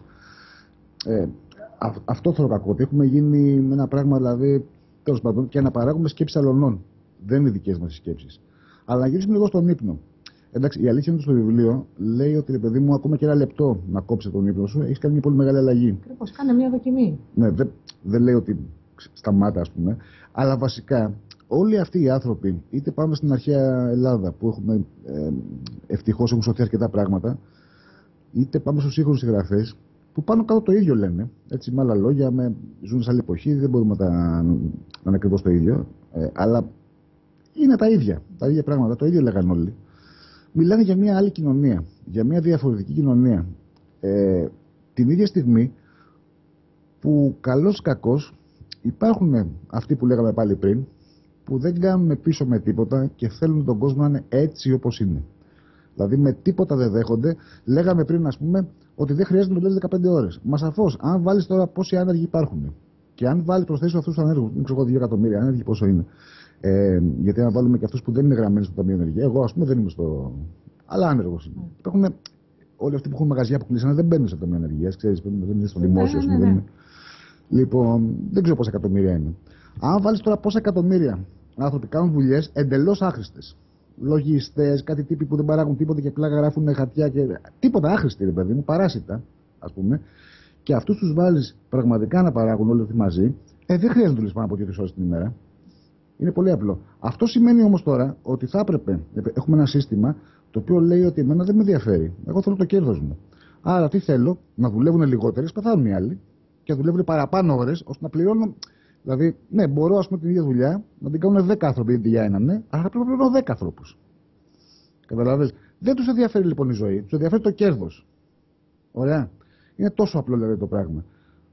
Αυτό θεωρώ κακό. Ότι έχουμε γίνει με ένα πράγμα, δηλαδή, τέλος πάντων, και να παράγουμε σκέψεις αλλωνών. Δεν είναι δικές μας οι σκέψεις. Αλλά να γυρίσουμε λίγο στον ύπνο. Εντάξει, η αλήθεια είναι ότι στο βιβλίο λέει ότι, ρε παιδί μου, ακόμα και 1 λεπτό να κόψει τον ύπνο σου, έχει κάνει μια πολύ μεγάλη αλλαγή. Ακριβώς, κάνε μια δοκιμή. Ναι, δεν λέει ότι σταμάτα, ας πούμε. Αλλά βασικά όλοι αυτοί οι άνθρωποι, είτε πάμε στην αρχαία Ελλάδα που έχουμε ευτυχώς έχουν σωθεί αρκετά πράγματα, είτε πάμε στους σύγχρονους συγγραφείς που πάνω κάτω το ίδιο λένε. Έτσι, με άλλα λόγια, ζουν σε άλλη εποχή, δεν μπορούμε να είναι ακριβώς το ίδιο. Αλλά είναι τα ίδια πράγματα, το ίδιο λέγανε όλοι. Μιλάνε για μια άλλη κοινωνία, για μια διαφορετική κοινωνία. Την ίδια στιγμή που καλώς κακώς υπάρχουν αυτοί που λέγαμε πάλι πριν, που δεν κάνουν πίσω με τίποτα και θέλουν τον κόσμο να είναι έτσι όπως είναι. Δηλαδή με τίποτα δεν δέχονται. Λέγαμε πριν, ας πούμε, ότι δεν χρειάζεται να δουλεύει 15 ώρες. Μα σαφώς, αν βάλεις τώρα πόσοι άνεργοι υπάρχουν και αν βάλεις προσθέσεις αυτούς τους ανέργους, δεν ξέρω 2 εκατομμύρια άνεργοι πόσο είναι. Γιατί αν βάλουμε και αυτούς που δεν είναι γραμμένοι στο Ταμείο Ενεργείας, εγώ, ας πούμε, δεν είμαι στο. Αλλά άνεργος είμαι. Υπάρχουν όλοι αυτοί που έχουν μαγαζιά που κλείσανε, δεν μπαίνουν στο Ταμείο Ενεργείας, ξέρεις, δεν είναι στο δημόσιο, ας πούμε. Λοιπόν, δεν ξέρω πόσα εκατομμύρια είναι. Αν βάλεις τώρα πόσα εκατομμύρια άνθρωποι κάνουν δουλειές εντελώς άχρηστες. Λογιστές, κάτι τύποι που δεν παράγουν τίποτα και απλά γράφουν χαρτιά και. Τίποτα άχρηστοι, ρε παιδί μου, παράσιτα, ας πούμε. Και αυτούς τους βάλεις πραγματικά να παράγουν όλοι αυτοί μαζί, δεν χρειάζεται να δουλεύεις πάνω από 2-3 ώρες την ημέρα. Είναι πολύ απλό. Αυτό σημαίνει όμως τώρα ότι θα έπρεπε. Έχουμε ένα σύστημα το οποίο λέει ότι εμένα δεν με ενδιαφέρει. Εγώ θέλω το κέρδος μου. Άρα τι θέλω, να δουλεύουν λιγότερες, πεθάνουν οι άλλοι και να δουλεύουν παραπάνω ώρες ώστε να πληρώνω. Δηλαδή, ναι, μπορώ ας πούμε την ίδια δουλειά να την κάνουν 10 άνθρωποι αντί για έναν, ναι, αλλά θα πρέπει να πληρώνω 10 ανθρώπους. Καταλαβαίνεις. Δεν τους ενδιαφέρει λοιπόν η ζωή, τους ενδιαφέρει το κέρδος. Ωραία. Είναι τόσο απλό δηλαδή το πράγμα.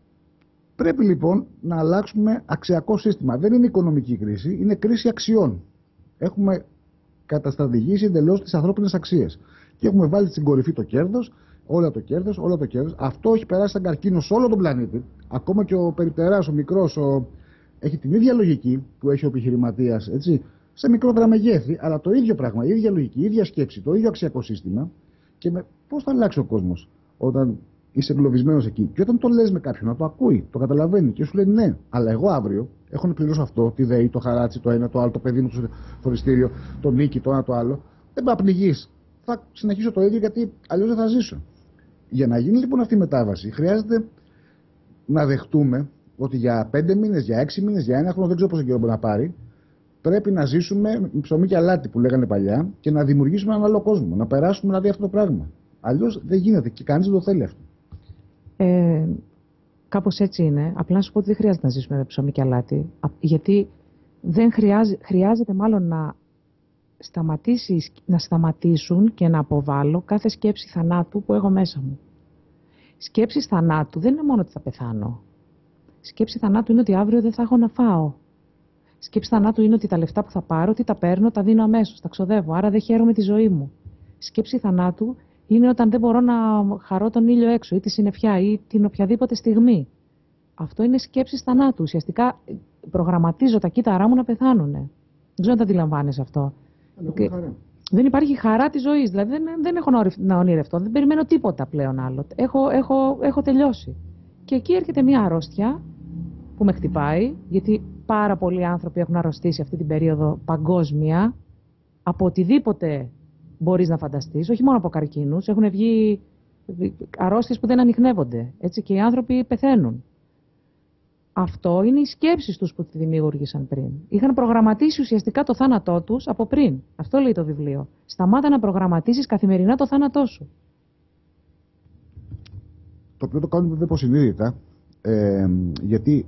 Πρέπει λοιπόν να αλλάξουμε αξιακό σύστημα. Δεν είναι οικονομική κρίση, είναι κρίση αξιών. Έχουμε καταστρατηγήσει εντελώς τις ανθρώπινες αξίες. Και έχουμε βάλει στην κορυφή το κέρδος, όλο το κέρδος. Αυτό έχει περάσει σαν καρκίνο σε όλο τον πλανήτη. Ακόμα και ο περιπτεράς, ο μικρός, έχει την ίδια λογική που έχει ο επιχειρηματίας, έτσι, σε μικρότερα μεγέθη, αλλά το ίδιο πράγμα, η ίδια λογική, η ίδια σκέψη, το ίδιο αξιακό σύστημα. Και πώς θα αλλάξει ο κόσμος όταν είσαι εγκλωβισμένος εκεί. Και όταν το λες με κάποιον, να το ακούει, το καταλαβαίνει και σου λέει ναι, αλλά εγώ αύριο έχω να πληρώσω αυτό, τη ΔΕΗ, το χαράτσι, το ένα, το άλλο, το παιδί μου, το φοριστήριο, το νίκη, το ένα, το άλλο. Δεν θα πνιγείς. Θα συνεχίσω το ίδιο γιατί αλλιώς δεν θα ζήσω. Για να γίνει λοιπόν αυτή η μετάβαση, χρειάζεται να δεχτούμε ότι για 5 μήνες, για 6 μήνες, για 1 χρόνο, δεν ξέρω πόσο καιρό μπορεί να πάρει, πρέπει να ζήσουμε με ψωμί και αλάτι που λέγανε παλιά και να δημιουργήσουμε έναν άλλο κόσμο. Να περάσουμε δηλαδή αυτό το πράγμα. Αλλιώς δεν γίνεται και κανείς δεν το θέλει αυτό. Κάπως έτσι είναι. Απλά να σου πω ότι δεν χρειάζεται να ζήσουμε με ψωμί και αλάτι. Γιατί δεν χρειάζεται μάλλον να σταματήσουν και να αποβάλω κάθε σκέψη θανάτου που έχω μέσα μου. Σκέψη θανάτου δεν είναι μόνο ότι θα πεθάνω. Σκέψη θανάτου είναι ότι αύριο δεν θα έχω να φάω. Σκέψη θανάτου είναι ότι τα λεφτά που θα πάρω, τι τα παίρνω, τα δίνω αμέσως, τα ξοδεύω. Άρα δεν χαίρομαι τη ζωή μου. Σκέψη θανάτου είναι όταν δεν μπορώ να χαρώ τον ήλιο έξω ή τη συννεφιά ή την οποιαδήποτε στιγμή. Αυτό είναι σκέψη θανάτου. Ουσιαστικά προγραμματίζω τα κύτταρά μου να πεθάνουνε. Δεν ξέρω αν τα αντιλαμβάνεσαι αυτό. Δεν υπάρχει χαρά τη ζωή. Δηλαδή δεν έχω να ονειρευτώ. Δεν περιμένω τίποτα πλέον άλλο. Έχω τελειώσει. Και εκεί έρχεται μια αρρώστια που με χτυπάει, γιατί πάρα πολλοί άνθρωποι έχουν αρρωστήσει αυτή την περίοδο παγκόσμια από οτιδήποτε μπορείς να φανταστείς, όχι μόνο από καρκίνους. Έχουν βγει αρρώστιες που δεν ανιχνεύονται. Έτσι, και οι άνθρωποι πεθαίνουν. Αυτό είναι οι σκέψεις τους που τη δημιούργησαν πριν. Είχαν προγραμματίσει ουσιαστικά το θάνατό τους από πριν. Αυτό λέει το βιβλίο. Σταμάτα να προγραμματίσεις καθημερινά το θάνατό σου. Το οποίο το κάνουν βέβαια υποσυνείδητα, γιατί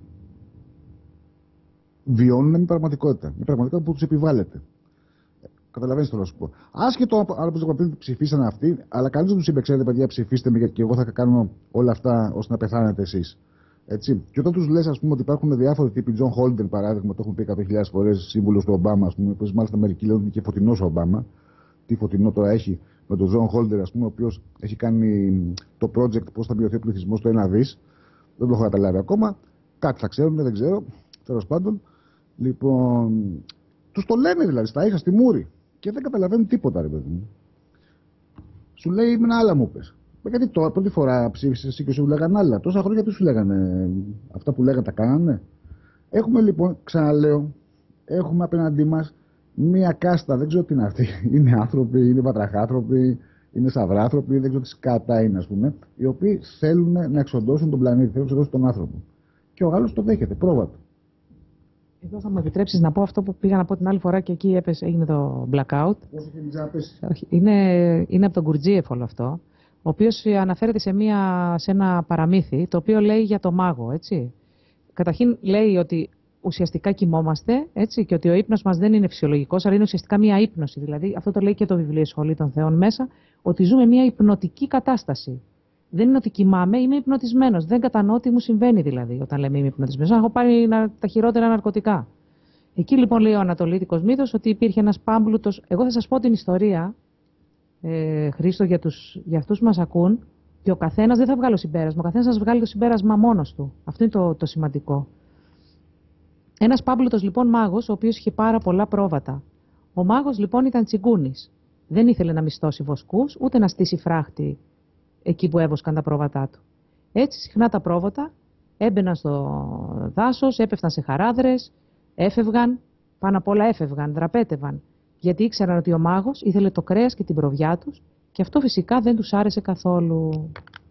βιώνουν μια πραγματικότητα. Μια πραγματικότητα που τους επιβάλλεται. Καταλαβαίνεις το να σου πω. Άσχετο άλλο που πριν ψηφίσανε αυτοί, αλλά κανείς δεν τους είπε: ξέρετε, παιδιά, ψηφίστε με και εγώ θα κάνω όλα αυτά ώστε να πεθάνετε εσείς. Έτσι. Και όταν τους λες, ας πούμε, ότι υπάρχουν διάφοροι τύποι, Τζον Χόλντεν παράδειγμα, το έχουν πει 100.000 φορές, σύμβουλος του Ομπάμα, ας πούμε, που μάλιστα μερικοί λένε ότι είναι και φωτεινός ο Ομπάμα. Τι φωτεινό τώρα έχει με τον Τζον Χόλντεν, ας πούμε, ο οποίος έχει κάνει το project πώς θα μειωθεί ο πληθυσμός στο 1 δις. Δεν το έχω καταλάβει ακόμα. Κάτι θα ξέρουν, δεν ξέρω. Τέλος πάντων. Λοιπόν, τους το λένε δηλαδή στα ίσα, στη μούρη. Και δεν καταλαβαίνουν τίποτα, ρε παιδί μου. Σου λέει: με άλλα μου πες. Γιατί τώρα πρώτη φορά ψήφισες εσύ και σου λέγανε άλλα. Τόσα χρόνια τι σου λέγανε, αυτά που λέγανε τα κάνανε. Έχουμε λοιπόν, ξαναλέω, έχουμε απέναντί μας μία κάστα, δεν ξέρω τι είναι αυτή. Είναι άνθρωποι, είναι πατραχάνθρωποι, είναι σαυράνθρωποι, δεν ξέρω τι σκάτα είναι, ας πούμε, οι οποίοι θέλουν να εξοντώσουν τον πλανήτη, θέλουν να εξοντώσουν τον άνθρωπο. Και ο Γάλλος το δέχεται, πρόβατο. Εδώ θα μου επιτρέψεις να πω αυτό που πήγα να πω την άλλη φορά και εκεί έγινε το blackout. Όχι, είναι από τον Γκουρτζίεφ όλο αυτό, ο οποίος αναφέρεται σε ένα παραμύθι, το οποίο λέει για το μάγο, έτσι. Καταρχήν λέει ότι ουσιαστικά κοιμόμαστε, έτσι, και ότι ο ύπνος μας δεν είναι φυσιολογικός, αλλά είναι ουσιαστικά μια ύπνωση. Δηλαδή, αυτό το λέει και το βιβλίο «Η Σχολή των Θεών» μέσα, ότι ζούμε μια υπνοτική κατάσταση. Δεν είναι ότι κοιμάμαι, είμαι υπνοτισμένος. Δεν κατανοώ τι μου συμβαίνει δηλαδή όταν λέμε είμαι υπνοτισμένος. Έχω πάρει τα χειρότερα ναρκωτικά. Εκεί λοιπόν λέει ο ανατολίτικος μύθος ότι υπήρχε ένας πάμπλουτος. Εγώ θα σας πω την ιστορία, Χρήστο, για αυτούς που μας ακούν, και ο καθένας δεν θα βγάλει συμπέρασμα. Ο καθένας θα βγάλει το συμπέρασμα μόνος του. Αυτό είναι το σημαντικό. Ένας πάμπλουτος λοιπόν μάγος, ο οποίος είχε πάρα πολλά πρόβατα. Ο μάγος λοιπόν ήταν τσιγκούνης. Δεν ήθελε να μισθώσει βοσκούς, ούτε να στήσει φράχτη εκεί που έβοσκαν τα πρόβατά του. Έτσι συχνά τα πρόβατα έμπαιναν στο δάσος, έπεφταν σε χαράδρες, έφευγαν, πάνω απ' όλα έφευγαν, δραπέτευαν. Γιατί ήξεραν ότι ο μάγος ήθελε το κρέας και την προβιά τους και αυτό φυσικά δεν τους άρεσε καθόλου.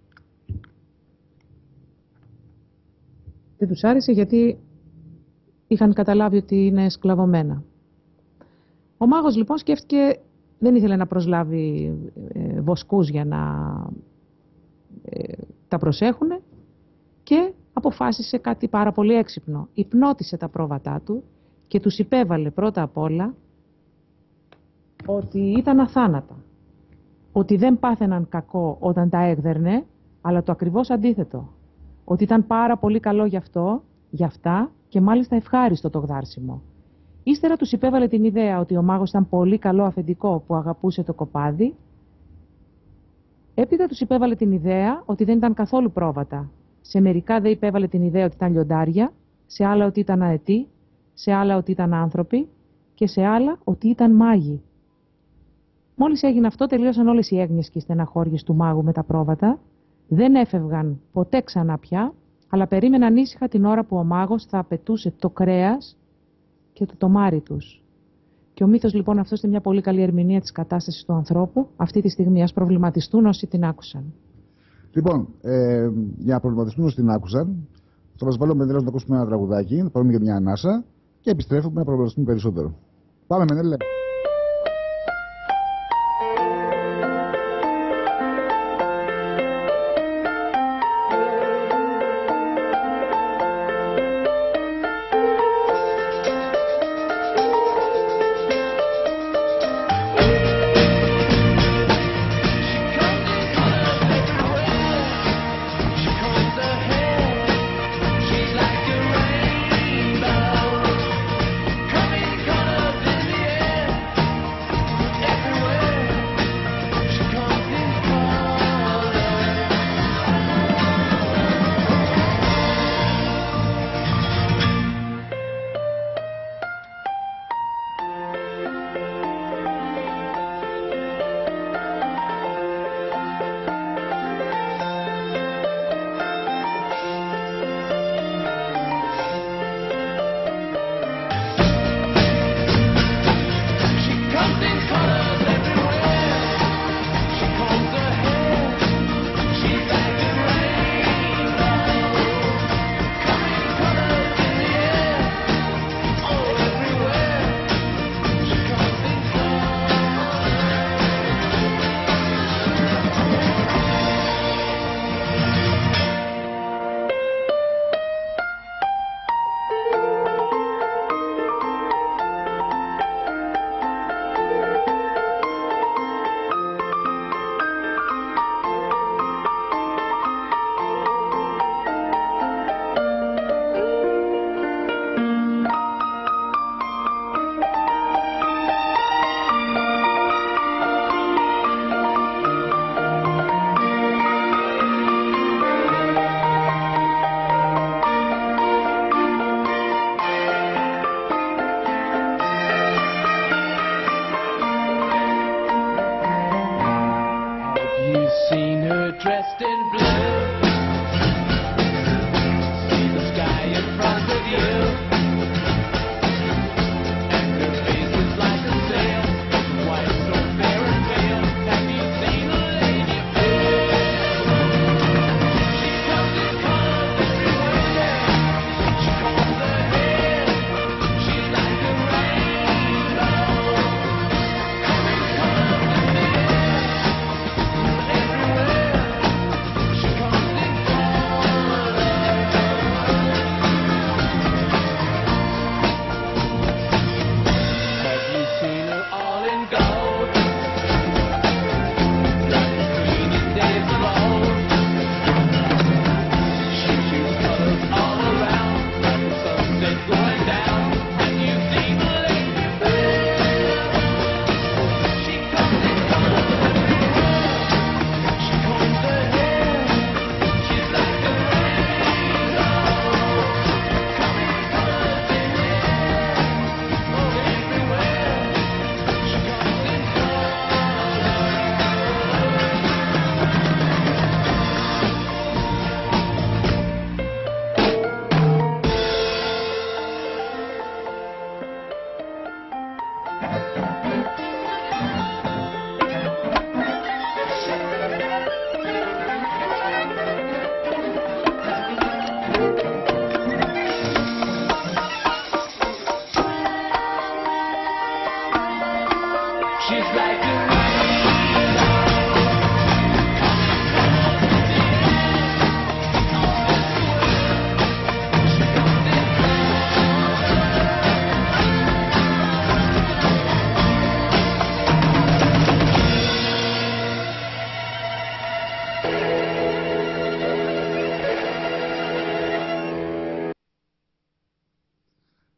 Δεν τους άρεσε γιατί είχαν καταλάβει ότι είναι σκλαβωμένα. Ο μάγος λοιπόν σκέφτηκε, δεν ήθελε να προσλάβει βοσκούς για να τα προσέχουν και αποφάσισε κάτι πάρα πολύ έξυπνο. Υπνώτισε τα πρόβατά του και τους υπέβαλε πρώτα απ' όλα ότι ήταν αθάνατα. Ότι δεν πάθαιναν κακό όταν τα έγδερνε, αλλά το ακριβώς αντίθετο. Ότι ήταν πάρα πολύ καλό για αυτά και μάλιστα ευχάριστο το γδάρσιμο. Ύστερα τους υπέβαλε την ιδέα ότι ο μάγος ήταν πολύ καλό αφεντικό που αγαπούσε το κοπάδι. Έπειτα τους υπέβαλε την ιδέα ότι δεν ήταν καθόλου πρόβατα. Σε μερικά δεν υπέβαλε την ιδέα ότι ήταν λιοντάρια, σε άλλα ότι ήταν αετοί, σε άλλα ότι ήταν άνθρωποι και σε άλλα ότι ήταν μάγοι. Μόλις έγινε αυτό, τελείωσαν όλες οι έγνοιες και οι στεναχώριες του μάγου με τα πρόβατα. Δεν έφευγαν ποτέ ξανά πια, αλλά περίμεναν ήσυχα την ώρα που ο μάγος θα απαιτούσε το κρέας και το τομάρι τους. Και ο μύθος λοιπόν αυτός είναι μια πολύ καλή ερμηνεία της κατάστασης του ανθρώπου. Αυτή τη στιγμή ας προβληματιστούν όσοι την άκουσαν. Λοιπόν, για να προβληματιστούν όσοι την άκουσαν, θα μας βάλουμε Μενέλα να ακούσουμε ένα τραγουδάκι, θα πάρουμε για μια ανάσα και επιστρέφουμε να προβληματιστούμε περισσότερο. Πάμε, Μενέλα. She's like a rainbow.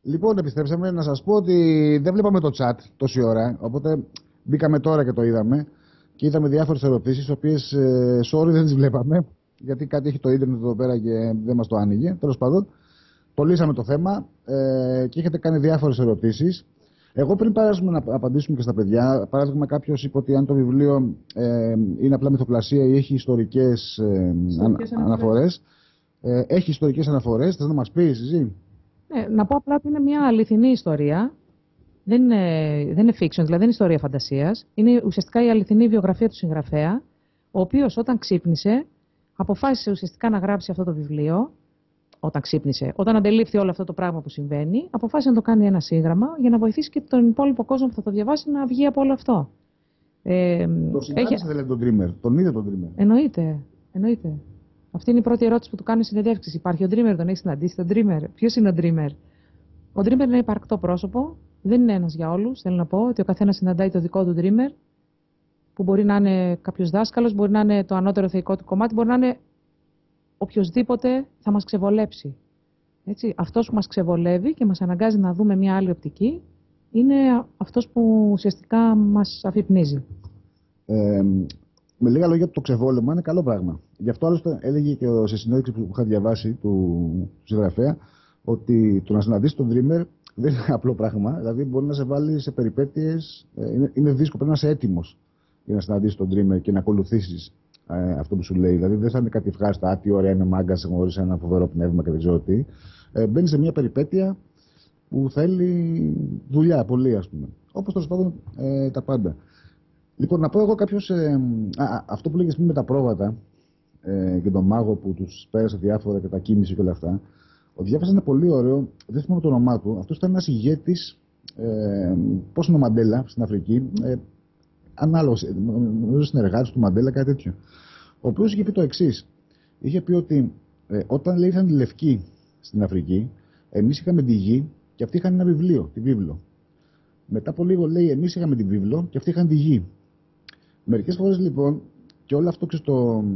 Λοιπόν, επιστρέψαμε να σας πω ότι δεν βλέπαμε το chat τόση ώρα, οπότε μπήκαμε τώρα και το είδαμε και είδαμε διάφορες ερωτήσεις, τις οποίες sorry δεν τις βλέπαμε, γιατί κάτι έχει το ίντερνετ εδώ πέρα και δεν μας το άνοιγε. Τέλος πάντων, το λύσαμε το θέμα και έχετε κάνει διάφορες ερωτήσεις. Εγώ πριν πάρουμε να απαντήσουμε και στα παιδιά, παράδειγμα κάποιος είπε ότι αν το βιβλίο είναι απλά μυθοπλασία ή έχει ιστορικές αναφορές. Έχει ιστορικές αναφορές, θες να μας πεις εσύ? Ναι, να πω απλά ότι είναι μια αληθινή ιστορία. Δεν είναι fiction, δηλαδή δεν είναι ιστορία φαντασίας. Είναι ουσιαστικά η αληθινή βιογραφία του συγγραφέα, ο οποίος όταν ξύπνησε, αποφάσισε ουσιαστικά να γράψει αυτό το βιβλίο. Όταν ξύπνησε, όταν αντελήφθη όλο αυτό το πράγμα που συμβαίνει, αποφάσισε να το κάνει ένα σύγγραμμα για να βοηθήσει και τον υπόλοιπο κόσμο που θα το διαβάσει να βγει από όλο αυτό. Το συνάντησε δηλαδή τον Dreamer, τον είδε τον Dreamer. Εννοείται. Αυτή είναι η πρώτη ερώτηση που του κάνει συνεντεύξεις. Υπάρχει ο Dreamer, τον έχει συναντήσει τον Dreamer? Ποιος είναι ο Dreamer? Ο Dreamer είναι υπαρκτό πρόσωπο, δεν είναι ένας για όλους. Θέλω να πω ότι ο καθένας συναντάει το δικό του Dreamer, που μπορεί να είναι κάποιος δάσκαλος, μπορεί να είναι το ανώτερο θεϊκό του κομμάτι, μπορεί να είναι οποιοσδήποτε θα μας ξεβολέψει. Έτσι, αυτός που μας ξεβολεύει και μας αναγκάζει να δούμε μια άλλη οπτική είναι αυτός που ουσιαστικά μας αφυπνίζει. Με λίγα λόγια, το ξεβόλεμα είναι καλό πράγμα. Γι' αυτό άλλωστε έλεγε και σε συνέντευξη που είχα διαβάσει του συγγραφέα ότι το να συναντήσει τον Dreamer δεν είναι απλό πράγμα. Δηλαδή, μπορεί να σε βάλει σε περιπέτειες. Είναι δύσκολο, πρέπει να είσαι έτοιμος για να συναντήσει τον Dreamer και να ακολουθήσει αυτό που σου λέει. Δηλαδή, δεν θα είναι κάτι ευχάριστο. Τι ωραία είναι μάγκα, σε γνωρίζει ένα φοβερό πνεύμα και δεν ξέρω τι. Μπαίνει σε μια περιπέτεια που θέλει δουλειά, πολύ ας πούμε. Όπως τέλος πάντων τα πάντα. Λοιπόν, να πω εγώ αυτό που λέγες πριν με τα πρόβατα και τον μάγο που τους πέρασε διάφορα και τα κίνηση και όλα αυτά. Ο διάβασα ένα πολύ ωραίο, δεν θυμάμαι το όνομά του. Αυτός ήταν ένας ηγέτης, πώς είναι ο Μαντέλα στην Αφρική, ανάλογος, νομίζω συνεργάτης του Μαντέλα, κάτι τέτοιο. Ο οποίος είχε πει το εξής. Είχε πει ότι όταν λέει ήρθαν οι Λευκοί στην Αφρική, εμείς είχαμε τη γη και αυτοί είχαν ένα βιβλίο, τη βίβλο. Μετά από λίγο λέει εμείς είχαμε τη βίβλο και αυτοί είχαν τη γη. Μερικές φορές λοιπόν και όλο αυτό το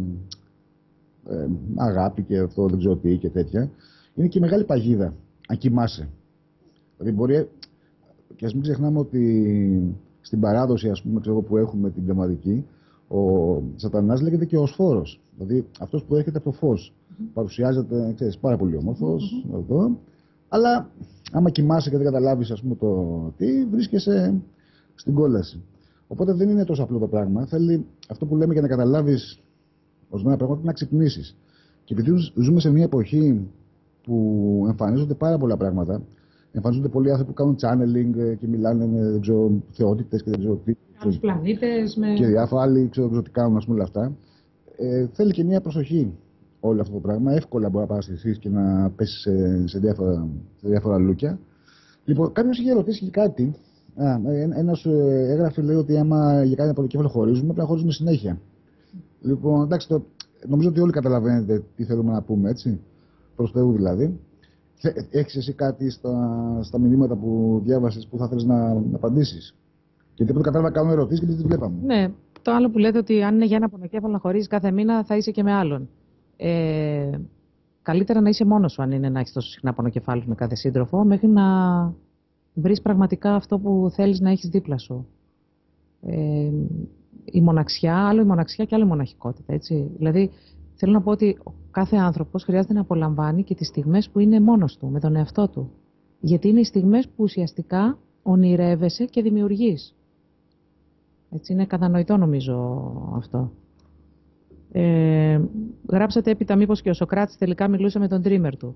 αγάπη και αυτό δεν ξέρω τι και τέτοια είναι και μεγάλη παγίδα αν κοιμάσαι. Δηλαδή μπορεί και ας μην ξεχνάμε ότι στην παράδοση ας πούμε που έχουμε την πνευματική ο Σατανάς λέγεται και ο Σφόρος. Δηλαδή αυτός που έρχεται από το φως. Παρουσιάζεται ξέρεις, πάρα πολύ όμορφος αλλά άμα κοιμάσαι και δεν καταλάβεις ας πούμε το τι βρίσκεσαι στην κόλαση. Οπότε δεν είναι τόσο απλό το πράγμα. Θέλει αυτό που λέμε για να καταλάβεις ορισμένα πράγματα να ξυπνήσεις. Και επειδή ζούμε σε μια εποχή που εμφανίζονται πάρα πολλά πράγματα, εμφανίζονται πολλοί άνθρωποι που κάνουν channeling και μιλάνε με θεότητες και δεν ξέρω τι. Άλλους πλανήτες. Και διάφορα άλλοι ξέρω τι κάνουν, ας πούμε, όλα αυτά. Θέλει και μια προσοχή όλο αυτό το πράγμα. Εύκολα μπορεί να παρασυρθείς και να πέσεις σε διάφορα λούκια. Λοιπόν, κάποιος είχε ρωτήσει και κάτι. Ένας έγραφε, λέει ότι άμα για κάτι από το κέφαλο χωρίζουμε, πρέπει να χωρίζουμε συνέχεια. Λοιπόν, εντάξει, νομίζω ότι όλοι καταλαβαίνετε τι θέλουμε να πούμε, έτσι. Προς Θεού δηλαδή. Έχεις εσύ κάτι στα μηνύματα που διάβασες που θα θέλεις να απαντήσεις? Γιατί από το κατάλαβα κάνουμε ερωτήσεις και δεν τις βλέπαμε. Ναι, το άλλο που λέτε ότι αν είναι για ένα πονοκέφαλο να χωρίζεις κάθε μήνα θα είσαι και με άλλον. Καλύτερα να είσαι μόνος σου αν είναι να έχεις τόσο συχνά πονοκεφάλους με κάθε σύντροφο, μέχρι να βρεις πραγματικά αυτό που θέλεις να έχεις δίπλα σου. Η μοναξιά, άλλο η μοναξιά και άλλο η μοναχικότητα, έτσι. Δηλαδή, θέλω να πω ότι κάθε άνθρωπος χρειάζεται να απολαμβάνει και τις στιγμές που είναι μόνος του, με τον εαυτό του. Γιατί είναι οι στιγμές που ουσιαστικά ονειρεύεσαι και δημιουργείς. Έτσι, είναι κατανοητό νομίζω αυτό. Γράψατε έπειτα μήπως και ο Σωκράτης τελικά μιλούσε με τον Dreamer του.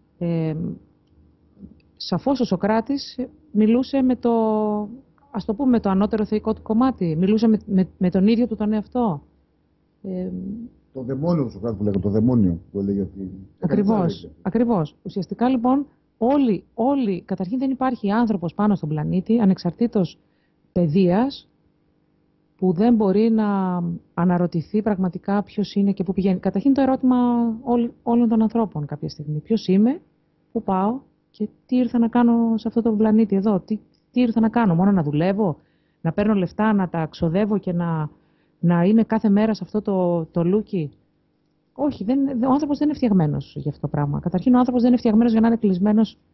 Σαφώς ο Σωκράτης μιλούσε με το, ας το πούμε, με το ανώτερο θεϊκό του κομμάτι. Μιλούσε με τον ίδιο του τον εαυτό. Το δαιμόνιο του Σωκράτη που λέγεται, το δαιμόνιο που έλεγε ότι... Ακριβώς. Ουσιαστικά λοιπόν όλοι, καταρχήν δεν υπάρχει άνθρωπος πάνω στον πλανήτη, ανεξαρτήτως παιδείας, που δεν μπορεί να αναρωτηθεί πραγματικά ποιος είναι και πού πηγαίνει. Καταρχήν το ερώτημα όλων των ανθρώπων κάποια στιγμή. Ποιος είμαι, πού πάω και τι ήρθα να κάνω σε αυτό το πλανήτη εδώ. Τι ήρθα να κάνω, μόνο να δουλεύω, να παίρνω λεφτά, να τα ξοδεύω και να είμαι κάθε μέρα σε αυτό το λούκι. Όχι, ο άνθρωπος δεν είναι φτιαγμένος για αυτό το πράγμα. Καταρχήν ο άνθρωπος δεν είναι φτιαγμένος για να είναι κλεισμένος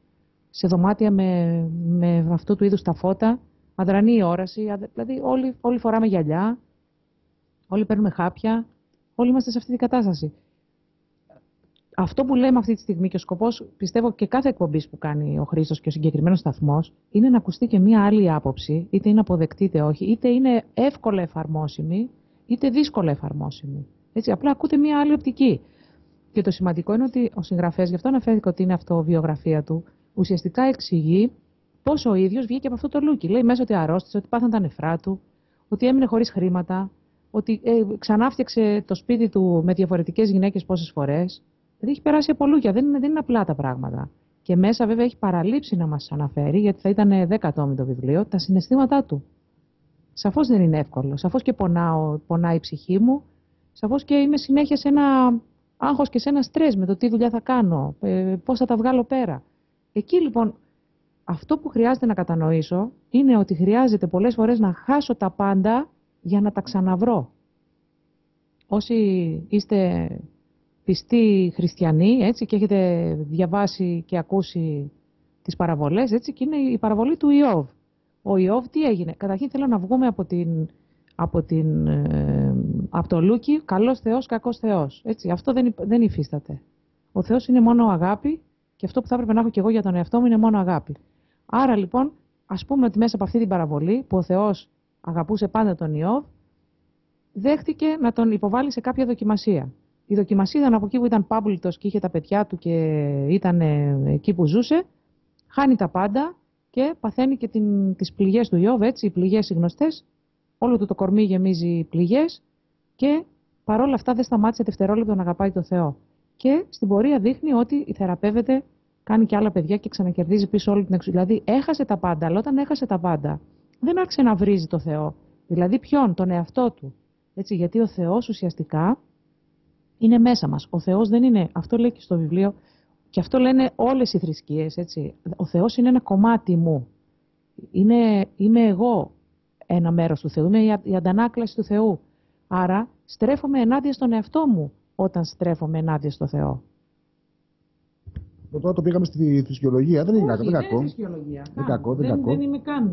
σε δωμάτια με αυτού του είδους τα φώτα, αδρανή όραση, δηλαδή όλοι φοράμε γυαλιά, όλοι παίρνουμε χάπια, όλοι είμαστε σε αυτή την κατάσταση. Αυτό που λέμε αυτή τη στιγμή και ο σκοπός, πιστεύω, και κάθε εκπομπής που κάνει ο Χρήστος και ο συγκεκριμένος σταθμός, είναι να ακουστεί και μία άλλη άποψη, είτε είναι αποδεκτή είτε όχι, είτε είναι εύκολα εφαρμόσιμη, είτε δύσκολα εφαρμόσιμη. Έτσι, απλά ακούτε μία άλλη οπτική. Και το σημαντικό είναι ότι ο συγγραφέας, γι' αυτό αναφέρθηκε ότι είναι αυτοβιογραφία του, ουσιαστικά εξηγεί πώς ο ίδιος βγήκε από αυτό το λούκι. Λέει μέσα ότι αρρώστησε, ότι πάθαν τα νεφρά του, ότι έμεινε χωρίς χρήματα, ότι ξανάφτιαξε το σπίτι του με διαφορετικές γυναίκες πόσες φορές. Δηλαδή έχει περάσει από λούκια, δεν είναι απλά τα πράγματα. Και μέσα βέβαια έχει παραλείψει να μας αναφέρει, γιατί θα ήταν 10 τόμοι το βιβλίο, τα συναισθήματά του. Σαφώς δεν είναι εύκολο. Σαφώς και πονάει η ψυχή μου. Σαφώς και είμαι συνέχεια σε ένα άγχος και σε ένα στρες με το τι δουλειά θα κάνω, πώς θα τα βγάλω πέρα. Εκεί λοιπόν αυτό που χρειάζεται να κατανοήσω είναι ότι χρειάζεται πολλές φορές να χάσω τα πάντα για να τα ξαναβρω. Όσοι είστε πιστοί χριστιανοί, έτσι, και έχετε διαβάσει και ακούσει τις παραβολές, έτσι, και είναι η παραβολή του Ιώβ. Ο Ιώβ τι έγινε? Καταρχήν θέλω να βγούμε από το λούκι καλός Θεός, κακός Θεός. Έτσι, αυτό δεν υφίσταται. Ο Θεός είναι μόνο αγάπη και αυτό που θα έπρεπε να έχω και εγώ για τον εαυτό μου είναι μόνο αγάπη. Άρα λοιπόν, ας πούμε ότι μέσα από αυτή την παραβολή που ο Θεός αγαπούσε πάντα τον Ιώβ, δέχτηκε να τον υποβάλει σε κάποια δοκιμασία. Η δοκιμασία ήταν από εκεί που ήταν πάμπολιτος και είχε τα παιδιά του και ήταν εκεί που ζούσε, χάνει τα πάντα και παθαίνει και τις πληγές του Ιώβ, έτσι, οι πληγές οι γνωστές, όλο του το κορμί γεμίζει πληγές και παρόλα αυτά δεν σταμάτησε δευτερόλεπτο να αγαπάει τον Θεό. Και στην πορεία δείχνει ότι θεραπεύεται, κάνει και άλλα παιδιά και ξανακερδίζει πίσω όλη την εξουσία. Δηλαδή έχασε τα πάντα, αλλά όταν έχασε τα πάντα δεν άρχισε να βρίζει το Θεό. Δηλαδή ποιον? Τον εαυτό του. Έτσι, γιατί ο Θεός ουσιαστικά είναι μέσα μας. Ο Θεός δεν είναι, αυτό λέει και στο βιβλίο, και αυτό λένε όλες οι θρησκείες, έτσι. Ο Θεός είναι ένα κομμάτι μου. Είμαι εγώ ένα μέρος του Θεού, είμαι η αντανάκλαση του Θεού. Άρα στρέφομαι ενάντια στον εαυτό μου όταν στρέφομαι ενάντια στο Θεό. Τώρα το πήγαμε στη θρησκεολογία, δεν είναι κακό. Δεν είναι θρησκεολογία. Δεν είμαι καν.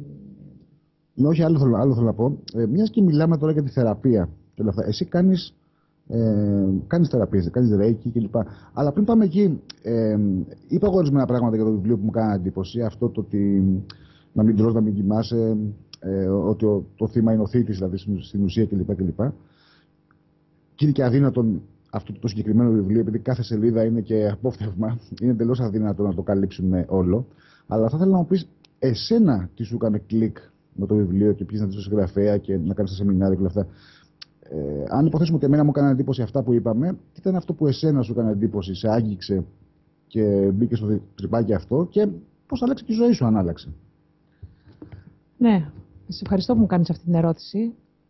Όχι, άλλο θέλω να πω. Μιας και μιλάμε τώρα για τη θεραπεία και όλα αυτά. Εσύ κάνεις θεραπείες, κάνεις ρέικι κλπ. Αλλά πριν πάμε εκεί, είπα εγώ ορισμένα πράγματα για το βιβλίο που μου κάνει εντύπωση. Αυτό το ότι να μην τρως, να μην κοιμάσαι, ότι το θύμα είναι ο θήτης, δηλαδή στην ουσία κλπ. Και είναι και αδύνατον αυτό το συγκεκριμένο βιβλίο, επειδή κάθε σελίδα είναι και απόφθευμα, είναι εντελώς αδύνατο να το καλύψουμε όλο. Αλλά θα ήθελα να μου πεις, εσένα τι σου έκανε κλικ με το βιβλίο και πήγες να δεις το συγγραφέα και να κάνεις τα σεμινάρια και όλα αυτά. Αν υποθέσουμε ότι εμένα μου έκανε εντύπωση αυτά που είπαμε, τι ήταν αυτό που εσένα σου έκανε εντύπωση, σε άγγιξε και μπήκε στο τρυπάκι αυτό και πώς άλλαξε και η ζωή σου αν άλλαξε? Ναι, σε ευχαριστώ που μου κάνεις αυτή την ερώτηση.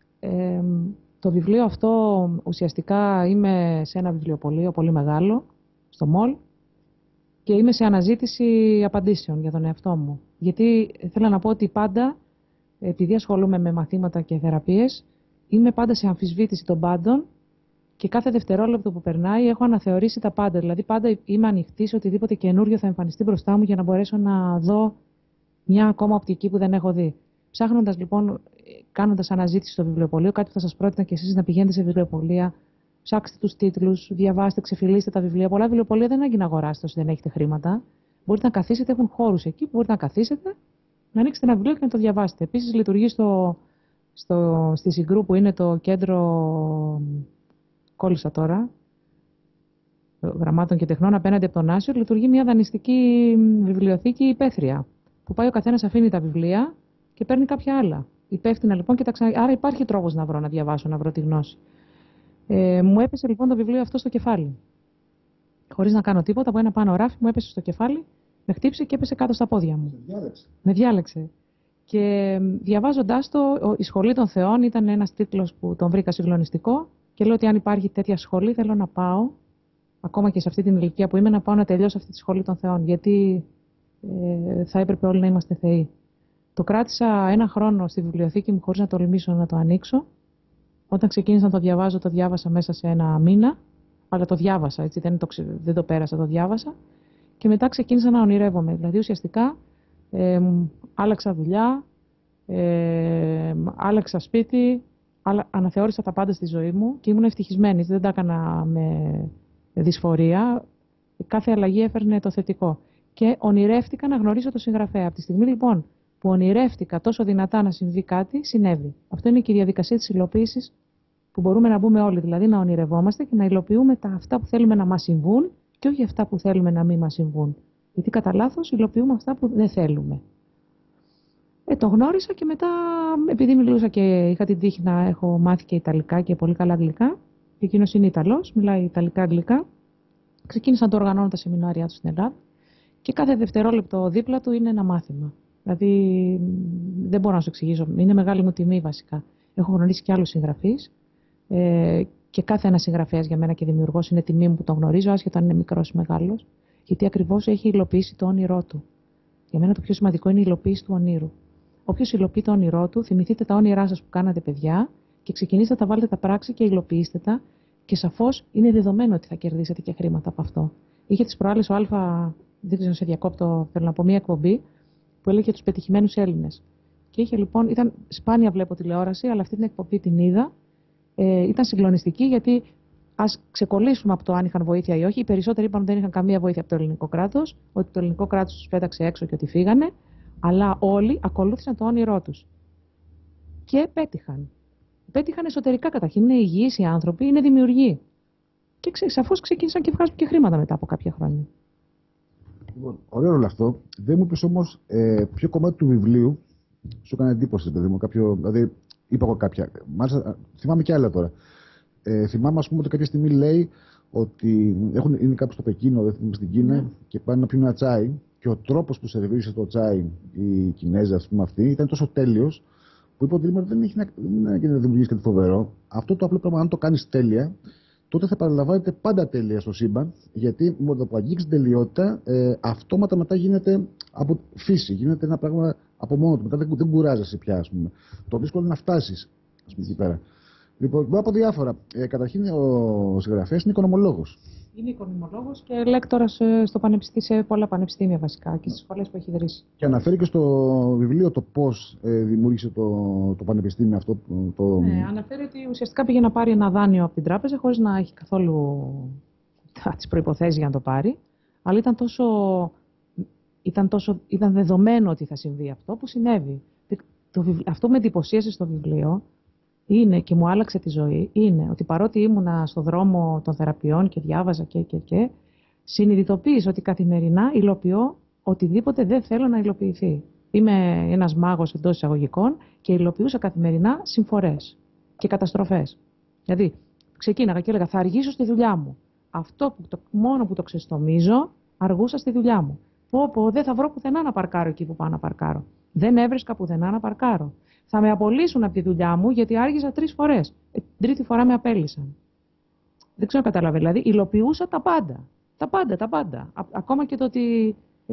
Το βιβλίο αυτό ουσιαστικά είμαι σε ένα βιβλιοπωλείο πολύ μεγάλο, στο Μολ, και είμαι σε αναζήτηση απαντήσεων για τον εαυτό μου. Γιατί θέλω να πω ότι πάντα, επειδή ασχολούμαι με μαθήματα και θεραπείες, είμαι πάντα σε αμφισβήτηση των πάντων και κάθε δευτερόλεπτο που περνάει έχω αναθεωρήσει τα πάντα. Δηλαδή πάντα είμαι ανοιχτή σε οτιδήποτε καινούριο θα εμφανιστεί μπροστά μου για να μπορέσω να δω μια ακόμα οπτική που δεν έχω δει. Ψάχνοντας λοιπόν, κάνοντας αναζήτηση στο βιβλιοπωλείο, κάτι που θα σας πρότεινα και εσείς να πηγαίνετε σε βιβλιοπωλεία, ψάξτε τους τίτλους, διαβάστε, ξεφυλίστε τα βιβλία. Πολλά βιβλιοπωλεία δεν ανάγκη να αγοράσετε όσοι δεν έχετε χρήματα. Μπορείτε να καθίσετε, έχουν χώρους εκεί που μπορείτε να καθίσετε, να ανοίξετε ένα βιβλίο και να το διαβάσετε. Επίσης λειτουργεί στη Συγκρού που είναι το κέντρο, κόλλησα τώρα, γραμμάτων και τεχνών απέναντι από τον Άσιο, λειτουργεί μια δανειστική βιβλιοθήκη υπαίθρια, που πάει ο καθένας, αφήνει τα βιβλία και παίρνει κάποια άλλα. Υπεύθυνα λοιπόν και τα άρα υπάρχει τρόπος να βρω, να διαβάσω, να βρω τη γνώση. Μου έπεσε λοιπόν το βιβλίο αυτό στο κεφάλι. Χωρίς να κάνω τίποτα, από ένα πάνω ράφι μου έπεσε στο κεφάλι, με χτύπησε και έπεσε κάτω στα πόδια μου. Με διάλεξε. Και διαβάζοντάς το, η Σχολή των Θεών ήταν ένας τίτλος που τον βρήκα συγκλονιστικό και λέω ότι αν υπάρχει τέτοια σχολή θέλω να πάω, ακόμα και σε αυτή την ηλικία που είμαι, να πάω να τελειώσω αυτή τη Σχολή των Θεών, γιατί θα έπρεπε όλοι να είμαστε θεοί. Το κράτησα ένα χρόνο στη βιβλιοθήκη μου χωρίς να τολμήσω να το ανοίξω. Όταν ξεκίνησα να το διαβάζω, το διάβασα μέσα σε ένα μήνα, αλλά το διάβασα, έτσι, δεν το πέρασα, το διάβασα. και μετά ξεκίνησα να ονειρεύομαι. Δηλαδή ουσιαστικά άλλαξα δουλειά, άλλαξα σπίτι, αναθεώρησα τα πάντα στη ζωή μου και ήμουν ευτυχισμένη. Δεν τα έκανα με δυσφορία. Κάθε αλλαγή έφερνε το θετικό. Και ονειρεύτηκα να γνωρίσω το συγγραφέα. Από τη στιγμή λοιπόν που ονειρεύτηκα τόσο δυνατά να συμβεί κάτι, συνέβη. Αυτό είναι και η διαδικασία της υλοποίησης που μπορούμε να μπούμε όλοι. Δηλαδή να ονειρευόμαστε και να υλοποιούμε αυτά που θέλουμε να μας συμβούν και όχι αυτά που θέλουμε να μην μας συμβούν. Γιατί κατά λάθος υλοποιούμε αυτά που δεν θέλουμε. Το γνώρισα και μετά, επειδή μιλούσα και είχα την τύχη να έχω μάθει και Ιταλικά και πολύ καλά Αγγλικά, και εκείνος είναι Ιταλός, μιλάει Ιταλικά-Αγγλικά, ξεκίνησα να το οργανώνω τα σεμινάρια του στην Ελλάδα και κάθε δευτερόλεπτο δίπλα του είναι ένα μάθημα. Δηλαδή, δεν μπορώ να σου εξηγήσω. Είναι μεγάλη μου τιμή βασικά. Έχω γνωρίσει και άλλους συγγραφείς και κάθε ένας συγγραφέας για μένα και δημιουργός είναι τιμή μου που τον γνωρίζω, άσχετα αν είναι μικρός ή μεγάλος, γιατί ακριβώς έχει υλοποιήσει το όνειρό του. Για μένα το πιο σημαντικό είναι η υλοποίηση του ονείρου. Όποιος υλοποιεί το όνειρό του, θυμηθείτε τα όνειρά σας που κάνατε παιδιά και ξεκινήστε τα βάλτε τα πράξη και υλοποιήστε τα. Και σαφώς είναι δεδομένο ότι θα κερδίσετε και χρήματα από αυτό. Είχε τις προάλλες ο Α, δεν ξέρω σε διακόπτω, θέλω να πω, μία εκπομπή που έλεγε τους πετυχημένους Έλληνες. Και είχε λοιπόν, ήταν σπάνια βλέπω τηλεόραση, αλλά αυτή την εκπομπή την είδα. Ήταν συγκλονιστική γιατί ας ξεκολλήσουμε από το αν είχαν βοήθεια ή όχι. Οι περισσότεροι είπαν ότι δεν είχαν καμία βοήθεια από το ελληνικό κράτος, ότι το ελληνικό κράτος τους πέταξε έξω και ότι φύγανε. Αλλά όλοι ακολούθησαν το όνειρό τους. Και πέτυχαν. Πέτυχαν εσωτερικά καταρχήν. Είναι υγιείς οι άνθρωποι, είναι δημιουργοί. Και σαφώς ξεκίνησαν και βγάζουν και χρήματα μετά από κάποια χρόνια. Λοιπόν, ωραίο όλο αυτό. Δεν μου είπες όμως ποιο κομμάτι του βιβλίου σου έκανε εντύπωση, παιδί μου. Δηλαδή, είπα εγώ κάποια. Μάλιστα, θυμάμαι και άλλα τώρα. Θυμάμαι, ας πούμε, ότι κάποια στιγμή λέει ότι είναι κάπου στο Πεκίνο, δεν θυμάμαι στην Κίνα, και πάνε να πιούν ένα τσάι. Και ο τρόπος που σερβίρισε το τσάι η Κινέζα, ας πούμε, αυτή, ήταν τόσο τέλειος, που είπε ότι δεν έχει να δημιουργήσει κάτι φοβερό. Αυτό το απλό πράγμα, αν το κάνεις τέλεια, τότε θα παραλαμβάνεται πάντα τέλεια στο σύμπαν, γιατί με το που αγγίξει την τελειότητα, αυτόματα μετά γίνεται από φύση, γίνεται ένα πράγμα από μόνο του. Μετά δεν κουράζεσαι πια, ας πούμε. Το δύσκολο είναι να φτάσεις, ας πούμε, εκεί πέρα. Λοιπόν, μπορώ από διάφορα. Καταρχήν, ο συγγραφέας είναι οικονομολόγος. Είναι οικονομολόγος και λέκτορας σε πολλά πανεπιστήμια βασικά και στις σχολές που έχει ιδρύσει. Και αναφέρει και στο βιβλίο το πώς δημιούργησε το πανεπιστήμιο αυτό. Ναι, αναφέρει ότι ουσιαστικά πήγε να πάρει ένα δάνειο από την τράπεζα χωρίς να έχει καθόλου τις προϋποθέσεις για να το πάρει. Αλλά ήταν δεδομένο ότι θα συμβεί αυτό που συνέβη. Αυτό με εντυπωσίασε στο βιβλίο είναι και μου άλλαξε τη ζωή, είναι ότι παρότι ήμουνα στο δρόμο των θεραπείων και διάβαζα και συνειδητοποίησα ότι καθημερινά υλοποιώ οτιδήποτε δεν θέλω να υλοποιηθεί. Είμαι ένας μάγος εντός εισαγωγικών και υλοποιούσα καθημερινά συμφορές και καταστροφές. Δηλαδή, ξεκίναγα και έλεγα θα αργήσω στη δουλειά μου. Αυτό μόνο που το ξεστομίζω, αργούσα στη δουλειά μου. Δεν θα βρω πουθενά να παρκάρω εκεί που πάω να παρκάρω. Δεν έβρισκα πουθενά να παρκάρω. Θα με απολύσουν από τη δουλειά μου γιατί άργησα 3 φορές. Την τρίτη φορά με απέλυσαν. Δεν ξέρω να καταλαβαίνω. Δηλαδή, υλοποιούσα τα πάντα. Τα πάντα. Ακόμα και το ότι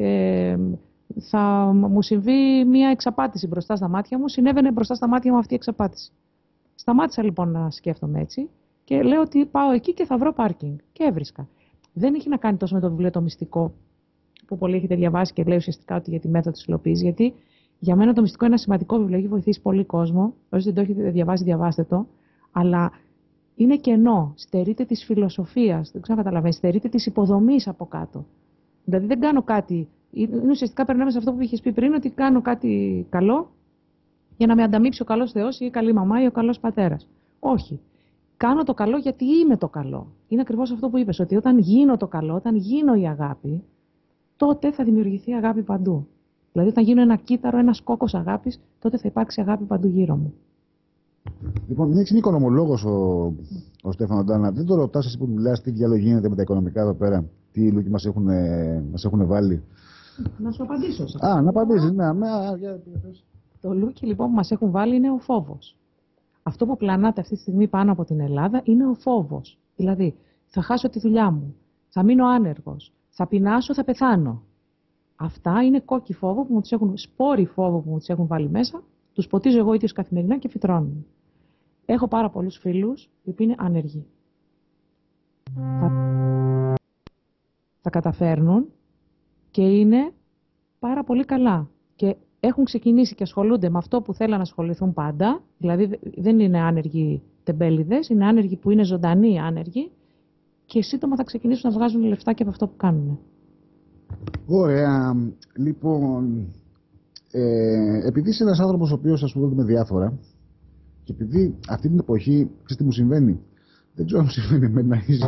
θα μου συμβεί μια εξαπάτηση μπροστά στα μάτια μου, συνέβαινε μπροστά στα μάτια μου αυτή η εξαπάτηση. Σταμάτησα λοιπόν να σκέφτομαι έτσι και λέω ότι πάω εκεί και θα βρω πάρκινγκ. Και έβρισκα. Δεν έχει να κάνει τόσο με το βιβλίο το μυστικό, που πολλοί έχετε διαβάσει και λέει ουσιαστικά ότι για τη μέθοδο της υλοποίησης. Γιατί για μένα το μυστικό είναι ένα σημαντικό βιβλίο, έχει βοηθήσει πολύ κόσμο. Όσοι δεν το έχετε διαβάσει, διαβάστε το. Αλλά είναι κενό. Στερείται της φιλοσοφίας. Δεν ξέρω να καταλαβαίνεις. Στερείται της υποδομής από κάτω. Δηλαδή δεν κάνω κάτι. Είναι ουσιαστικά περνάμε σε αυτό που είχες πει πριν, ότι κάνω κάτι καλό για να με ανταμείψει ο καλός Θεός ή η καλή μαμά ή ο καλός πατέρας. Όχι. Κάνω το καλό γιατί είμαι το καλό. Είναι ακριβώς αυτό που είπες, ότι όταν γίνω το καλό, όταν γίνω η αγάπη, τότε θα δημιουργηθεί αγάπη παντού. Δηλαδή, όταν γίνω ένα κύτταρο, ένας κόκκος αγάπης, τότε θα υπάρξει αγάπη παντού γύρω μου. Λοιπόν, είναι οικονομολόγος ο Στέφανο Ντάνα. Δεν το ρωτάς εσύ που μιλάς τι διάλογο γίνεται με τα οικονομικά εδώ πέρα, τι λούκι μας έχουν βάλει. Να σου απαντήσω σε αυτό. Να απαντήσεις, ναι. Το λούκι λοιπόν που μας έχουν βάλει είναι ο φόβος. Αυτό που πλανάται αυτή τη στιγμή πάνω από την Ελλάδα είναι ο φόβος. Δηλαδή, θα χάσω τη δουλειά μου, θα μείνω άνεργος, θα πεινάσω, θα πεθάνω. Αυτά είναι κόκκι φόβο που μου τους έχουν, σπόροι φόβο που μου τους έχουν βάλει μέσα, τους ποτίζω εγώ ίδιος καθημερινά και φυτρώνουν. Έχω πάρα πολλούς φίλους οι οποίοι είναι άνεργοι. Τα καταφέρνουν Και είναι πάρα πολύ καλά. Και έχουν ξεκινήσει και ασχολούνται με αυτό που θέλουν να ασχοληθούν πάντα. Δηλαδή δεν είναι άνεργοι τεμπέληδες, είναι άνεργοι που είναι ζωντανοί άνεργοι και σύντομα θα ξεκινήσουν να βγάζουν λεφτά και από αυτό που κάνουν. Ωραία. Λοιπόν, επειδή είσαι ένας άνθρωπος ο οποίος ασχολείται με διάφορα και επειδή αυτή την εποχή, ξέρεις τι μου συμβαίνει, δεν ξέρω αν μου συμβαίνει με να είσαι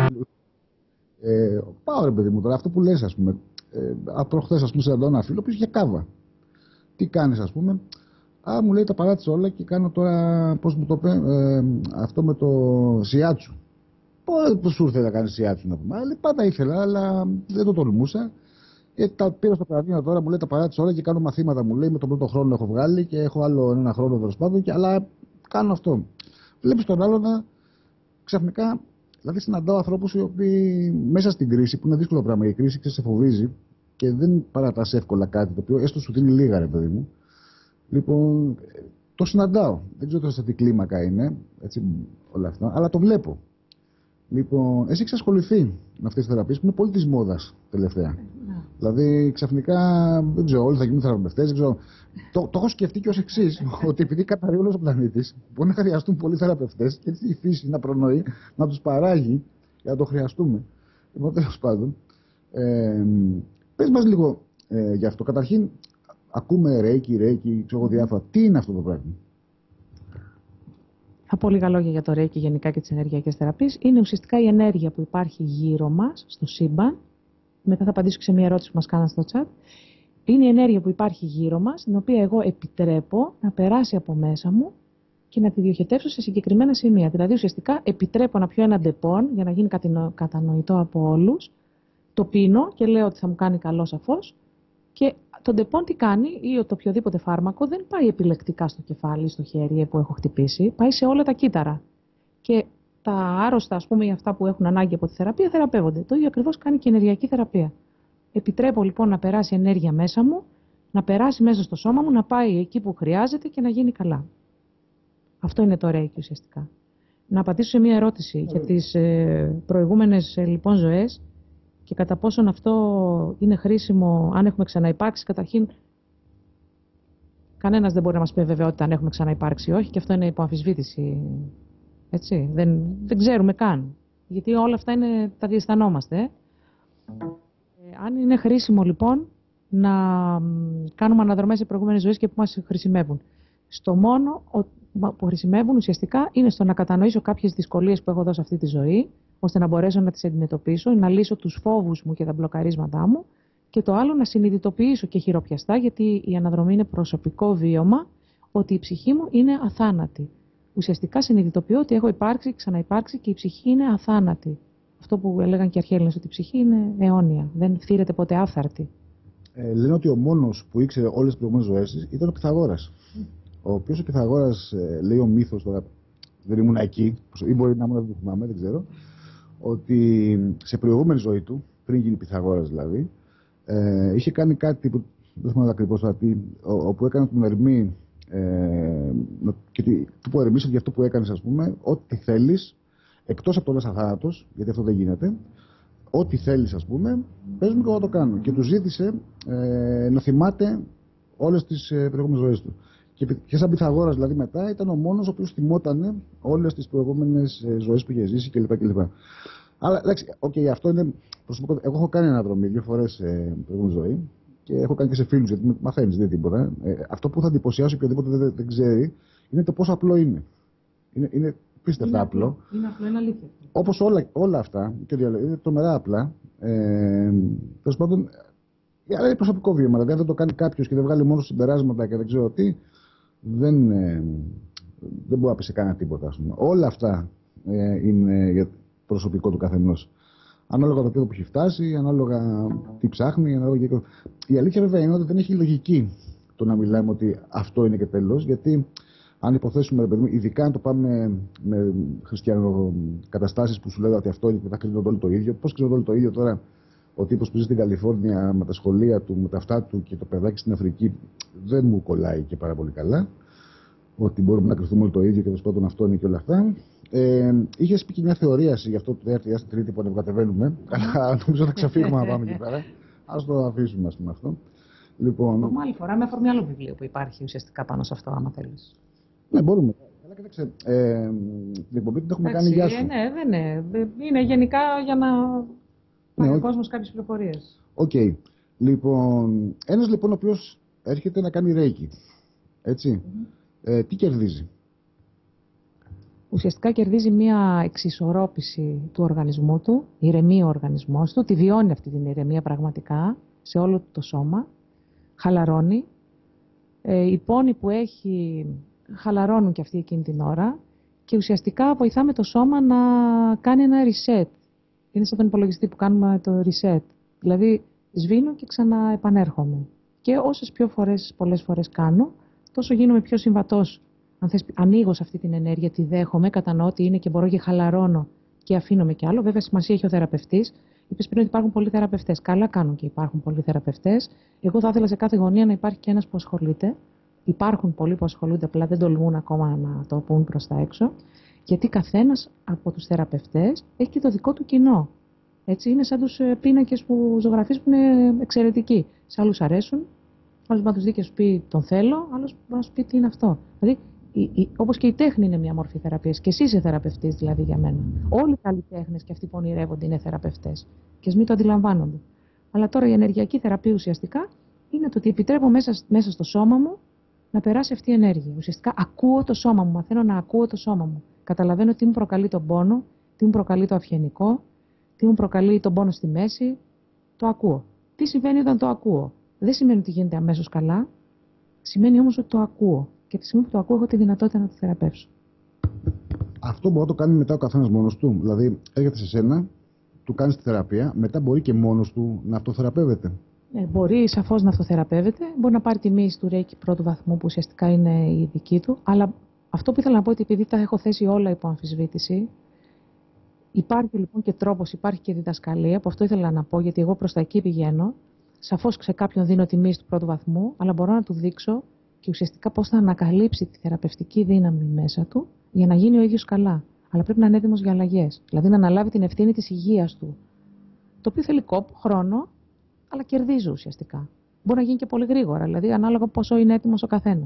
πάω ρε παιδί μου τώρα, αυτό που λες ας πούμε, προχθές ας πούμε συναντώ ένα φίλο που είχε κάβα. Τι κάνεις ας πούμε, μου λέει τα παράτησα όλα και κάνω τώρα, πώς μου το είπε, αυτό με το σιάτσου. Πώς σου ήρθε να κάνεις σιάτσου να πούμε, πάντα ήθελα αλλά δεν το τολμούσα. Και τα πήρα στο Καραδίνο τώρα, μου λέει τα παράτησα όλα και κάνω μαθήματα. Μου λέει με τον πρώτο χρόνο έχω βγάλει και έχω άλλο ένα χρόνο τέλος πάντων, αλλά κάνω αυτό. Βλέπεις τον άλλο να ξαφνικά, δηλαδή συναντάω ανθρώπους οι οποίοι μέσα στην κρίση, που είναι δύσκολο πράγμα, η κρίση σε φοβίζει και δεν παρατάσσει εύκολα κάτι το οποίο έστω σου δίνει λίγα ρε παιδί μου. Λοιπόν, το συναντάω. Δεν ξέρω σε τι κλίμακα είναι, έτσι, όλα αυτά, αλλά το βλέπω. Λοιπόν, εσύ έχεις ασχοληθεί με αυτές τις θεραπείες που είναι πολύ της μόδας τελευταία. Δηλαδή ξαφνικά δεν ξέρω, όλοι θα γίνουν θεραπευτές. Δεν ξέρω. Το έχω σκεφτεί και ως εξής, ότι επειδή καταρρεί όλος ο πλανήτης, μπορεί να χρειαστούν πολλοί θεραπευτές και έτσι η φύση να προνοεί, να τους παράγει για να το χρειαστούμε. Λοιπόν, τέλος πάντων, πες μας λίγο γι' αυτό. Καταρχήν, ακούμε ρέικι, ξέρω διάφορα. Τι είναι αυτό το πράγμα? Θα πω λίγα λόγια για το ρέικι γενικά και τις ενεργειακές θεραπείες. Είναι ουσιαστικά η ενέργεια που υπάρχει γύρω μας, στο σύμπαν. Μετά θα απαντήσω και σε μια ερώτηση που μας κάναν στο chat. Είναι η ενέργεια που υπάρχει γύρω μας, την οποία εγώ επιτρέπω να περάσει από μέσα μου και να τη διοχετεύσω σε συγκεκριμένα σημεία. Δηλαδή, ουσιαστικά επιτρέπω να πιω ένα ντεπών για να γίνει κατανοητό από όλους. Το πίνω και λέω ότι θα μου κάνει καλό σαφώς. Και το ντεπών τι κάνει, ή το οποιοδήποτε φάρμακο, δεν πάει επιλεκτικά στο κεφάλι, στο χέρι που έχω χτυπήσει, πάει σε όλα τα κύτταρα. Και τα άρρωστα, ας πούμε, ή αυτά που έχουν ανάγκη από τη θεραπεία, θεραπεύονται. Το ίδιο ακριβώς κάνει και η ενεργειακή θεραπεία. Επιτρέπω λοιπόν να περάσει ενέργεια μέσα μου, να περάσει μέσα στο σώμα μου, να πάει εκεί που χρειάζεται και να γίνει καλά. Αυτό είναι το ρέικι ουσιαστικά. Να απαντήσω σε μια ερώτηση για τις προηγούμενες λοιπόν ζωές και κατά πόσον αυτό είναι χρήσιμο αν έχουμε ξαναυπάρξει. Καταρχήν, κανένας δεν μπορεί να μας πει βεβαιότητα αν έχουμε ξαναυπάρξει ή όχι, και αυτό είναι υπό αμφισβήτηση. Έτσι, δεν ξέρουμε καν. Γιατί όλα αυτά τα διαισθανόμαστε. Αν είναι χρήσιμο λοιπόν να κάνουμε αναδρομές σε προηγούμενες ζωές και που μας χρησιμεύουν. Στο μόνο που χρησιμεύουν ουσιαστικά είναι στο να κατανοήσω κάποιες δυσκολίες που έχω εδώ σε αυτή τη ζωή, ώστε να μπορέσω να τις αντιμετωπίσω, να λύσω τους φόβους μου και τα μπλοκαρίσματά μου, και το άλλο να συνειδητοποιήσω και χειροπιαστά, γιατί η αναδρομή είναι προσωπικό βίωμα, ότι η ψυχή μου είναι αθάνατη. Ουσιαστικά συνειδητοποιώ ότι έχω υπάρξει, ξαναυπάρξει και η ψυχή είναι αθάνατη. Αυτό που έλεγαν και οι αρχαίοι Έλληνες, ότι η ψυχή είναι αιώνια, δεν φθήρεται ποτέ άφθαρτη. Λένε ότι ο μόνος που ήξερε όλες τις προηγούμενες ζωές ήταν ο Πυθαγόρας. Ο οποίος ο Πυθαγόρας, λέει ο μύθος, τώρα δεν ήμουν εκεί, ή μπορεί να ήμουν, δεν το θυμάμαι, δεν ξέρω, ότι σε προηγούμενη ζωή του, πριν γίνει Πυθαγόρας δηλαδή, είχε κάνει κάτι που δεν θυμάμαι ακριβώς όπου έκανε τον Ερμή και του που ερμήσε για αυτό που έκανες, ας πούμε, ό,τι θέλεις, εκτός από το λες αθάνατος, γιατί αυτό δεν γίνεται, ό,τι θέλεις, ας πούμε, πες μου και εγώ το κάνω. Και του ζήτησε να θυμάται όλες τις προηγούμενες ζωές του. Και σαν Πυθαγόρας δηλαδή μετά ήταν ο μόνος ο οποίος θυμότανε όλες τις προηγούμενες ζωές που είχε ζήσει κλπ. Αλλά εντάξει, αυτό είναι προσωπικό. Εγώ έχω κάνει αναδρομή 2 φορές προηγούμενη ζωή και έχω κάνει και σε φίλους, γιατί μαθαίνεις, δεν τίποτα. Αυτό που θα εντυπωσιάσει οποιοδήποτε δεν ξέρει είναι το πόσο απλό είναι. Είναι πίστευτα απλό. Είναι απλό, είναι αλήθεια. Όπως όλα αυτά, είναι τρομερά απλά. Τέλος πάντων, αλλά είναι προσωπικό βίωμα. Δηλαδή, αν δεν το κάνει κάποιος και δεν βγάλει μόνο συμπεράσματα και δεν ξέρω τι, δεν μπορεί να πει σε κανένα τίποτα. Ας πούμε. Όλα αυτά είναι για προσωπικό του καθενός. Ανάλογα το επίπεδο που έχει φτάσει, ανάλογα τι ψάχνει. Η αλήθεια βέβαια είναι ότι δεν έχει λογική το να μιλάμε ότι αυτό είναι και τέλος, γιατί αν υποθέσουμε, ειδικά αν το πάμε με χριστιανοκαταστάσεις που σου λέγανε ότι αυτό είναι και μετά κρίνονται όλοι το ίδιο, πώς κρίνονται όλοι το ίδιο τώρα ο τύπος που ζει στην Καλιφόρνια με τα σχολεία του, με τα αυτά του και το παιδάκι στην Αφρική, δεν μου κολλάει και πάρα πολύ καλά. Ότι μπορούμε να κρυφθούμε όλοι το ίδιο και τέλος πάντων αυτό είναι και όλα αυτά. Είχες πει και μια θεωρία γι' αυτό που έρθει η Τρίτη που ανεβοκατεβαίνουμε, αλλά νομίζω θα ξεφύγουμε να πάμε εκεί πέρα. Ας το αφήσουμε, ας πούμε, αυτό. Λοιπόν, Μπορούμε άλλη φορά με αφορμή άλλο βιβλίο που υπάρχει ουσιαστικά πάνω σε αυτό, άμα θέλεις. ναι, μπορούμε. Αλλά κοίταξε, την εκπομπή την έχουμε κάνει για σου. Ναι, δεν είναι. Είναι γενικά για να πάρει ο όχι. κόσμος κάποιες πληροφορίες. Οκ. Λοιπόν, ένας λοιπόν ο οποίος έρχεται να κάνει ρέικι, έτσι, τι κερδίζει? Ουσιαστικά κερδίζει μια εξισορρόπηση του οργανισμού του, ηρεμεί ο οργανισμός του, τη βιώνει αυτή την ηρεμία πραγματικά σε όλο το σώμα, χαλαρώνει. Οι πόνοι που έχει χαλαρώνουν και αυτή εκείνη την ώρα και ουσιαστικά βοηθάμε το σώμα να κάνει ένα reset. Είναι σαν τον υπολογιστή που κάνουμε το reset. Δηλαδή σβήνω και ξαναεπανέρχομαι. Και όσες πολλές φορές κάνω, τόσο γίνομαι πιο συμβατός. Αν θες, ανοίγω σε αυτή την ενέργεια, τη δέχομαι, κατανοώ τι είναι και μπορώ και χαλαρώνω και αφήνομαι κι άλλο. Βέβαια, σημασία έχει ο θεραπευτής. Είπες πριν ότι υπάρχουν πολλοί θεραπευτές. Καλά κάνουν και υπάρχουν πολλοί θεραπευτές. Εγώ θα ήθελα σε κάθε γωνία να υπάρχει και ένας που ασχολείται. Υπάρχουν πολλοί που ασχολούνται, απλά δεν τολμούν ακόμα να το πούν προς τα έξω. Γιατί καθένας από τους θεραπευτές έχει και το δικό του κοινό. Έτσι, είναι σαν τους πίνακες που ζωγραφείς που είναι εξαιρετικοί. Σε άλλους αρέσουν, άλλος να τους δει και σου πει τον θέλω, άλλος να σου πει τι είναι αυτό. Δηλαδή, όπως και η τέχνη είναι μια μορφή θεραπείας. Και εσύ είσαι θεραπευτής δηλαδή για μένα. Όλοι οι καλλιτέχνες και αυτοί που ονειρεύονται είναι θεραπευτές. Και ας μην το αντιλαμβάνονται. Αλλά τώρα η ενεργειακή θεραπεία ουσιαστικά είναι το ότι επιτρέπω μέσα στο σώμα μου να περάσει αυτή η ενέργεια. Ουσιαστικά ακούω το σώμα μου, μαθαίνω να ακούω το σώμα μου. Καταλαβαίνω τι μου προκαλεί τον πόνο, τι μου προκαλεί το αυγενικό, τι μου προκαλεί τον πόνο στη μέση. Το ακούω. Τι συμβαίνει όταν το ακούω? Δεν σημαίνει ότι γίνεται αμέσως καλά. Σημαίνει όμως ότι το ακούω. Και τη στιγμή που το ακούω, έχω τη δυνατότητα να το θεραπεύσω. Αυτό μπορεί να το κάνει μετά ο καθένας μόνος του. Δηλαδή, έρχεται σε σένα, του κάνεις τη θεραπεία, μετά μπορεί και μόνος του να αυτοθεραπεύεται. Ναι, μπορεί σαφώς να αυτοθεραπεύεται. Μπορεί να πάρει τη μοίηση του Reiki πρώτου βαθμού, που ουσιαστικά είναι η δική του. Αλλά αυτό που ήθελα να πω, ότι επειδή τα έχω θέσει όλα υπό αμφισβήτηση, υπάρχει λοιπόν και τρόπος, υπάρχει και διδασκαλία, που αυτό ήθελα να πω, γιατί εγώ προς τα εκεί πηγαίνω. Σαφώς σε κάποιον δίνω τη μοίηση του πρώτου βαθμού, αλλά μπορώ να του δείξω και ουσιαστικά πώς θα ανακαλύψει τη θεραπευτική δύναμη μέσα του για να γίνει ο ίδιος καλά. Αλλά πρέπει να είναι έτοιμος για αλλαγές. Δηλαδή να αναλάβει την ευθύνη της υγείας του. Το οποίο θέλει κόπο, χρόνο, αλλά κερδίζει ουσιαστικά. Μπορεί να γίνει και πολύ γρήγορα, δηλαδή ανάλογα πόσο είναι έτοιμος ο καθένας.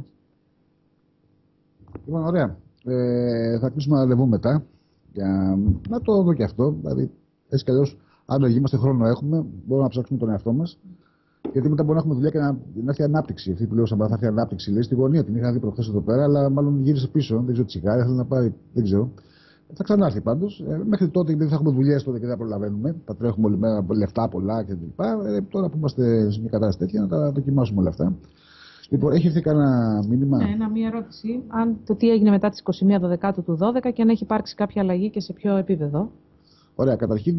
Λοιπόν, ωραία. Θα κλείσουμε ραντεβού μετά για να το δω και αυτό. Δηλαδή, έτσι κι αλλιώς, αν δεν είμαστε χρόνο έχουμε, μπορούμε να ψάξουμε τον εαυτό μας. Γιατί μετά μπορούμε να έχουμε δουλειά και να έρθει ανάπτυξη. Αυτή που λέω σαν θα έρθει ανάπτυξη, λέει στη γωνία. Την είχα δει προχθές εδώ πέρα, αλλά μάλλον γύρισε πίσω. Δεν ξέρω, τσιγάρια θέλει να πάρει, δεν ξέρω. Θα ξανάρθει πάντως. Μέχρι τότε, επειδή θα έχουμε δουλειές τότε και δεν προλαβαίνουμε, θα τρέχουμε όλη μέρα λεφτά πολλά κτλ. Τώρα που είμαστε σε μια κατάσταση τέτοια, να τα δοκιμάσουμε όλα αυτά. Λοιπόν, έχει έρθει κανένα μήνυμα? Ναι, μία ερώτηση. Αν το τι έγινε μετά τις 21 Δεκάτου του 12 και αν έχει υπάρξει κάποια αλλαγή και σε ποιο επίπεδο. Ωραία, καταρχήν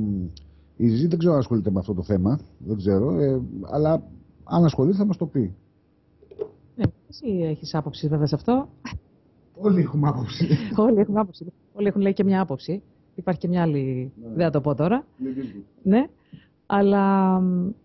η Ζή δεν ξέρω αν ασχολείται με αυτό το θέμα. Δεν ξέρω. Αλλά αν ασχολείται θα μας το πει. Ναι, εσύ έχεις άποψη βέβαια σε αυτό. Όλοι έχουμε άποψη. Όλοι έχουν άποψη. Όλοι έχουν λέει και μια άποψη. Υπάρχει και μια άλλη. Ναι. Δεν θα το πω τώρα. Ναι. Αλλά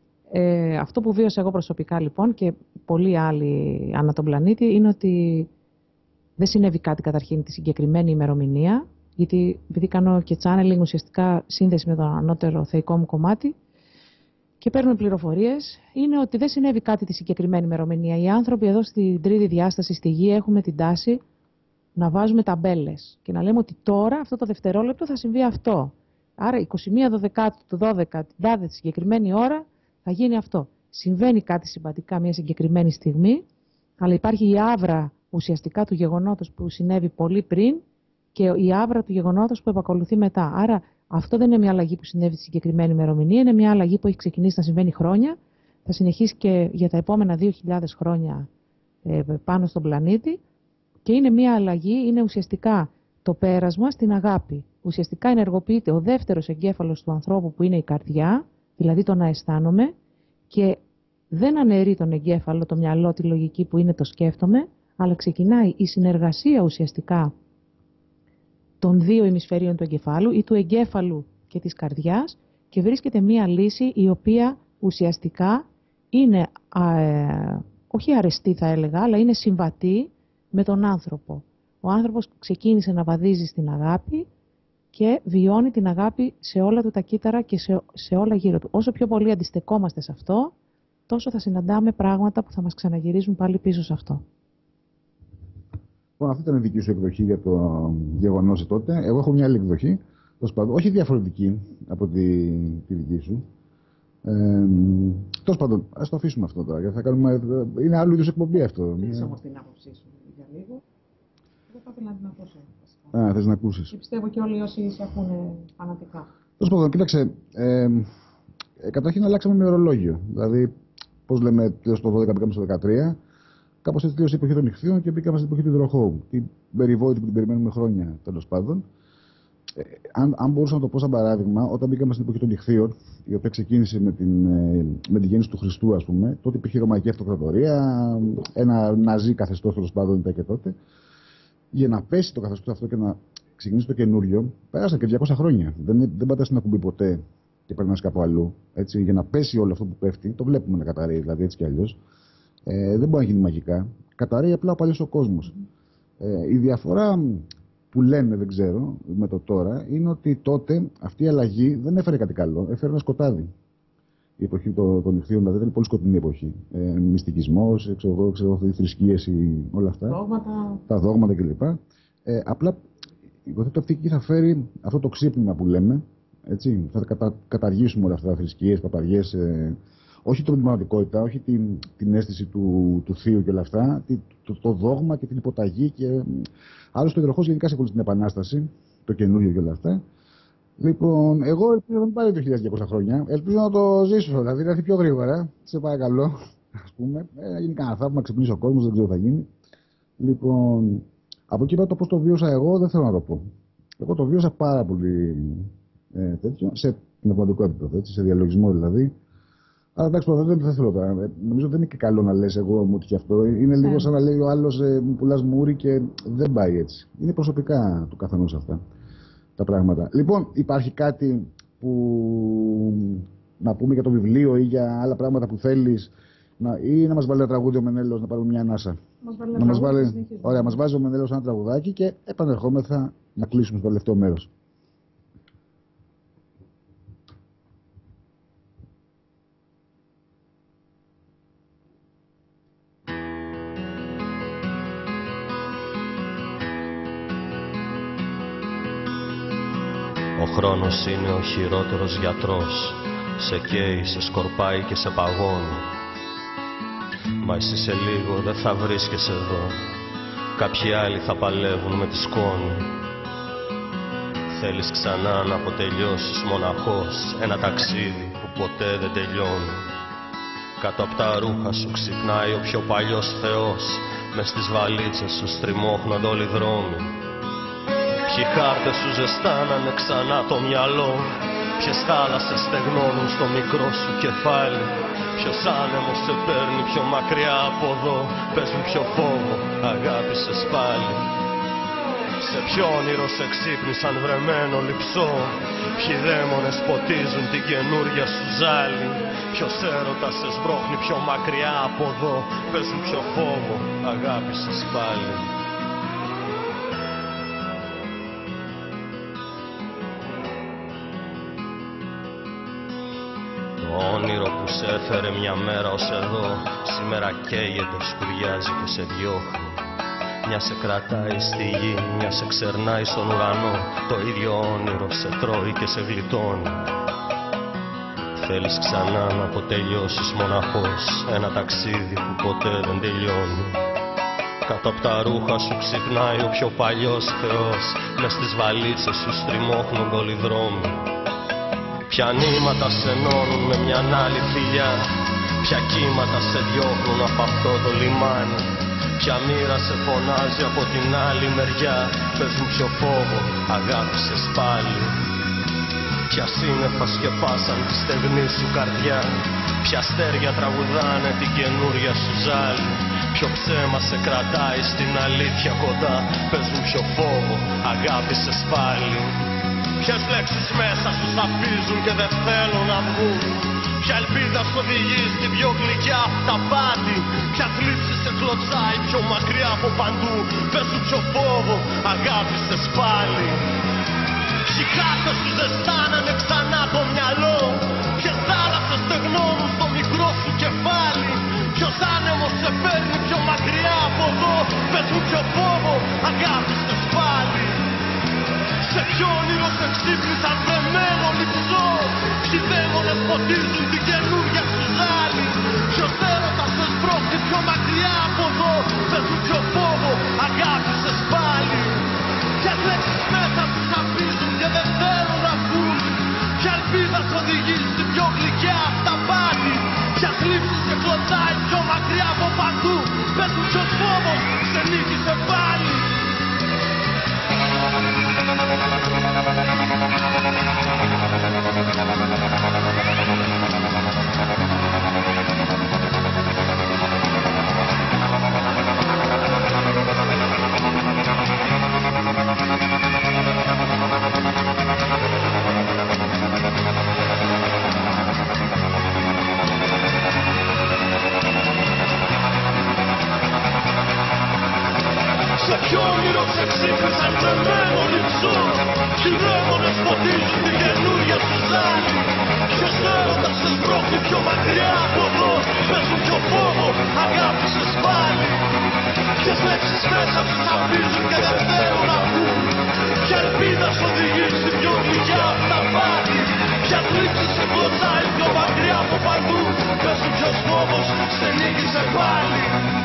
αυτό που βίωσα εγώ προσωπικά λοιπόν και πολλοί άλλοι ανά τον πλανήτη είναι ότι δεν συνέβη κάτι καταρχήν τη συγκεκριμένη ημερομηνία. Γιατί επειδή κάνω και channeling ουσιαστικά σύνδεση με το ανώτερο θεϊκό μου κομμάτι και παίρνουμε πληροφορίες, είναι ότι δεν συνέβη κάτι τη συγκεκριμένη ημερομηνία. Οι άνθρωποι εδώ στην τρίτη διάσταση στη γη έχουμε την τάση να βάζουμε ταμπέλες και να λέμε ότι τώρα, αυτό το δευτερόλεπτο, θα συμβεί αυτό. Άρα, 21 Δεκάτου του 12, την τάδε τη συγκεκριμένη ώρα, θα γίνει αυτό. Συμβαίνει κάτι συμπατικά μια συγκεκριμένη στιγμή, αλλά υπάρχει η άβρα ουσιαστικά του γεγονότος που συνέβη πολύ πριν και η άβρα του γεγονότος που επακολουθεί μετά. Άρα, αυτό δεν είναι μια αλλαγή που συνέβη στη συγκεκριμένη ημερομηνία, είναι μια αλλαγή που έχει ξεκινήσει να συμβαίνει χρόνια, θα συνεχίσει και για τα επόμενα 2.000 χρόνια πάνω στον πλανήτη. Και είναι μια αλλαγή, είναι ουσιαστικά το πέρασμα στην αγάπη. Ουσιαστικά ενεργοποιείται ο δεύτερος εγκέφαλος του ανθρώπου που είναι η καρδιά, δηλαδή το να αισθάνομαι, και δεν αναιρεί τον εγκέφαλο, το μυαλό, τη λογική που είναι το σκέφτομαι, αλλά ξεκινάει η συνεργασία ουσιαστικά των δύο ημισφαιρίων του εγκεφάλου ή του εγκέφαλου και της καρδιάς και βρίσκεται μια λύση η οποία ουσιαστικά είναι, όχι αρεστή θα έλεγα, αλλά είναι συμβατή με τον άνθρωπο. Ο άνθρωπος ξεκίνησε να βαδίζει στην αγάπη και βιώνει την αγάπη σε όλα του τα κύτταρα και σε όλα γύρω του. Όσο πιο πολύ αντιστεκόμαστε σε αυτό, τόσο θα συναντάμε πράγματα που θα μας ξαναγυρίζουν πάλι πίσω σε αυτό. Λοιπόν, αυτή ήταν η δική σου εκδοχή για το γεγονός τότε. Εγώ έχω μια άλλη εκδοχή, όχι διαφορετική από τη δική σου. Τέλος πάντων, ας το αφήσουμε αυτό τώρα, γιατί θα κάνουμε, είναι άλλου είδους εκπομπή αυτό. Κλείσε όμως την άποψή σου για λίγο. Εγώ θα ήθελα να την ακούσω. Α, θες να ακούσεις. Και πιστεύω και όλοι όσοι σε ακούνε φανατικά. Τέλος πάντων, κοίταξε, καταρχήν αλλάξαμε ημερολόγιο. Δηλαδή, πώς λέμε, το 12 μπήκαμε στο 13, κάπως έτσι τελείωσε η εποχή των νυχθείων και μπήκαμε στην εποχή του υδροχώου. Την περιβόητη που την περιμένουμε χρόνια, τέλος πάντων. Αν μπορούσα να το πω σαν παράδειγμα, όταν μπήκαμε στην εποχή των νυχθείων, η οποία ξεκίνησε με τη γέννηση του Χριστού, ας πούμε, τότε υπήρχε η Ρωμαϊκή Αυτοκρατορία, ένα ναζί καθεστώς, τέλος πάντων, ήταν και τότε. Για να πέσει το καθεστώς αυτό και να ξεκινήσει το καινούριο, πέρασαν και 200 χρόνια. Δεν πατάς να κουμπί ποτέ και περνάς κάπου αλλού. Έτσι, για να πέσει όλο αυτό που πέφτει, το βλέπουμε να καταραίει, δηλαδή έτσι κι αλλιώς. Δεν μπορεί να γίνει μαγικά. Καταραίει απλά ο παλιός ο κόσμος. Η διαφορά που λένε, δεν ξέρω, με το τώρα, είναι ότι τότε αυτή η αλλαγή δεν έφερε κάτι καλό, έφερε ένα σκοτάδι. Η εποχή των νυχθείων, δηλαδή ήταν πολύ σκοτεινή εποχή. Μυστικισμός, θρησκείες, όλα αυτά. Δόγματα. Τα δόγματα κλπ. Απλά υποθέτω αυτή θα φέρει αυτό το ξύπνημα που λέμε. Έτσι, θα καταργήσουμε όλα αυτά τα θρησκείες, παπαριές. Όχι την πνευματικότητα, όχι την αίσθηση του θείου και όλα αυτά. Το δόγμα και την υποταγή. Άλλωστε ο υδροχόος γενικά σε την Επανάσταση, το καινούριο και όλα αυτά. Λοιπόν, εγώ ελπίζω να μην πάρει 2.200 χρόνια. Ελπίζω να το ζήσω, δηλαδή να έρθει πιο γρήγορα. Σε παρακαλώ, ας πούμε. Να γίνει κανένα θαύμα, να ξυπνήσει ο κόσμος, δεν ξέρω τι θα γίνει. Λοιπόν, από εκεί πέρα το πώς το βίωσα εγώ δεν θέλω να το πω. Εγώ το βίωσα πάρα πολύ τέτοιο, σε πνευματικό επίπεδο, έτσι, σε διαλογισμό δηλαδή. Αλλά εντάξει, δεν θέλω τώρα. Νομίζω δεν είναι και καλό να λες εγώ μου και αυτό. Είναι λίγο σαν να λέει ο άλλος μου πουλάς μούρι και δεν πάει έτσι. Είναι προσωπικά του καθενός αυτά τα πράγματα. Λοιπόν, υπάρχει κάτι που να πούμε για το βιβλίο ή για άλλα πράγματα που θέλεις ή να μας βάλει ένα τραγούδι ο Μενέλος να πάρουμε μια ανάσα. Ωραία, μας βάζει ο Μενέλος ένα τραγουδάκι και επανερχόμεθα να κλείσουμε στο τελευταίο μέρος. Ο χρόνος είναι ο χειρότερος γιατρός. Σε καίει, σε σκορπάει και σε παγώνει. Μα εσύ σε λίγο δεν θα βρίσκεσαι εδώ. Κάποιοι άλλοι θα παλεύουν με τη σκόνη. Θέλεις ξανά να αποτελειώσεις μοναχός ένα ταξίδι που ποτέ δεν τελειώνει. Κάτω απ' τα ρούχα σου ξυπνάει ο πιο παλιός θεός. Μες στις βαλίτσες σου στριμώχνονται όλοι οι δρόμοι. Ποιοι χάρτες σου ζεστάνανε ξανά το μυαλό. Ποιες θάλασσες στεγνώνουν στο μικρό σου κεφάλι. Ποιος άνεμος σε παίρνει πιο μακριά από εδώ. Πες μου ποιο φόβο αγάπησες πάλι. Σε ποιο όνειρο σε ξύπνησαν βρεμένο λειψό. Ποιοι δαίμονες ποτίζουν την καινούρια σου ζάλη. Ποιος έρωτας σε σμπρώχνει πιο μακριά από εδώ. Πες μου ποιο φόβο αγάπησες πάλι. Το όνειρο που σε έφερε μια μέρα ως εδώ, σήμερα καίγεται, σκουριάζει και σε διώχνει. Μια σε κρατάει στη γη, μια σε ξερνάει στον ουρανό. Το ίδιο όνειρο σε τρώει και σε γλιτώνει. Θέλεις ξανά να αποτελειώσεις μοναχός ένα ταξίδι που ποτέ δεν τελειώνει. Κάτω απ' τα ρούχα σου ξυπνάει ο πιο παλιός θεός. Μες στις βαλίτσες σου στριμώχνονται όλοι οι δρόμοι. Ποια νήματα σε ενώνουν με μια άλλη φιλιά. Ποια κύματα σε διώχνουν από αυτό το λιμάνι. Ποια μοίρα σε φωνάζει από την άλλη μεριά. Πες μου ποιο φόβο αγάπησες πάλι. Ποια σύννεφα σκεπάσαν τη στεγνή σου καρδιά. Ποια αστέρια τραγουδάνε την καινούρια σου ζάλη. Ποιο ψέμα σε κρατάει στην αλήθεια κοντά. Πες μου ποιο φόβο αγάπησες πάλι. Ποιες λέξεις μέσα σου σαπίζουν και δεν θέλουν να βγουν. Ποια ελπίδα σου οδηγεί στην πιο γλυκιά τα πάτη. Ποια θλίψη σε κλωτσάει πιο μακριά από παντού. Πες σου ποιο φόβο αγάπησες πάλι. Κι κάτω σου ζεστάνανε ξανά το μυαλό. Ποιες θάλασσες στεγνώνουν στο μικρό σου κεφάλι. Ποιος άνεμος σε φέρνει πιο μακριά από εδώ. Πες μου ποιο φόβο αγάπησες πάλι. Σε ποιο όνειρο σε ξύπνησαν βρεμένο λυψό. Ποιοι δαίμονες ποτίζουν την καινούργια σου ζάλη. Ποιος έρωτας σε σπρώχνει πιο μακριά από εδώ. Πες μου ποιο φόβο αγάπησες πάλι. Ποιες λέξεις μέσα σου σαπίζουν και δεν θέλουν να βγουν. Ποια ελπίδα σ' οδηγεί στην πιο γλυκιά αυταπάτη. Ποια θλίψη σε κλωτσάει πιο μακριά από παντού. Πες μου ποιος φόβος σε νίκησε πάλι. Σε ποιο όνειρο σε ξύπνησαν τρεμμένο λυψό. Ποιοι δαίμονες ποτίζουν την καινούργια σου ζάλη. Ποιος έρωτας σε σπρώχνει πιο μακριά από εδώ. Πες μου ποιο φόβο αγάπησες πάλι. Ποιες λέξεις μέσα σου σαπίζουν και δεν θέλουν να βγουν. Ποια ελπίδα σ' οδηγεί στην πιο γλυκιά αυταπάτη. Ποια θλίψη σε κλωτσάει πιο μακριά από παντού. Πες μου ποιος φόβος σε νίκησε πάλι.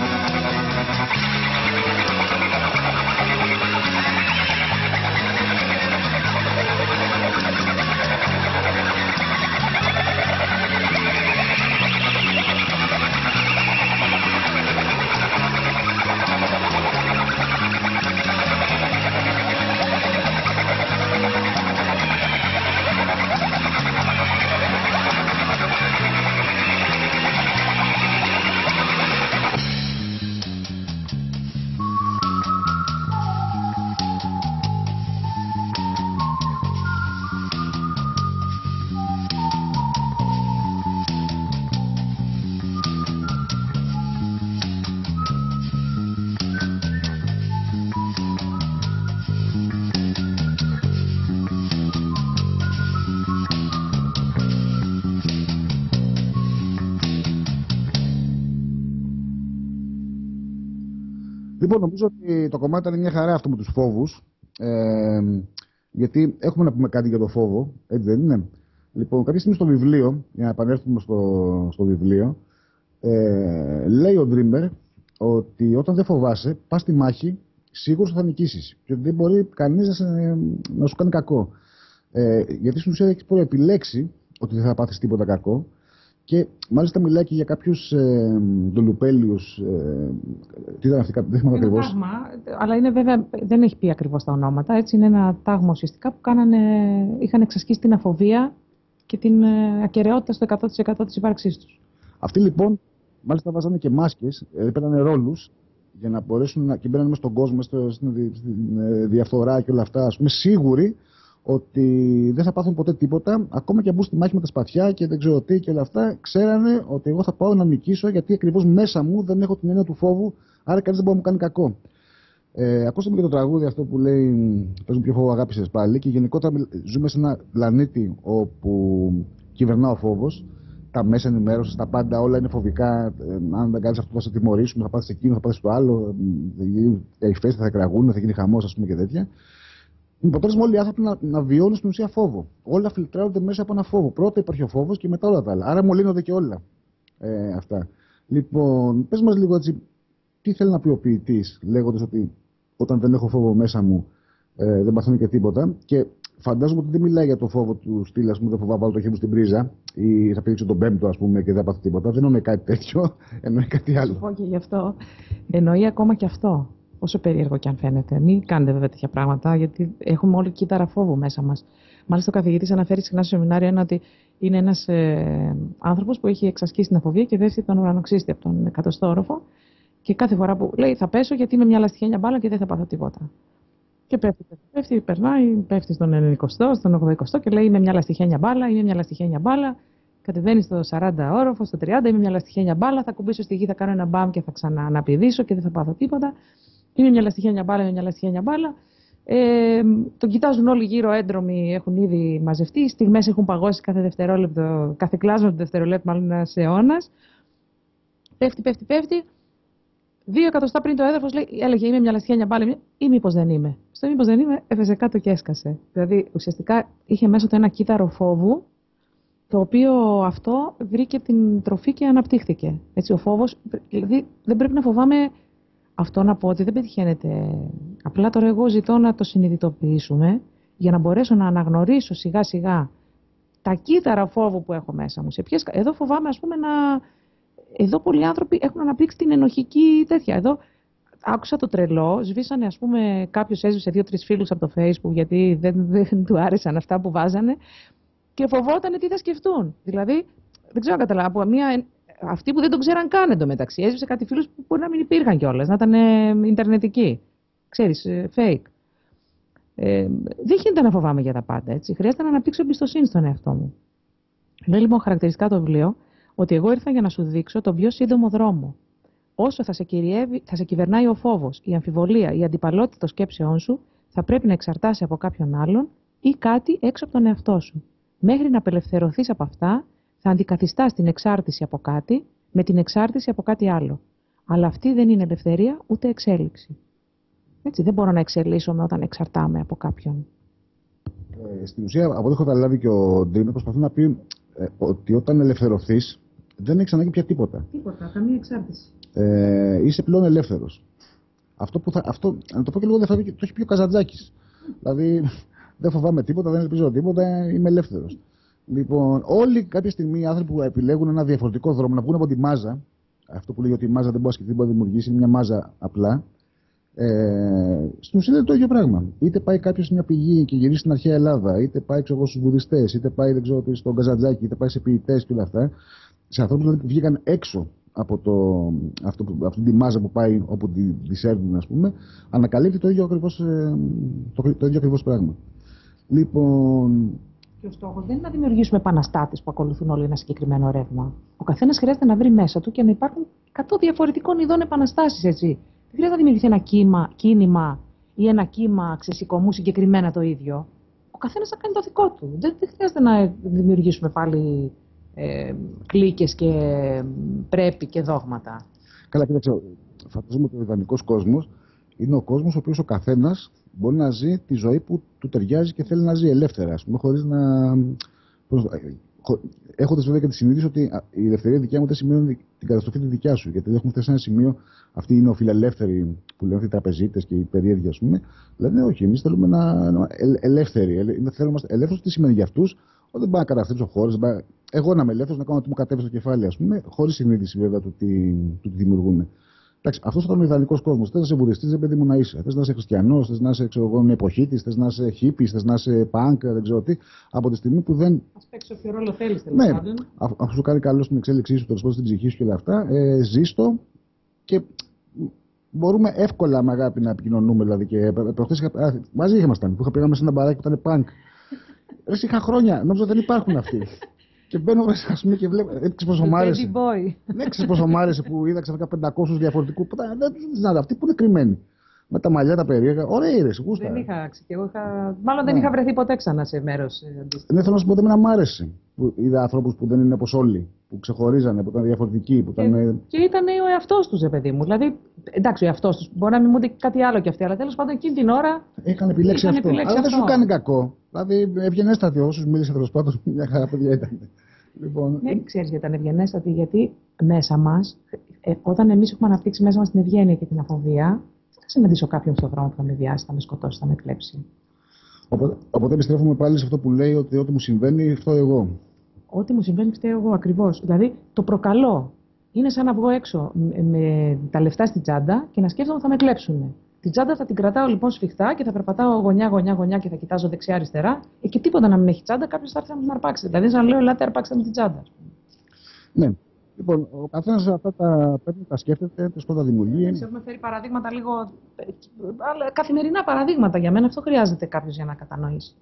Λοιπόν, νομίζω ότι το κομμάτι ήταν μια χαρά αυτό με τους φόβους. Γιατί έχουμε να πούμε κάτι για το φόβο, έτσι δεν είναι? Λοιπόν, κάποια στιγμή στο βιβλίο, για να επανέλθουμε στο βιβλίο, λέει ο Dreamer ότι όταν δεν φοβάσαι, πας στη μάχη, σίγουρα θα νικήσεις. Και ότι δεν μπορεί κανείς να σου κάνει κακό. Γιατί στην ουσία έχεις προεπιλέξει ότι δεν θα πάθεις τίποτα κακό. Και μάλιστα μιλάει και για κάποιους ντολουπέλιους. Τι ήταν αυτή, δεν θυμάμαι ακριβώς. Τάγμα, αλλά είναι βέβαια, δεν έχει πει ακριβώς τα ονόματα. Έτσι, είναι ένα τάγμα ουσιαστικά που είχαν εξασκήσει την αφοβία και την ακεραιότητα στο 100% της ύπαρξής τους. Αυτοί λοιπόν, μάλιστα βάζανε και μάσκες, παίρνανε ρόλους για να μπορέσουν και μπαίνανε μέσα στον κόσμο, στην διαφθορά και όλα αυτά. Ας πούμε, σίγουροι ότι δεν θα πάθουν ποτέ τίποτα, ακόμα και αν μπουν στη μάχη με τα σπαθιά και δεν ξέρω τι και όλα αυτά. Ξέρανε ότι εγώ θα πάω να νικήσω, γιατί ακριβώς μέσα μου δεν έχω την έννοια του φόβου, άρα κανείς δεν μπορεί να μου κάνει κακό. Ακούσαμε και το τραγούδι αυτό που λέει «Πες μου ποιο φόβο αγάπησες πάλι», και γενικότερα ζούμε σε ένα πλανήτη όπου κυβερνά ο φόβος. Τα μέσα ενημέρωσης, τα πάντα όλα είναι φοβικά. Αν δεν κάνεις αυτό, θα σε τιμωρήσουν, θα πάθεις εκείνο, θα πάθεις το άλλο. Οι φέστες θα εκραγούν, θα γίνει χαμός, ας πούμε, και τέτοια. Με αποτέλεσμα όλοι οι άνθρωποι να βιώνουν στην ουσία φόβο. Όλα φιλτράρονται μέσα από ένα φόβο. Πρώτα υπάρχει ο φόβος και μετά όλα τα άλλα. Άρα μολύνονται και όλα αυτά. Λοιπόν, πες μας λίγο έτσι, τι θέλει να πει ο ποιητής, λέγοντας ότι όταν δεν έχω φόβο μέσα μου, δεν παθαίνω και τίποτα. Και φαντάζομαι ότι δεν μιλάει για το φόβο του στυλ, ας πούμε, δεν φοβάμαι, βάλω το χέρι μου στην πρίζα ή θα πηδήξω τον πέμπτο, ας πούμε, και δεν πάθω τίποτα. Δεν εννοεί κάτι τέτοιο, εννοεί κάτι άλλο. Θα πω και γι' αυτό. Εννοεί ακόμα και αυτό. Όσο περίεργο και αν φαίνεται. Μην κάνετε βέβαια τέτοια πράγματα, γιατί έχουμε όλοι κύτταρα φόβου μέσα μας. Μάλιστα, ο καθηγητής αναφέρει συχνά στο σεμινάριο ότι είναι ένας άνθρωπος που έχει εξασκήσει την αφοβία και δέχεται τον ουρανοξύστη από τον 100ο όροφο. Και κάθε φορά που λέει θα πέσω, γιατί είμαι μια λαστιχένια μπάλα και δεν θα πάθω τίποτα. Και πέφτει, περνάει, πέφτει στον 90ο, στον 80ο και λέει είμαι μια λαστιχένια μπάλα, είμαι μια λαστιχένια μπάλα. Κατεβαίνει στο 40 όροφο, στο 30, είμαι μια λαστιχένια μπάλα. Θα κουμπίσω στη γη, θα κάνω ένα μπαμ και θα ξανααναπηδήσω και δεν θα πάθω τίποτα. Είμαι μια λαστιχένια μπάλα, είμαι μια λαστιχένια μπάλα. Τον κοιτάζουν όλοι γύρω έντρομοι, έχουν ήδη μαζευτεί. Οι στιγμές έχουν παγώσει κάθε δευτερόλεπτο, κάθε κλάσμα του δευτερολέπτου, μάλλον ένας αιώνας. Πέφτει. 2 εκατοστά πριν το έδαφος έλεγε είμαι μια λαστιχένια πάλι, ή μήπως δεν είμαι. Στο μήπως δεν είμαι, έφεσε κάτω και έσκασε. Δηλαδή ουσιαστικά είχε μέσα του ένα κύτταρο φόβου, το οποίο αυτό βρήκε την τροφή και αναπτύχθηκε. Έτσι, ο φόβος, δηλαδή δεν πρέπει να φοβάμαι. Αυτό να πω ότι δεν πετυχαίνεται. Απλά τώρα εγώ ζητώ να το συνειδητοποιήσουμε για να μπορέσω να αναγνωρίσω σιγά σιγά τα κύτταρα φόβου που έχω μέσα μου. Εδώ φοβάμαι, ας πούμε, Εδώ πολλοί άνθρωποι έχουν αναπτύξει την ενοχική τέτοια. Εδώ άκουσα το τρελό, σβήσανε, ας πούμε, κάποιος έσβησε 2-3 φίλους από το Facebook γιατί δεν του άρεσαν αυτά που βάζανε και φοβόταν τι θα σκεφτούν. Δηλαδή, δεν ξέρω να καταλάβω, αυτοί που δεν τον ξέραν καν εντωμεταξύ, έσβησε κάτι φίλους που μπορεί να μην υπήρχαν κιόλας, να ήταν ιντερνετικοί. Ξέρεις, fake. Δεν γίνεται να φοβάμαι για τα πάντα, έτσι. Χρειάζεται να αναπτύξω εμπιστοσύνη στον εαυτό μου. Λέει λοιπόν χαρακτηριστικά το βιβλίο ότι εγώ ήρθα για να σου δείξω τον πιο σύντομο δρόμο. Όσο θα σε κυβερνάει ο φόβος, η αμφιβολία, η αντιπαλότητα των σκέψεών σου, θα πρέπει να εξαρτάσει από κάποιον άλλον ή κάτι έξω από τον εαυτό σου. Μέχρι να απελευθερωθείς από αυτά, θα αντικαθιστάς την εξάρτηση από κάτι με την εξάρτηση από κάτι άλλο. Αλλά αυτή δεν είναι ελευθερία ούτε εξέλιξη. Έτσι, δεν μπορώ να εξελίσσομαι όταν εξαρτάμαι από κάποιον. Στην ουσία, από ό,τι έχω καταλάβει και ο Ντρίμερ προσπαθεί να πει ότι όταν ελευθερωθείς δεν έχεις ανάγκη πια τίποτα. Τίποτα, καμία εξάρτηση. Είσαι πλέον ελεύθερος. Αυτό, να το πω και λίγο διαφορετικά, το έχει πει ο Καζαντζάκης. Δηλαδή, δεν φοβάμαι τίποτα, δεν ελπίζω τίποτα, είμαι ελεύθερος. Λοιπόν, όλοι κάποια στιγμή οι άνθρωποι που επιλέγουν ένα διαφορετικό δρόμο, να βγουν από τη μάζα, αυτό που λέει ότι η μάζα δεν μπορεί να σκεφτεί, δεν μπορεί να δημιουργήσει, είναι μια μάζα απλά. Στην ουσία είναι το ίδιο πράγμα. Είτε πάει κάποιο σε μια πηγή και γυρίσει στην αρχαία Ελλάδα, είτε πάει στους βουδιστές, είτε πάει στον Καζαντζάκη, είτε πάει σε ποιητές και όλα αυτά. Σε ανθρώπους δηλαδή, που βγήκαν έξω από αυτή τη μάζα που πάει όπου τη σέρνουν, ας πούμε, ανακαλύπτει το ίδιο ακριβώς πράγμα. Λοιπόν. Και ο στόχος δεν είναι να δημιουργήσουμε επαναστάτες που ακολουθούν όλοι ένα συγκεκριμένο ρεύμα. Ο καθένας χρειάζεται να βρει μέσα του και να υπάρχουν 100 διαφορετικών ειδών επαναστάσεις, έτσι. Δεν χρειάζεται να δημιουργηθεί ένα κίνημα ή ένα κύμα ξεσηκωμού συγκεκριμένα το ίδιο. Ο καθένας θα κάνει το δικό του. Δεν χρειάζεται να δημιουργήσουμε πάλι κλίκες και πρέπει και δόγματα. Καλά, κοίταξε, φαντάζομαι ότι ο ιδανικός κόσμος είναι ο κόσμος ο οποίος ο καθένας μπορεί να ζει τη ζωή που του ταιριάζει και θέλει να ζει ελεύθερα, ας πούμε, χωρίς να. Έχοντας βέβαια και τη συνείδηση ότι η ελευθερία δικιά μου δεν σημαίνει την καταστροφή τη δικιά σου. Γιατί δεν έχουμε φτάσει σε ένα σημείο, αυτοί είναι φιλελεύθεροι που λένε οι τραπεζίτες και οι περίεργοι, ας πούμε. Λένε όχι, εμείς θέλουμε να ελεύθεροι. Θέλουμε ελεύθεροι, τι σημαίνει για αυτούς, ότι δεν μπορώ να καταστρέψω χώρες. Εγώ να είμαι ελεύθερος, να κάνω ό,τι μου κατέβει στο κεφάλι, ας πούμε, χωρίς συνείδηση βέβαια του τι δημιουργούν. Εντάξει, αυτό ήταν ο ιδανικός κόσμος. Θες να είσαι βουδιστής, δεν παιδί μου να είσαι. Θες να είσαι χριστιανός, θες να είσαι μια εποχήτης, θες να είσαι χίπης, θες να είσαι πανκ, δεν ξέρω τι. Από τη στιγμή που δεν. Ας παίξεις όποιο ρόλο θέλεις, τέλος πάντων. Αφού σου κάνει καλό στην εξέλιξή σου, τέλος πάντων στην ψυχή σου και όλα αυτά, ζήστο και μπορούμε εύκολα με αγάπη να επικοινωνούμε. Δηλαδή, και προχθές μαζί ήμασταν, που πήγαμε σε ένα μπαράκι που ήταν πανκ. Είχα χρόνια, νόμιζα δεν υπάρχουν αυτοί. Και μπαίνω μέσα, ας πούμε, και βλέπω. Έξι πόσο μ' άρεσε. Έξι πόσο μ' άρεσε που είδα ξαφνικά 500 διαφορετικού. Δεν αυτοί που είναι κρυμμένοι. Με τα μαλλιά τα περίεργα. Ωραίοι ρε, γούστα. Δεν είχα. Μάλλον δεν είχα βρεθεί ποτέ ξανά σε μέρος. Ναι, θέλω να σου πω ότι εμένα μ' άρεσε. Που είδα ανθρώπους που δεν είναι όπως όλοι. Που ξεχωρίζανε, που ήταν διαφορετικοί. Που ήταν... Και ήταν ο εαυτός τους, παιδί μου. Δηλαδή, εντάξει, ο εαυτός τους. Μπορεί να μιμούνται κάτι άλλο κι αυτοί, αλλά τέλος πάντων εκείνη την ώρα. Είχαν επιλέξει αυτό. Αλλά δεν σου κάνει κακό. Δηλαδή, ευγενέστατοι όσους μίλησε τέλος πάντων, μια χαρά παιδιά ήταν. Λοιπόν... Ναι, ξέρεις γιατί ήταν ευγενέστατη, γιατί μέσα μας, όταν εμείς έχουμε αναπτύξει μέσα μας την ευγένεια και την αφοβία, δεν θα συναντήσω κάποιον στον δρόμο που θα με βιάσει, θα με σκοτώσει, θα με κλέψει. Οπότε επιστρέφουμε πάλι σε αυτό που λέει ότι ό,τι μου συμβαίνει, φταίω εγώ. Ό,τι μου συμβαίνει, φταίω εγώ, ακριβώς. Δηλαδή, το προκαλώ. Είναι σαν να βγω έξω με τα λεφτά στην τσάντα και να σκέφτομαι ότι θα με κλέψουν. Την τσάντα θα την κρατάω λοιπόν σφιχτά και θα περπατάω γωνιά και θα κοιτάζω δεξιά-αριστερά. Και τίποτα να μην έχει τσάντα, κάποιο θα έρθει να μου αρπάξει. Δηλαδή, σαν να λέω, ελάτε, αρπάξτε με την τσάντα. Ναι. Λοιπόν, ο καθένας αυτά τα πρέπει να σκέφτεται, τα δημιουργεί. Έχουμε φέρει παραδείγματα λίγο. Καθημερινά παραδείγματα. Για μένα αυτό χρειάζεται κάποιο για να κατανοήσει.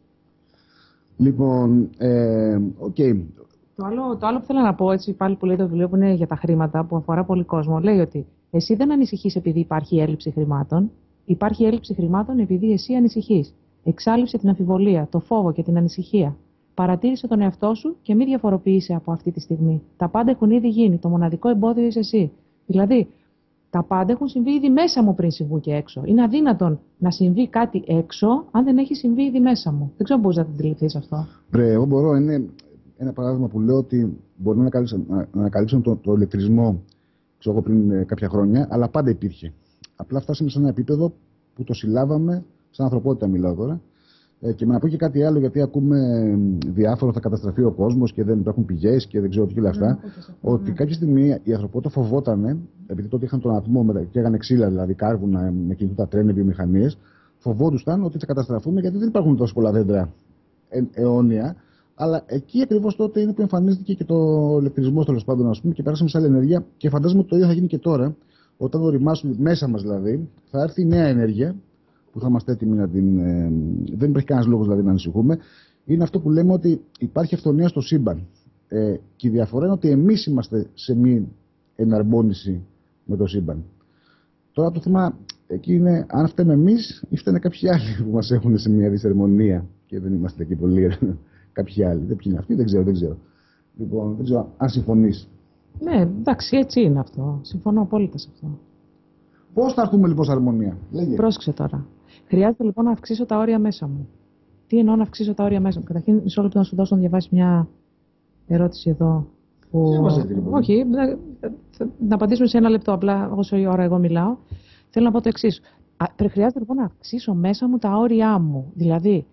Λοιπόν, οκ. Το άλλο που θέλω να πω, έτσι πάλι που λέει το βιβλίο που είναι για τα χρήματα, που αφορά πολύ κόσμο, λέει ότι εσύ δεν ανησυχείς επειδή υπάρχει έλλειψη χρημάτων. Υπάρχει έλλειψη χρημάτων επειδή εσύ ανησυχείς. Εξάλειψε την αμφιβολία, το φόβο και την ανησυχία. Παρατήρησε τον εαυτό σου και μη διαφοροποιείσαι από αυτή τη στιγμή. Τα πάντα έχουν ήδη γίνει. Το μοναδικό εμπόδιο είσαι εσύ. Δηλαδή, τα πάντα έχουν συμβεί ήδη μέσα μου πριν συμβούν και έξω. Είναι αδύνατον να συμβεί κάτι έξω αν δεν έχει συμβεί ήδη μέσα μου. Δεν ξέρω αν μπορεί να το αντιληφθεί αυτό. Εγώ μπορώ. Είναι ένα παράδειγμα που λέω ότι μπορεί να ανακαλύψουν το ηλεκτρισμό ξέρω, πριν κάποια χρόνια, αλλά πάντα υπήρχε. Απλά φτάσαμε σε ένα επίπεδο που το συλλάβαμε, σαν ανθρωπότητα μιλάω τώρα. Και να πω και κάτι άλλο, γιατί ακούμε διάφορα θα καταστραφεί ο κόσμος και δεν υπάρχουν πηγές και δεν ξέρω τι και όλα αυτά. Ότι κάποια στιγμή η ανθρωπότητα φοβότανε, επειδή τότε είχαν τον ατμό και έγανε ξύλα, δηλαδή κάρβουνα με κινητού τα τρένα, βιομηχανίες, φοβόντουσαν ότι θα καταστραφούμε γιατί δεν υπάρχουν τόσο πολλά δέντρα αιώνια. Αλλά εκεί ακριβώς τότε είναι που εμφανίστηκε και το ηλεκτρισμό τέλος πάντων, ας πούμε, και περάσαμε σε άλλη ενέργεια. Και φαντάζομαι ότι το ίδιο θα γίνει και τώρα, όταν το οριμάσουμε μέσα μας δηλαδή, θα έρθει η νέα ενέργεια που θα είμαστε έτοιμοι να την. Δεν υπάρχει κανένας λόγος δηλαδή να ανησυχούμε. Είναι αυτό που λέμε ότι υπάρχει αυθονία στο σύμπαν. Και η διαφορά είναι ότι εμείς είμαστε σε μη εναρμόνιση με το σύμπαν. Τώρα το θέμα εκεί είναι αν φταίμε εμείς ή φταίνε κάποιοι άλλοι που μας έχουν σε μια δυσαρμονία και δεν είμαστε εκεί πολύ. Κάποιοι άλλοι. Δεν είναι αυτοί, δεν ξέρω. Λοιπόν, δεν ξέρω αν συμφωνείς. Ναι, εντάξει, έτσι είναι αυτό. Συμφωνώ απόλυτα σε αυτό. Πώς θα έρθουμε λοιπόν σε αρμονία, λέγε. Πρόσεξε τώρα. Χρειάζεται λοιπόν να αυξήσω τα όρια μέσα μου. Τι εννοώ να αυξήσω τα όρια μέσα μου? Καταρχήν, μισό λεπτό να σου δώσω να διαβάσει μια ερώτηση εδώ. Όχι, να απαντήσουμε σε ένα λεπτό απλά, όσο η ώρα εγώ μιλάω. Θέλω να πω το εξής. Χρειάζεται λοιπόν να αυξήσω μέσα μου τα όρια μου. Δηλαδή,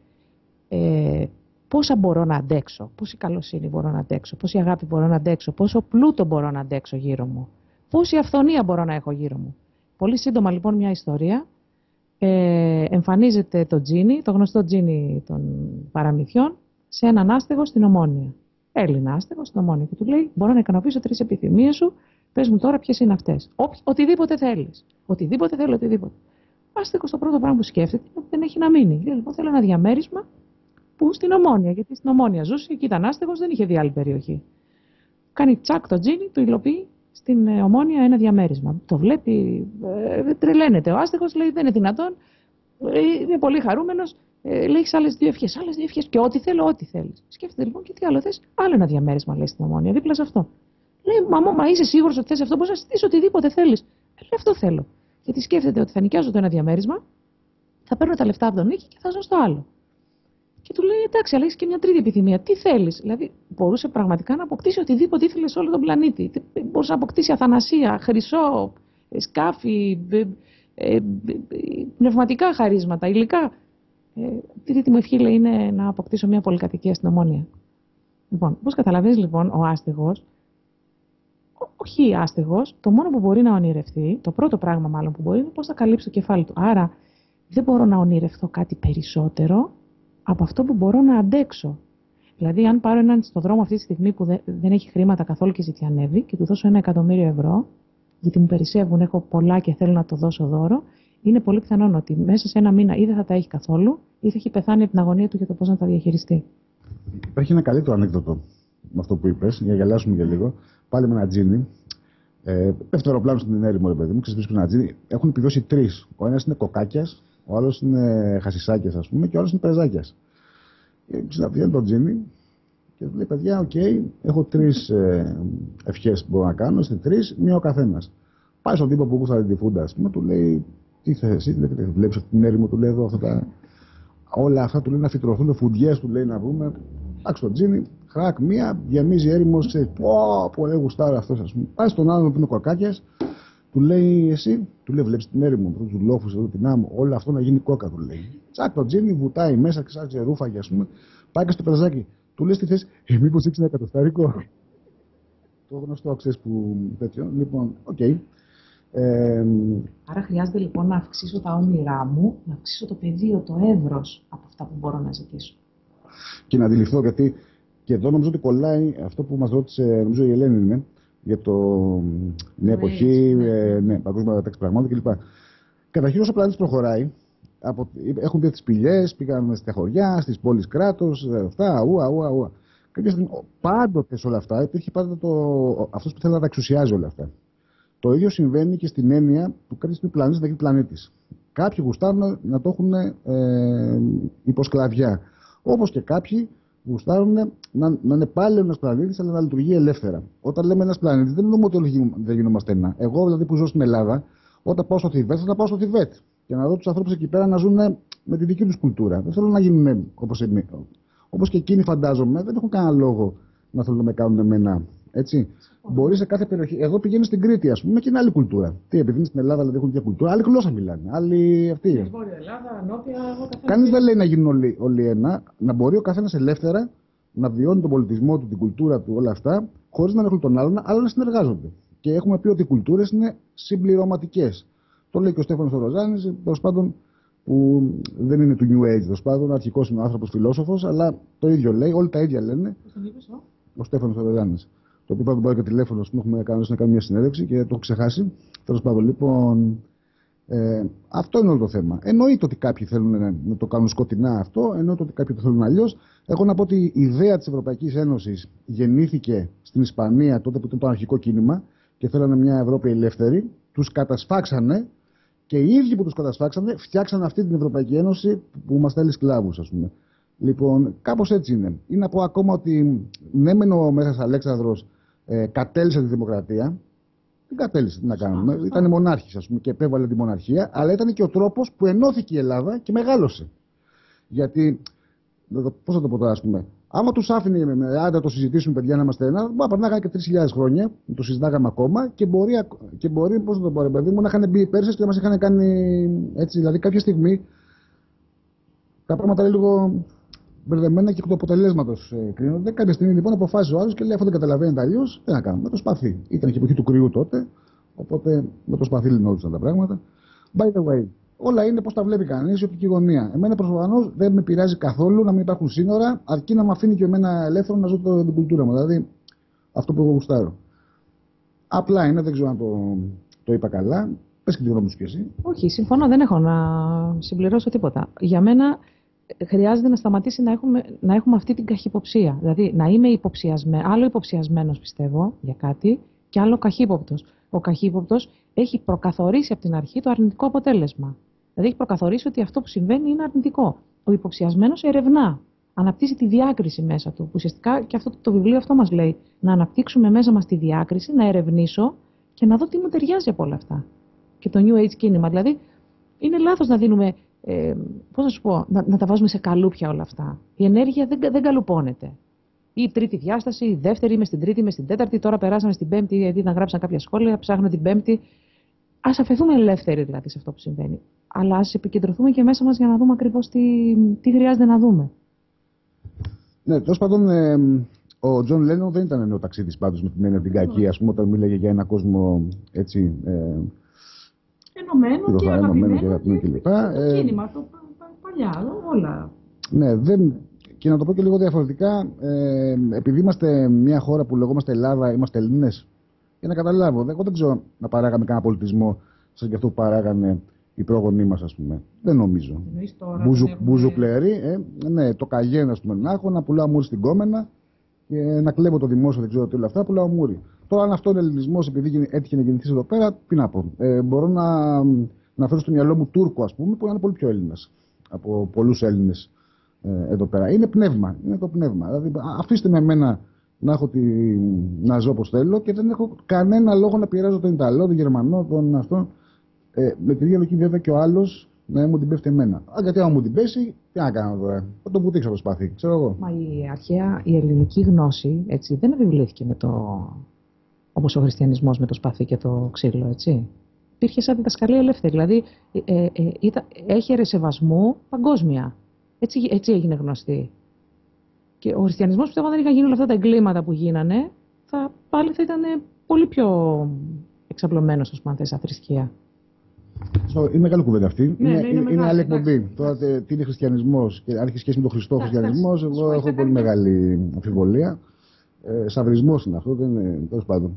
πόσα μπορώ να αντέξω, πόση καλοσύνη μπορώ να αντέξω, πόση αγάπη μπορώ να αντέξω, πόσο πλούτο μπορώ να αντέξω γύρω μου, πόση αυθονία μπορώ να έχω γύρω μου. Πολύ σύντομα λοιπόν μια ιστορία. Εμφανίζεται το τζίνι, το γνωστό τζίνι των παραμυθιών, σε έναν άστεγο στην Ομόνια. Έλληνα άστεγο στην Ομόνια και του λέει: μπορώ να ικανοποιήσω 3 επιθυμίες σου, πες μου τώρα ποιες είναι αυτές. Οτιδήποτε θέλεις. Οτιδήποτε θέλω, οτιδήποτε. Άστεγος το πρώτο πράγμα που σκέφτεται είναι ότι δεν έχει να μείνει. Λέει: λοιπόν, θέλω ένα διαμέρισμα που στην Ομόνια, γιατί στην Ομόνια ζούσε, εκεί ήταν άστεγος, δεν είχε δει άλλη περιοχή. Κάνει τσακ το τζίνι, του υλοποιεί στην Ομόνια ένα διαμέρισμα. Το βλέπει, τρελαίνεται ο άστεγος, λέει: δεν είναι δυνατόν, είναι πολύ χαρούμενος. Λέει: έχεις άλλες 2 ευχές, άλλες 2 ευχές και ό,τι θέλω, ό,τι θέλεις. Σκέφτεται λοιπόν και τι άλλο θες, άλλο ένα διαμέρισμα λέει στην Ομόνια, δίπλα σε αυτό. Λέει: μα είσαι σίγουρος ότι θες αυτό, μπορείς να ζητήσεις οτιδήποτε θέλεις. Λέει: αυτό θέλω. Γιατί σκέφτεται ότι θα νοικιάζω το ένα διαμέρισμα, θα παίρνω τα λεφτά από τον νίκη και θα ζω στο άλλο. Και του λέει: εντάξει, αλλά έχεις και μια τρίτη επιθυμία. Τι θέλεις? Δηλαδή, μπορούσε πραγματικά να αποκτήσει οτιδήποτε ήθελε σε όλο τον πλανήτη. Μπορούσε να αποκτήσει αθανασία, χρυσό, σκάφη, πνευματικά χαρίσματα, υλικά. Τη τρίτη μου ευχή λέει είναι να αποκτήσω μια πολυκατοικία στην Ομόνια. Λοιπόν, όπως καταλαβαίνεις λοιπόν, ο άστεγος, όχι άστεγος, το μόνο που μπορεί να ονειρευτεί, το πρώτο πράγμα μάλλον που μπορεί, είναι πώς θα καλύψει το κεφάλι του. Άρα, δεν μπορώ να ονειρευτώ κάτι περισσότερο από αυτό που μπορώ να αντέξω. Δηλαδή, αν πάρω έναν στον δρόμο αυτή τη στιγμή που δεν έχει χρήματα καθόλου και ζητιανεύει και του δώσω 1.000.000 ευρώ, γιατί μου περισσεύουν, έχω πολλά και θέλω να το δώσω δώρο, είναι πολύ πιθανόν ότι μέσα σε ένα μήνα ή δεν θα τα έχει καθόλου ή θα έχει πεθάνει από την αγωνία του για το πώς να τα διαχειριστεί. Υπάρχει ένα καλύτερο ανέκδοτο με αυτό που είπες, για να γελάσουμε για λίγο. Πάλι με ένα τζίνι. Πέφτει το αεροπλάνο στην έρημο, ρε παιδί μου, ξεσπρίσκει ένα τζίνι. Έχουν επιδώσει 3. Ο ένας είναι κοκάκιας, ο άλλος είναι χασισάκιας, ας πούμε, και ο άλλος είναι πρεζάκιας. Συναντιέται το τζίνι και του λέει: παιδιά, οκ, έχω 3 ευχές που μπορώ να κάνω, είστε 3, μία ο καθένας. Πάει στον τύπο που κούσταρε τη φούντα, ας πούμε, του λέει: τι θες εσύ, βλέπεις αυτή την έρημο, του λέει εδώ, όλα αυτά του λέει να φυτρωθούν φουντιές, του λέει να βρούμε. Εντάξει, το τζίνι, χρακ, μία, γεμίζει έρημο, ξέρει, πολύ γουστάρα αυτός, ας πούμε. Πάει στον άλλον που είναι κοκάκιας, του λέει: εσύ, του λέει: βλέπεις την έρημο, του λόφους εδώ, την άμμο, όλο αυτό να γίνει κόκα, του λέει. Τσακ, το τζίνι βουτάει μέσα, ξάξε ρούφαγε, ας πούμε. Πάει και στο περαζάκι, του λέει: τι θες, μήπως έχεις ένα εκατοστάρικο. Το γνωστό, ξέρεις που τέτοιο. Λοιπόν, οκ. Άρα χρειάζεται λοιπόν να αυξήσω τα όνειρά μου, να αυξήσω το πεδίο, το εύρος από αυτά που μπορώ να ζητήσω. Και να αντιληφθώ, γιατί και εδώ νομίζω ότι κολλάει αυτό που μας ρώτησε, νομίζω η Ελένη είναι, για μια εποχή, παγκόσμια μεταξύ πραγμάτων κλπ. Καταρχήν, όσο ο πλανήτης προχωράει, έχουν πει τις σπηλιές, πήγαν στα χωριά, στις πόλεις κράτος, αυτά, αούα. Κάποια στιγμή, πάντοτε σε όλα αυτά, υπήρχε πάντοτε αυτός που θέλει να τα εξουσιάζει όλα αυτά. Το ίδιο συμβαίνει και στην έννοια που κάποια στιγμή πλανήτης να γίνει πλανήτης. Κάποιοι γουστάρουν να το έχουν υποσκλαβιά. Όπως και κάποιοι γουστάρουν να είναι πάλι ένας πλανήτης, αλλά να λειτουργεί ελεύθερα. Όταν λέμε ένας πλανήτης, δεν εννοούμε ότι όλοι δεν γινόμαστε ένα. Εγώ δηλαδή που ζω στην Ελλάδα, όταν πάω στο Θιβέτ, θα πάω στο Θιβέτ και να δω τους ανθρώπους εκεί πέρα να ζουν με τη δική τους κουλτούρα. Δεν θέλω να γίνουν όπως εμείς. Όπως και εκείνοι, φαντάζομαι, δεν έχουν κανένα λόγο να θέλουν να με κάνουν εμένα. Έτσι. Μπορεί σε κάθε περιοχή. Εδώ πηγαίνει στην Κρήτη, ας πούμε, και είναι άλλη κουλτούρα. Τι, επειδή είναι στην Ελλάδα, δηλαδή έχουν μια κουλτούρα, άλλη γλώσσα μιλάνε. Άλλη αυτή. Βόρεια Ελλάδα, νότια, Κανείς δεν λέει να γίνουν όλοι ένα, να μπορεί ο καθένας ελεύθερα να βιώνει τον πολιτισμό του, την κουλτούρα του, όλα αυτά, χωρίς να έχουν τον άλλον, αλλά να συνεργάζονται. Και έχουμε πει ότι οι κουλτούρες είναι συμπληρωματικές. Το λέει και ο Στέφανος Ροζάνης, τέλος πάντων, που δεν είναι του New Age, τέλος πάντων, αρχικός είναι ο άνθρωπος φιλόσοφος, αλλά το ίδιο λέει, όλοι τα ίδια λένε. Ο Στέφανος Ροζάνης. Το οποίο πάντων πάρει και τηλέφωνο, έχουμε κανονίσει να κάνουμε μια συνέντευξη και το έχω ξεχάσει. Τέλος πάντων, λοιπόν, αυτό είναι όλο το θέμα. Εννοείται ότι κάποιοι θέλουν να το κάνουν σκοτεινά αυτό, εννοείται ότι κάποιοι το θέλουν αλλιώς. Έχω να πω ότι η ιδέα της Ευρωπαϊκής Ένωσης γεννήθηκε στην Ισπανία τότε που ήταν το αρχικό κίνημα και θέλανε μια Ευρώπη ελεύθερη. Τους κατασφάξανε και οι ίδιοι που τους κατασφάξανε φτιάξανε αυτή την Ευρωπαϊκή Ένωση που μας θέλει σκλάβους, ας πούμε. Λοιπόν, κάπως έτσι είναι. Ή να πω ακόμα ότι ναι, μεν ο Μέγας Αλέξανδρος κατέλυσε τη δημοκρατία. Δεν κατέλυσε, τι να κάνουμε. Ήταν μονάρχης, ας πούμε, και επέβαλε τη μοναρχία, αλλά ήταν και ο τρόπος που ενώθηκε η Ελλάδα και μεγάλωσε. Γιατί, πώς θα το πω τώρα, ας πούμε, άμα τους άφηνε, άντε το συζητήσουμε, παιδιά, να είμαστε ένα, μπορεί να περνάγανε και 3.000 χρόνια, το συζητάγαμε ακόμα και μπορεί πώς να το πω, ρε παιδί μου, να είχαν μπει οι Πέρσες και να μας είχαν κάνει έτσι. Δηλαδή, κάποια στιγμή τα πράγματα είναι λίγο μπερδεμένα και εκ του αποτελέσματος κρίνονται. Κάποια στιγμή λοιπόν αποφάσισε ο άλλος και λέει: αφού δεν καταλαβαίνετε αλλιώς, τι να κάνουμε. Με το σπαθί. Ήταν και εποχή του κρυού τότε, οπότε με το σπαθί λυνόντουσαν τα πράγματα. By the way, όλα είναι πώς τα βλέπει κανείς, η οπτική γωνία. Εμένα προφανώς δεν με πειράζει καθόλου να μην υπάρχουν σύνορα, αρκεί να με αφήνει και εμένα ελεύθερο να ζω την κουλτούρα μου. Δηλαδή αυτό που εγώ γουστάρω. Απλά είναι, δεν ξέρω αν το είπα καλά. Πες και τη γνώμη σου κι εσύ. Όχι, συμφωνώ, δεν έχω να συμπληρώσω τίποτα. Για μένα χρειάζεται να σταματήσει να έχουμε αυτή την καχυποψία. Δηλαδή να είμαι άλλο υποψιασμένος, πιστεύω, για κάτι και άλλο καχύποπτος. Ο καχύποπτος έχει προκαθορίσει από την αρχή το αρνητικό αποτέλεσμα. Δηλαδή έχει προκαθορίσει ότι αυτό που συμβαίνει είναι αρνητικό. Ο υποψιασμένος ερευνά. Αναπτύσσει τη διάκριση μέσα του. Ουσιαστικά και αυτό το βιβλίο αυτό μας λέει. Να αναπτύξουμε μέσα μας τη διάκριση, να ερευνήσω και να δω τι μου ταιριάζει από όλα αυτά. Και το New Age κίνημα. Δηλαδή είναι λάθος να δίνουμε. Πώς να σου πω, να τα βάζουμε σε καλούπια όλα αυτά. Η ενέργεια δεν καλουπώνεται. Η τρίτη διάσταση, η δεύτερη, είμαι στην τρίτη, είμαι στην τέταρτη, τώρα περάσαμε στην πέμπτη, γιατί να γράψαν κάποια σχόλια, ψάχνω την πέμπτη. Ας αφαιθούμε ελεύθεροι δηλαδή σε αυτό που συμβαίνει. Αλλά ας επικεντρωθούμε και μέσα μας για να δούμε ακριβώς τι χρειάζεται να δούμε. Ναι, τέλος πάντων, ο Τζον Λένον δεν ήταν νεοταξίδης πάντως με την έννοια την κακή, ας πούμε, όταν μίλαγε για ένα κόσμο έτσι. Ενωμένο και αγαπημένο κλπ. Το κίνημα, το παλιά, όλα. Ναι, και να το πω και λίγο διαφορετικά, επειδή είμαστε μια χώρα που λεγόμαστε Ελλάδα, είμαστε Ελληνές, για να καταλάβω, εγώ δεν ξέρω να παράγαμε κανένα πολιτισμό σαν και αυτό που παράγανε οι πρόγονοί μας, ας πούμε. Δεν νομίζω. Μπουζουκλερί, ναι, το καγέν, ας πούμε, να έχω, να πουλάω μούρι στην κόμενα και να κλέβω το δημόσιο, δεν ξέρω τι όλα αυτά, πουλάω μούρι. Τώρα, αν αυτό είναι ελληνισμός, επειδή έτυχε να γεννηθεί εδώ πέρα, τι να πω. Μπορώ να φέρω στο μυαλό μου Τούρκο, ας πούμε, που είναι πολύ πιο Έλληνας από πολλούς Έλληνες εδώ πέρα. Είναι πνεύμα. Είναι το πνεύμα. Δηλαδή, αφήστε με εμένα να ζω όπως θέλω και δεν έχω κανένα λόγο να πειράζω τον Ιταλό, τον Γερμανό, τον αυτό. Με τη ίδια λογική, βέβαια, και ο άλλος να μου την πέφτει εμένα. Γιατί άμα μου την πέσει, τι να κάνω τώρα. Θα τον πουτήξω από το σπαθί, ξέρω εγώ. Μα η ελληνική γνώση έτσι, δεν επιβλήθηκε όπως ο χριστιανισμός με το σπαθί και το ξύλο, έτσι. Υπήρχε σαν διδασκαλία ελεύθερη. Δηλαδή, έχερε σεβασμού παγκόσμια. Έτσι έγινε γνωστή. Και ο χριστιανισμός, πιστεύω, αν δεν είχαν γίνει όλα αυτά τα εγκλήματα που γίνανε, πάλι θα ήταν πολύ πιο εξαπλωμένος, ας πούμε, σαν θρησκεία. Είναι μεγάλη κουβέντα αυτή. Ναι, είναι άλλη εκπομπή. Τώρα τι είναι χριστιανισμός και αν έχει σχέση με τον Χριστό χριστιανισμός, εγώ έχω πολύ μεγάλη αμφιβολία. Σαβρισμός είναι αυτό, δεν είναι, τέλος πάντων.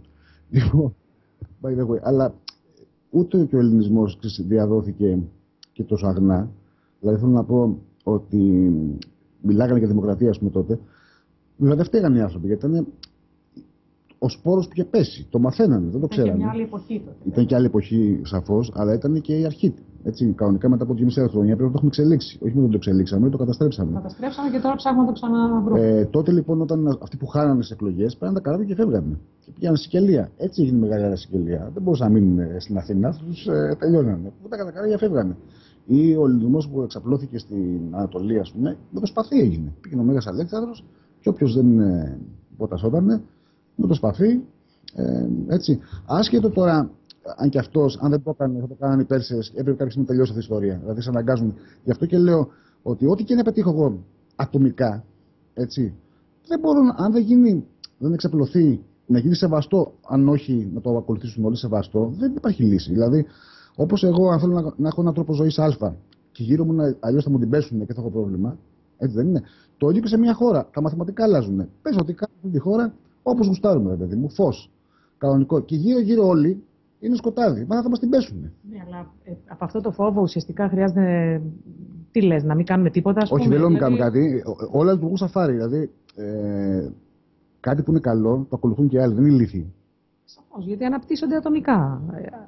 Αλλά ούτε και ο ελληνισμός διαδόθηκε και τόσο αγνά. Δηλαδή θέλω να πω ότι μιλάγανε για δημοκρατία, ας πούμε, τότε. Βέβαια δεν φταίγανε οι άνθρωποι, γιατί ήταν ο σπόρος που είχε πέσει. Το μαθαίνανε, δεν το Ήταν και ξέρανε. μια άλλη εποχή τότε. Ήταν και άλλη εποχή σαφώς, αλλά ήταν και η αρχή. Έτσι, κανονικά μετά από 2.500 χρόνια πρέπει να το έχουμε εξελίξει. Όχι μόνο το εξελίξαμε, το καταστρέψαμε. Καταστρέψαμε και τώρα ψάχνουμε να το ξαναβρούμε. Τότε λοιπόν, όταν αυτοί που χάνανε τις εκλογές, πέραν τα καράβια και φεύγανε. Και πήγαν στη Σικελία. Έτσι έγινε μεγάλη Σικελία. Δεν μπορούσαν να μείνουν στην Αθήνα, τους τελειώνανε. Οπότε τα καράβια φεύγανε. Ή ο λιμός που εξαπλώθηκε στην Ανατολή, ας πούμε, με το σπαθί έγινε. Πήγαινε ο Μέγας Αλέξανδρος και όποιος δεν ποτασότανε, με το σπαθί. Έτσι. Άσχετο τώρα, αν και αυτός, αν δεν το έκανε, θα το κάνανε οι Πέρσες, έπρεπε κάποια στιγμή να τελειώσει αυτή η ιστορία. Δηλαδή, σε αναγκάζουν. Γι' αυτό και λέω ότι ό,τι και να πετύχω εγώ ατομικά, έτσι, δεν μπορούν, αν δεν εξαπλωθεί, να γίνει σεβαστό, αν όχι να το ακολουθήσουν όλοι σεβαστό, δεν υπάρχει λύση. Δηλαδή, όπως εγώ, αν θέλω να έχω έναν τρόπο ζωής Α και γύρω μου αλλιώς θα μου την πέσουν και θα έχω πρόβλημα, έτσι δεν είναι. Το ίδιο και σε μια χώρα. Τα μαθηματικά αλλάζουν. Πες ότι κάνουμε αυτή τη χώρα όπως γουστάρουμε, παιδί μου, φως. Κανονικό. Και γύρω-γύρω όλοι είναι σκοτάδι. Μα θα μας την πέσουν. Ναι, αλλά από αυτό το φόβο ουσιαστικά χρειάζεται. Τι λες, να μην κάνουμε τίποτα, ας Όχι, πούμε, δεν λέω να δηλαδή... κάνουμε κάτι. Όλα λειτουργούν σαφάρι. Δηλαδή, κάτι που είναι καλό το ακολουθούν και οι άλλοι. Δεν είναι ηλίθιοι. Σαφώς, γιατί αναπτύσσονται ατομικά.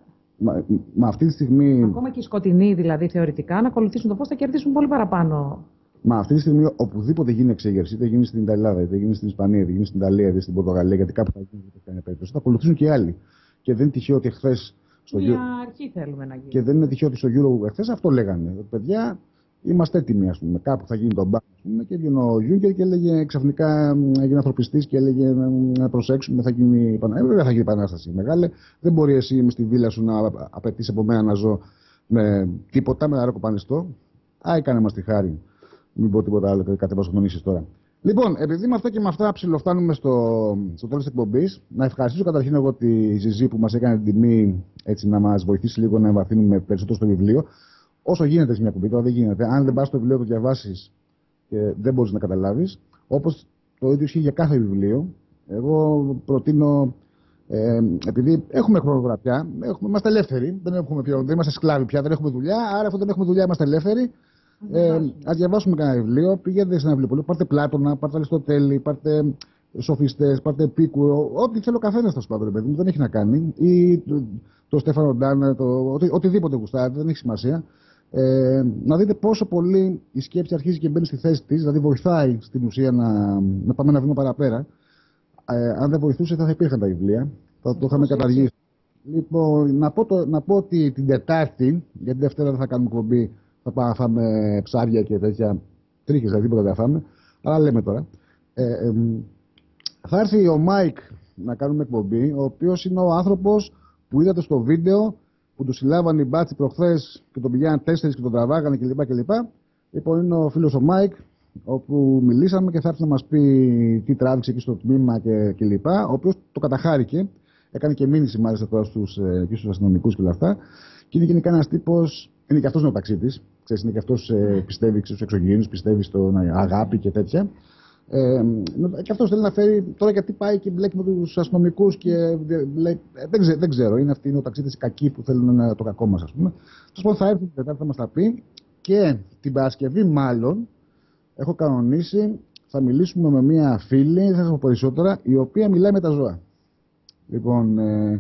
Μα αυτή τη στιγμή. Ακόμα και οι σκοτεινοί, δηλαδή, θεωρητικά, να ακολουθήσουν το φως θα κερδίσουν πολύ παραπάνω. Μα αυτή τη στιγμή, οπουδήποτε γίνει εξέγερση, είτε γίνει στην Ελλάδα, είτε γίνει στην Ισπανία, είτε γίνει στην Ιταλία, είτε στην Πορτογαλία, γιατί κάπου θα γίνει καμία περίπτωση, θα ακολουθήσουν και οι άλλοι. Και δεν είναι τυχαίο ότι εχθές. Μια αρχή θέλουμε να γίνει. Και δεν είναι τυχαίο ότι στο Euro εχθές αυτό λέγανε. Παιδιά, είμαστε έτοιμοι, ας πούμε. Κάπου θα γίνει το μπαμ, ας πούμε. Και έβγαινε ο Γιούγκερ και έλεγε ξαφνικά, έγινε ανθρωπιστής και έλεγε να προσέξουμε, θα γίνει επανάσταση μεγάλη. Δεν μπορεί εσύ με στη βίλα σου να απαιτείς από μένα να ζω με τίποτα, με ένα ρακοπανιστό. Κάνε μας τη χάρη. Μην πω τίποτα άλλο και κατεβασμονήσεις τώρα. Λοιπόν, επειδή με αυτό και με αυτά ψιλοφτάνουμε στο τέλος της εκπομπής, να ευχαριστήσω καταρχήν εγώ τη Ζιζή που μας έκανε την τιμή έτσι, να μας βοηθήσει λίγο να εμβαθύνουμε περισσότερο στο βιβλίο. Όσο γίνεται σε μια εκπομπή, τώρα δεν γίνεται. Αν δεν πας στο βιβλίο, το διαβάσεις και δεν μπορείς να καταλάβεις. Όπως το ίδιο ισχύει για κάθε βιβλίο. Εγώ προτείνω, επειδή έχουμε χρόνο πια, είμαστε ελεύθεροι, δεν είμαστε σκλάβοι πια, δεν έχουμε δουλειά. Άρα, αφού δεν έχουμε δουλειά, είμαστε ελεύθεροι. Ας διαβάσουμε κανένα βιβλίο, πηγαίνετε σε ένα βιβλίο, πάρτε Πλάτωνα, πάρτε Αριστοτέλη, πάρτε σοφιστές, πάρτε Επίκουρο, ό,τι θέλω καθένα θα σου πάρει, παιδί μου, δεν έχει να κάνει. Ή το Στέφανο Ντάν, οτιδήποτε γουστάρετε, δεν έχει σημασία. Να δείτε πόσο πολύ η σκέψη αρχίζει και μπαίνει στη θέση της, δηλαδή βοηθάει στην ουσία να πάμε ένα βήμα παραπέρα. Αν δεν βοηθούσε, δεν θα υπήρχαν τα βιβλία, θα το είχαμε καταργήσει. Λοιπόν, να πω ότι την Τετάρτη, γιατί την Δευτέρα δεν θα κάνουμε εκπομπή. Θα πάμε να φάμε ψάρια και τέτοια τρίχες, δηλαδή τίποτα δεν θα φάμε. Αλλά λέμε τώρα. Θα έρθει ο Μάικ να κάνουμε εκπομπή, ο οποίος είναι ο άνθρωπος που είδατε στο βίντεο που του συλλάβανε οι μπάτσοι προχθές και τον πηγαίναν 4 και τον τραβάγανε κλπ. Λοιπόν, είναι ο φίλος ο Μάικ, όπου μιλήσαμε και θα έρθει να μας πει τι τράβηξε εκεί στο τμήμα κλπ. Ο οποίος το καταχάρηκε. Έκανε και μήνυση μάλιστα τώρα στους αστυνομικούς και όλα αυτά. Και είναι γενικά ένας τύπος. Είναι και αυτός νεοταξίτης. Ξέρεις, είναι και αυτός πιστεύει στους εξωγήινους, πιστεύει στον αγάπη και τέτοια. Και αυτός θέλει να φέρει. Τώρα γιατί πάει και μπλέκει με τους αστυνομικούς και λέει. Δεν ξέρω, είναι αυτοί οι νεοταξίτες κακοί που θέλουν το κακό μας, ας πούμε. Τέλος θα έρθει την Τετάρτη, θα μας τα πει. Και την Παρασκευή, μάλλον, έχω κανονίσει, θα μιλήσουμε με μία φίλη, δεν θα σας πω περισσότερα, η οποία μιλάει με τα ζώα. Λοιπόν.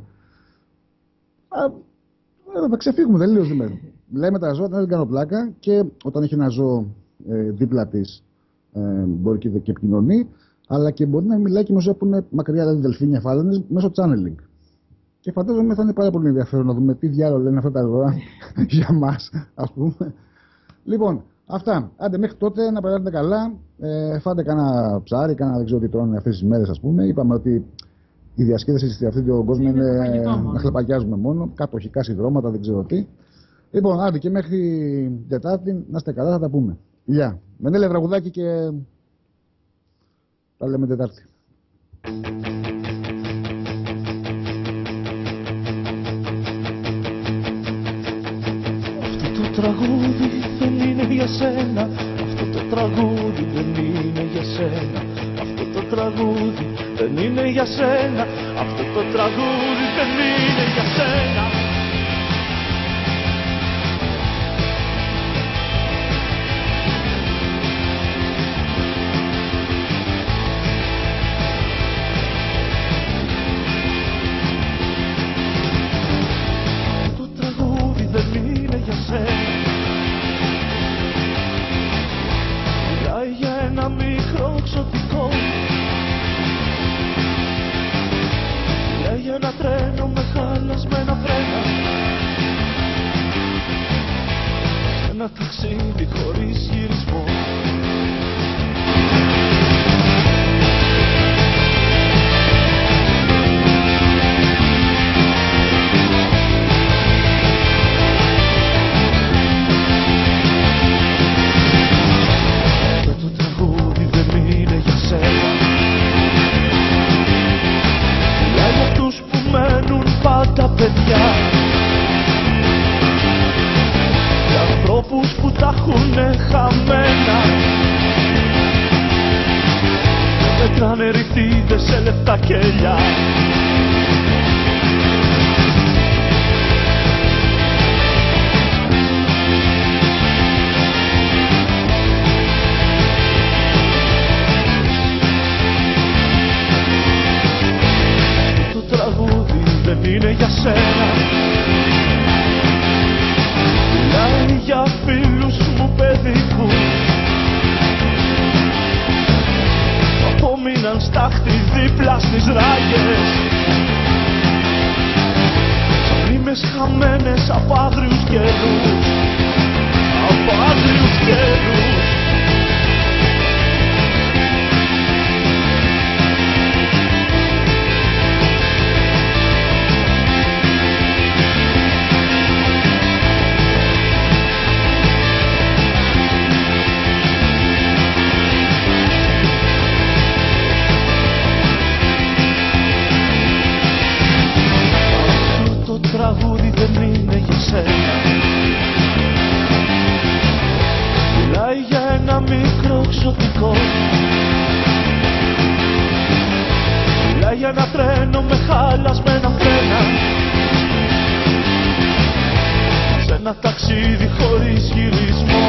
Θα ξεφύγουμε τελείως δηλαδή. Μιλάει με τα ζώα, δεν κάνω πλάκα και όταν έχει ένα ζώο δίπλα της μπορεί και επικοινωνεί, αλλά και μπορεί να μιλάει και με ζώα που είναι μακριά, δηλαδή δελφίνια, φάλαινες, μέσω channeling. Και φαντάζομαι θα είναι πάρα πολύ ενδιαφέρον να δούμε τι διάλογο λένε αυτά τα ζώα για μας, ας πούμε. Λοιπόν, αυτά. Άντε μέχρι τότε να περάσετε καλά. Φάτε κάνα ψάρι, κάνα δεν ξέρω τι τρώνε αυτές τις μέρες, ας πούμε. Είπαμε ότι η διασκέδαση σε αυτόν τον κόσμο είναι να χλαπακιάζουμε μόνο, κατοχικά συνδρώματα, δεν ξέρω τι. Λοιπόν, άντε και μέχρι την Τετάρτη να είστε καλά, θα τα πούμε. Γεια. Μενέλε βραγουδάκι και τα λέμε Τετάρτη. Αυτό το τραγούδι δεν είναι για σένα. Αυτό το τραγούδι δεν είναι για σένα. Αυτό το τραγούδι δεν είναι για σένα. Αυτό το τραγούδι δεν είναι για σένα. παιδιά, για ανθρώπους που τα έχουνε χαμένα, μετράνε ρηθίδες σε λεφτά κελιά. Το τραγούδι δεν είναι για σένα, μιλάει για φίλους μου παιδικούς, απόμειναν στάχτη δίπλα στις ράγες, σαν μνήμες χαμένες από άγριους καιρούς, από άγριους καιρούς. Τραγούδι δεν είναι για σένα, μιλάει για ένα μικρό εξωτικό, μιλάει για ένα τρένο με χαλασμένα φρένα, σε ένα ταξίδι χωρίς γυρισμό.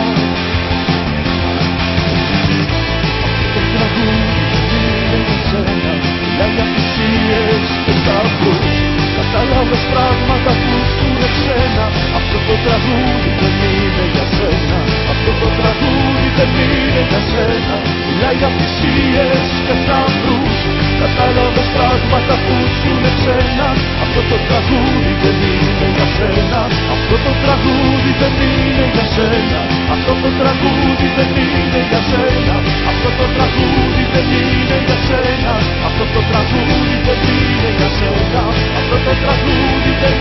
Το τραγούδι δεν είναι για σένα, μιλάει για θυσίες και σταυρούς, κατάλαβες πράγματα που ζουνε ξένα. Αυτό το τραγούδι δεν είναι για σένα, αυτό το τραγούδι δεν είναι για σένα, μιλάει για θυσίες και θαύρους, κατάλαβες πράγματα που ζουνε ξένα. Αυτό το τραγούδι δεν είναι για σένα, αυτό το τραγούδι δεν είναι για σένα, αυτό το τραγούδι δεν είναι για σένα, αυτό το τραγούδι δεν είναι για σένα, αυτό το τραγούδι δεν είναι για σένα, αυτό το τραγούδι δεν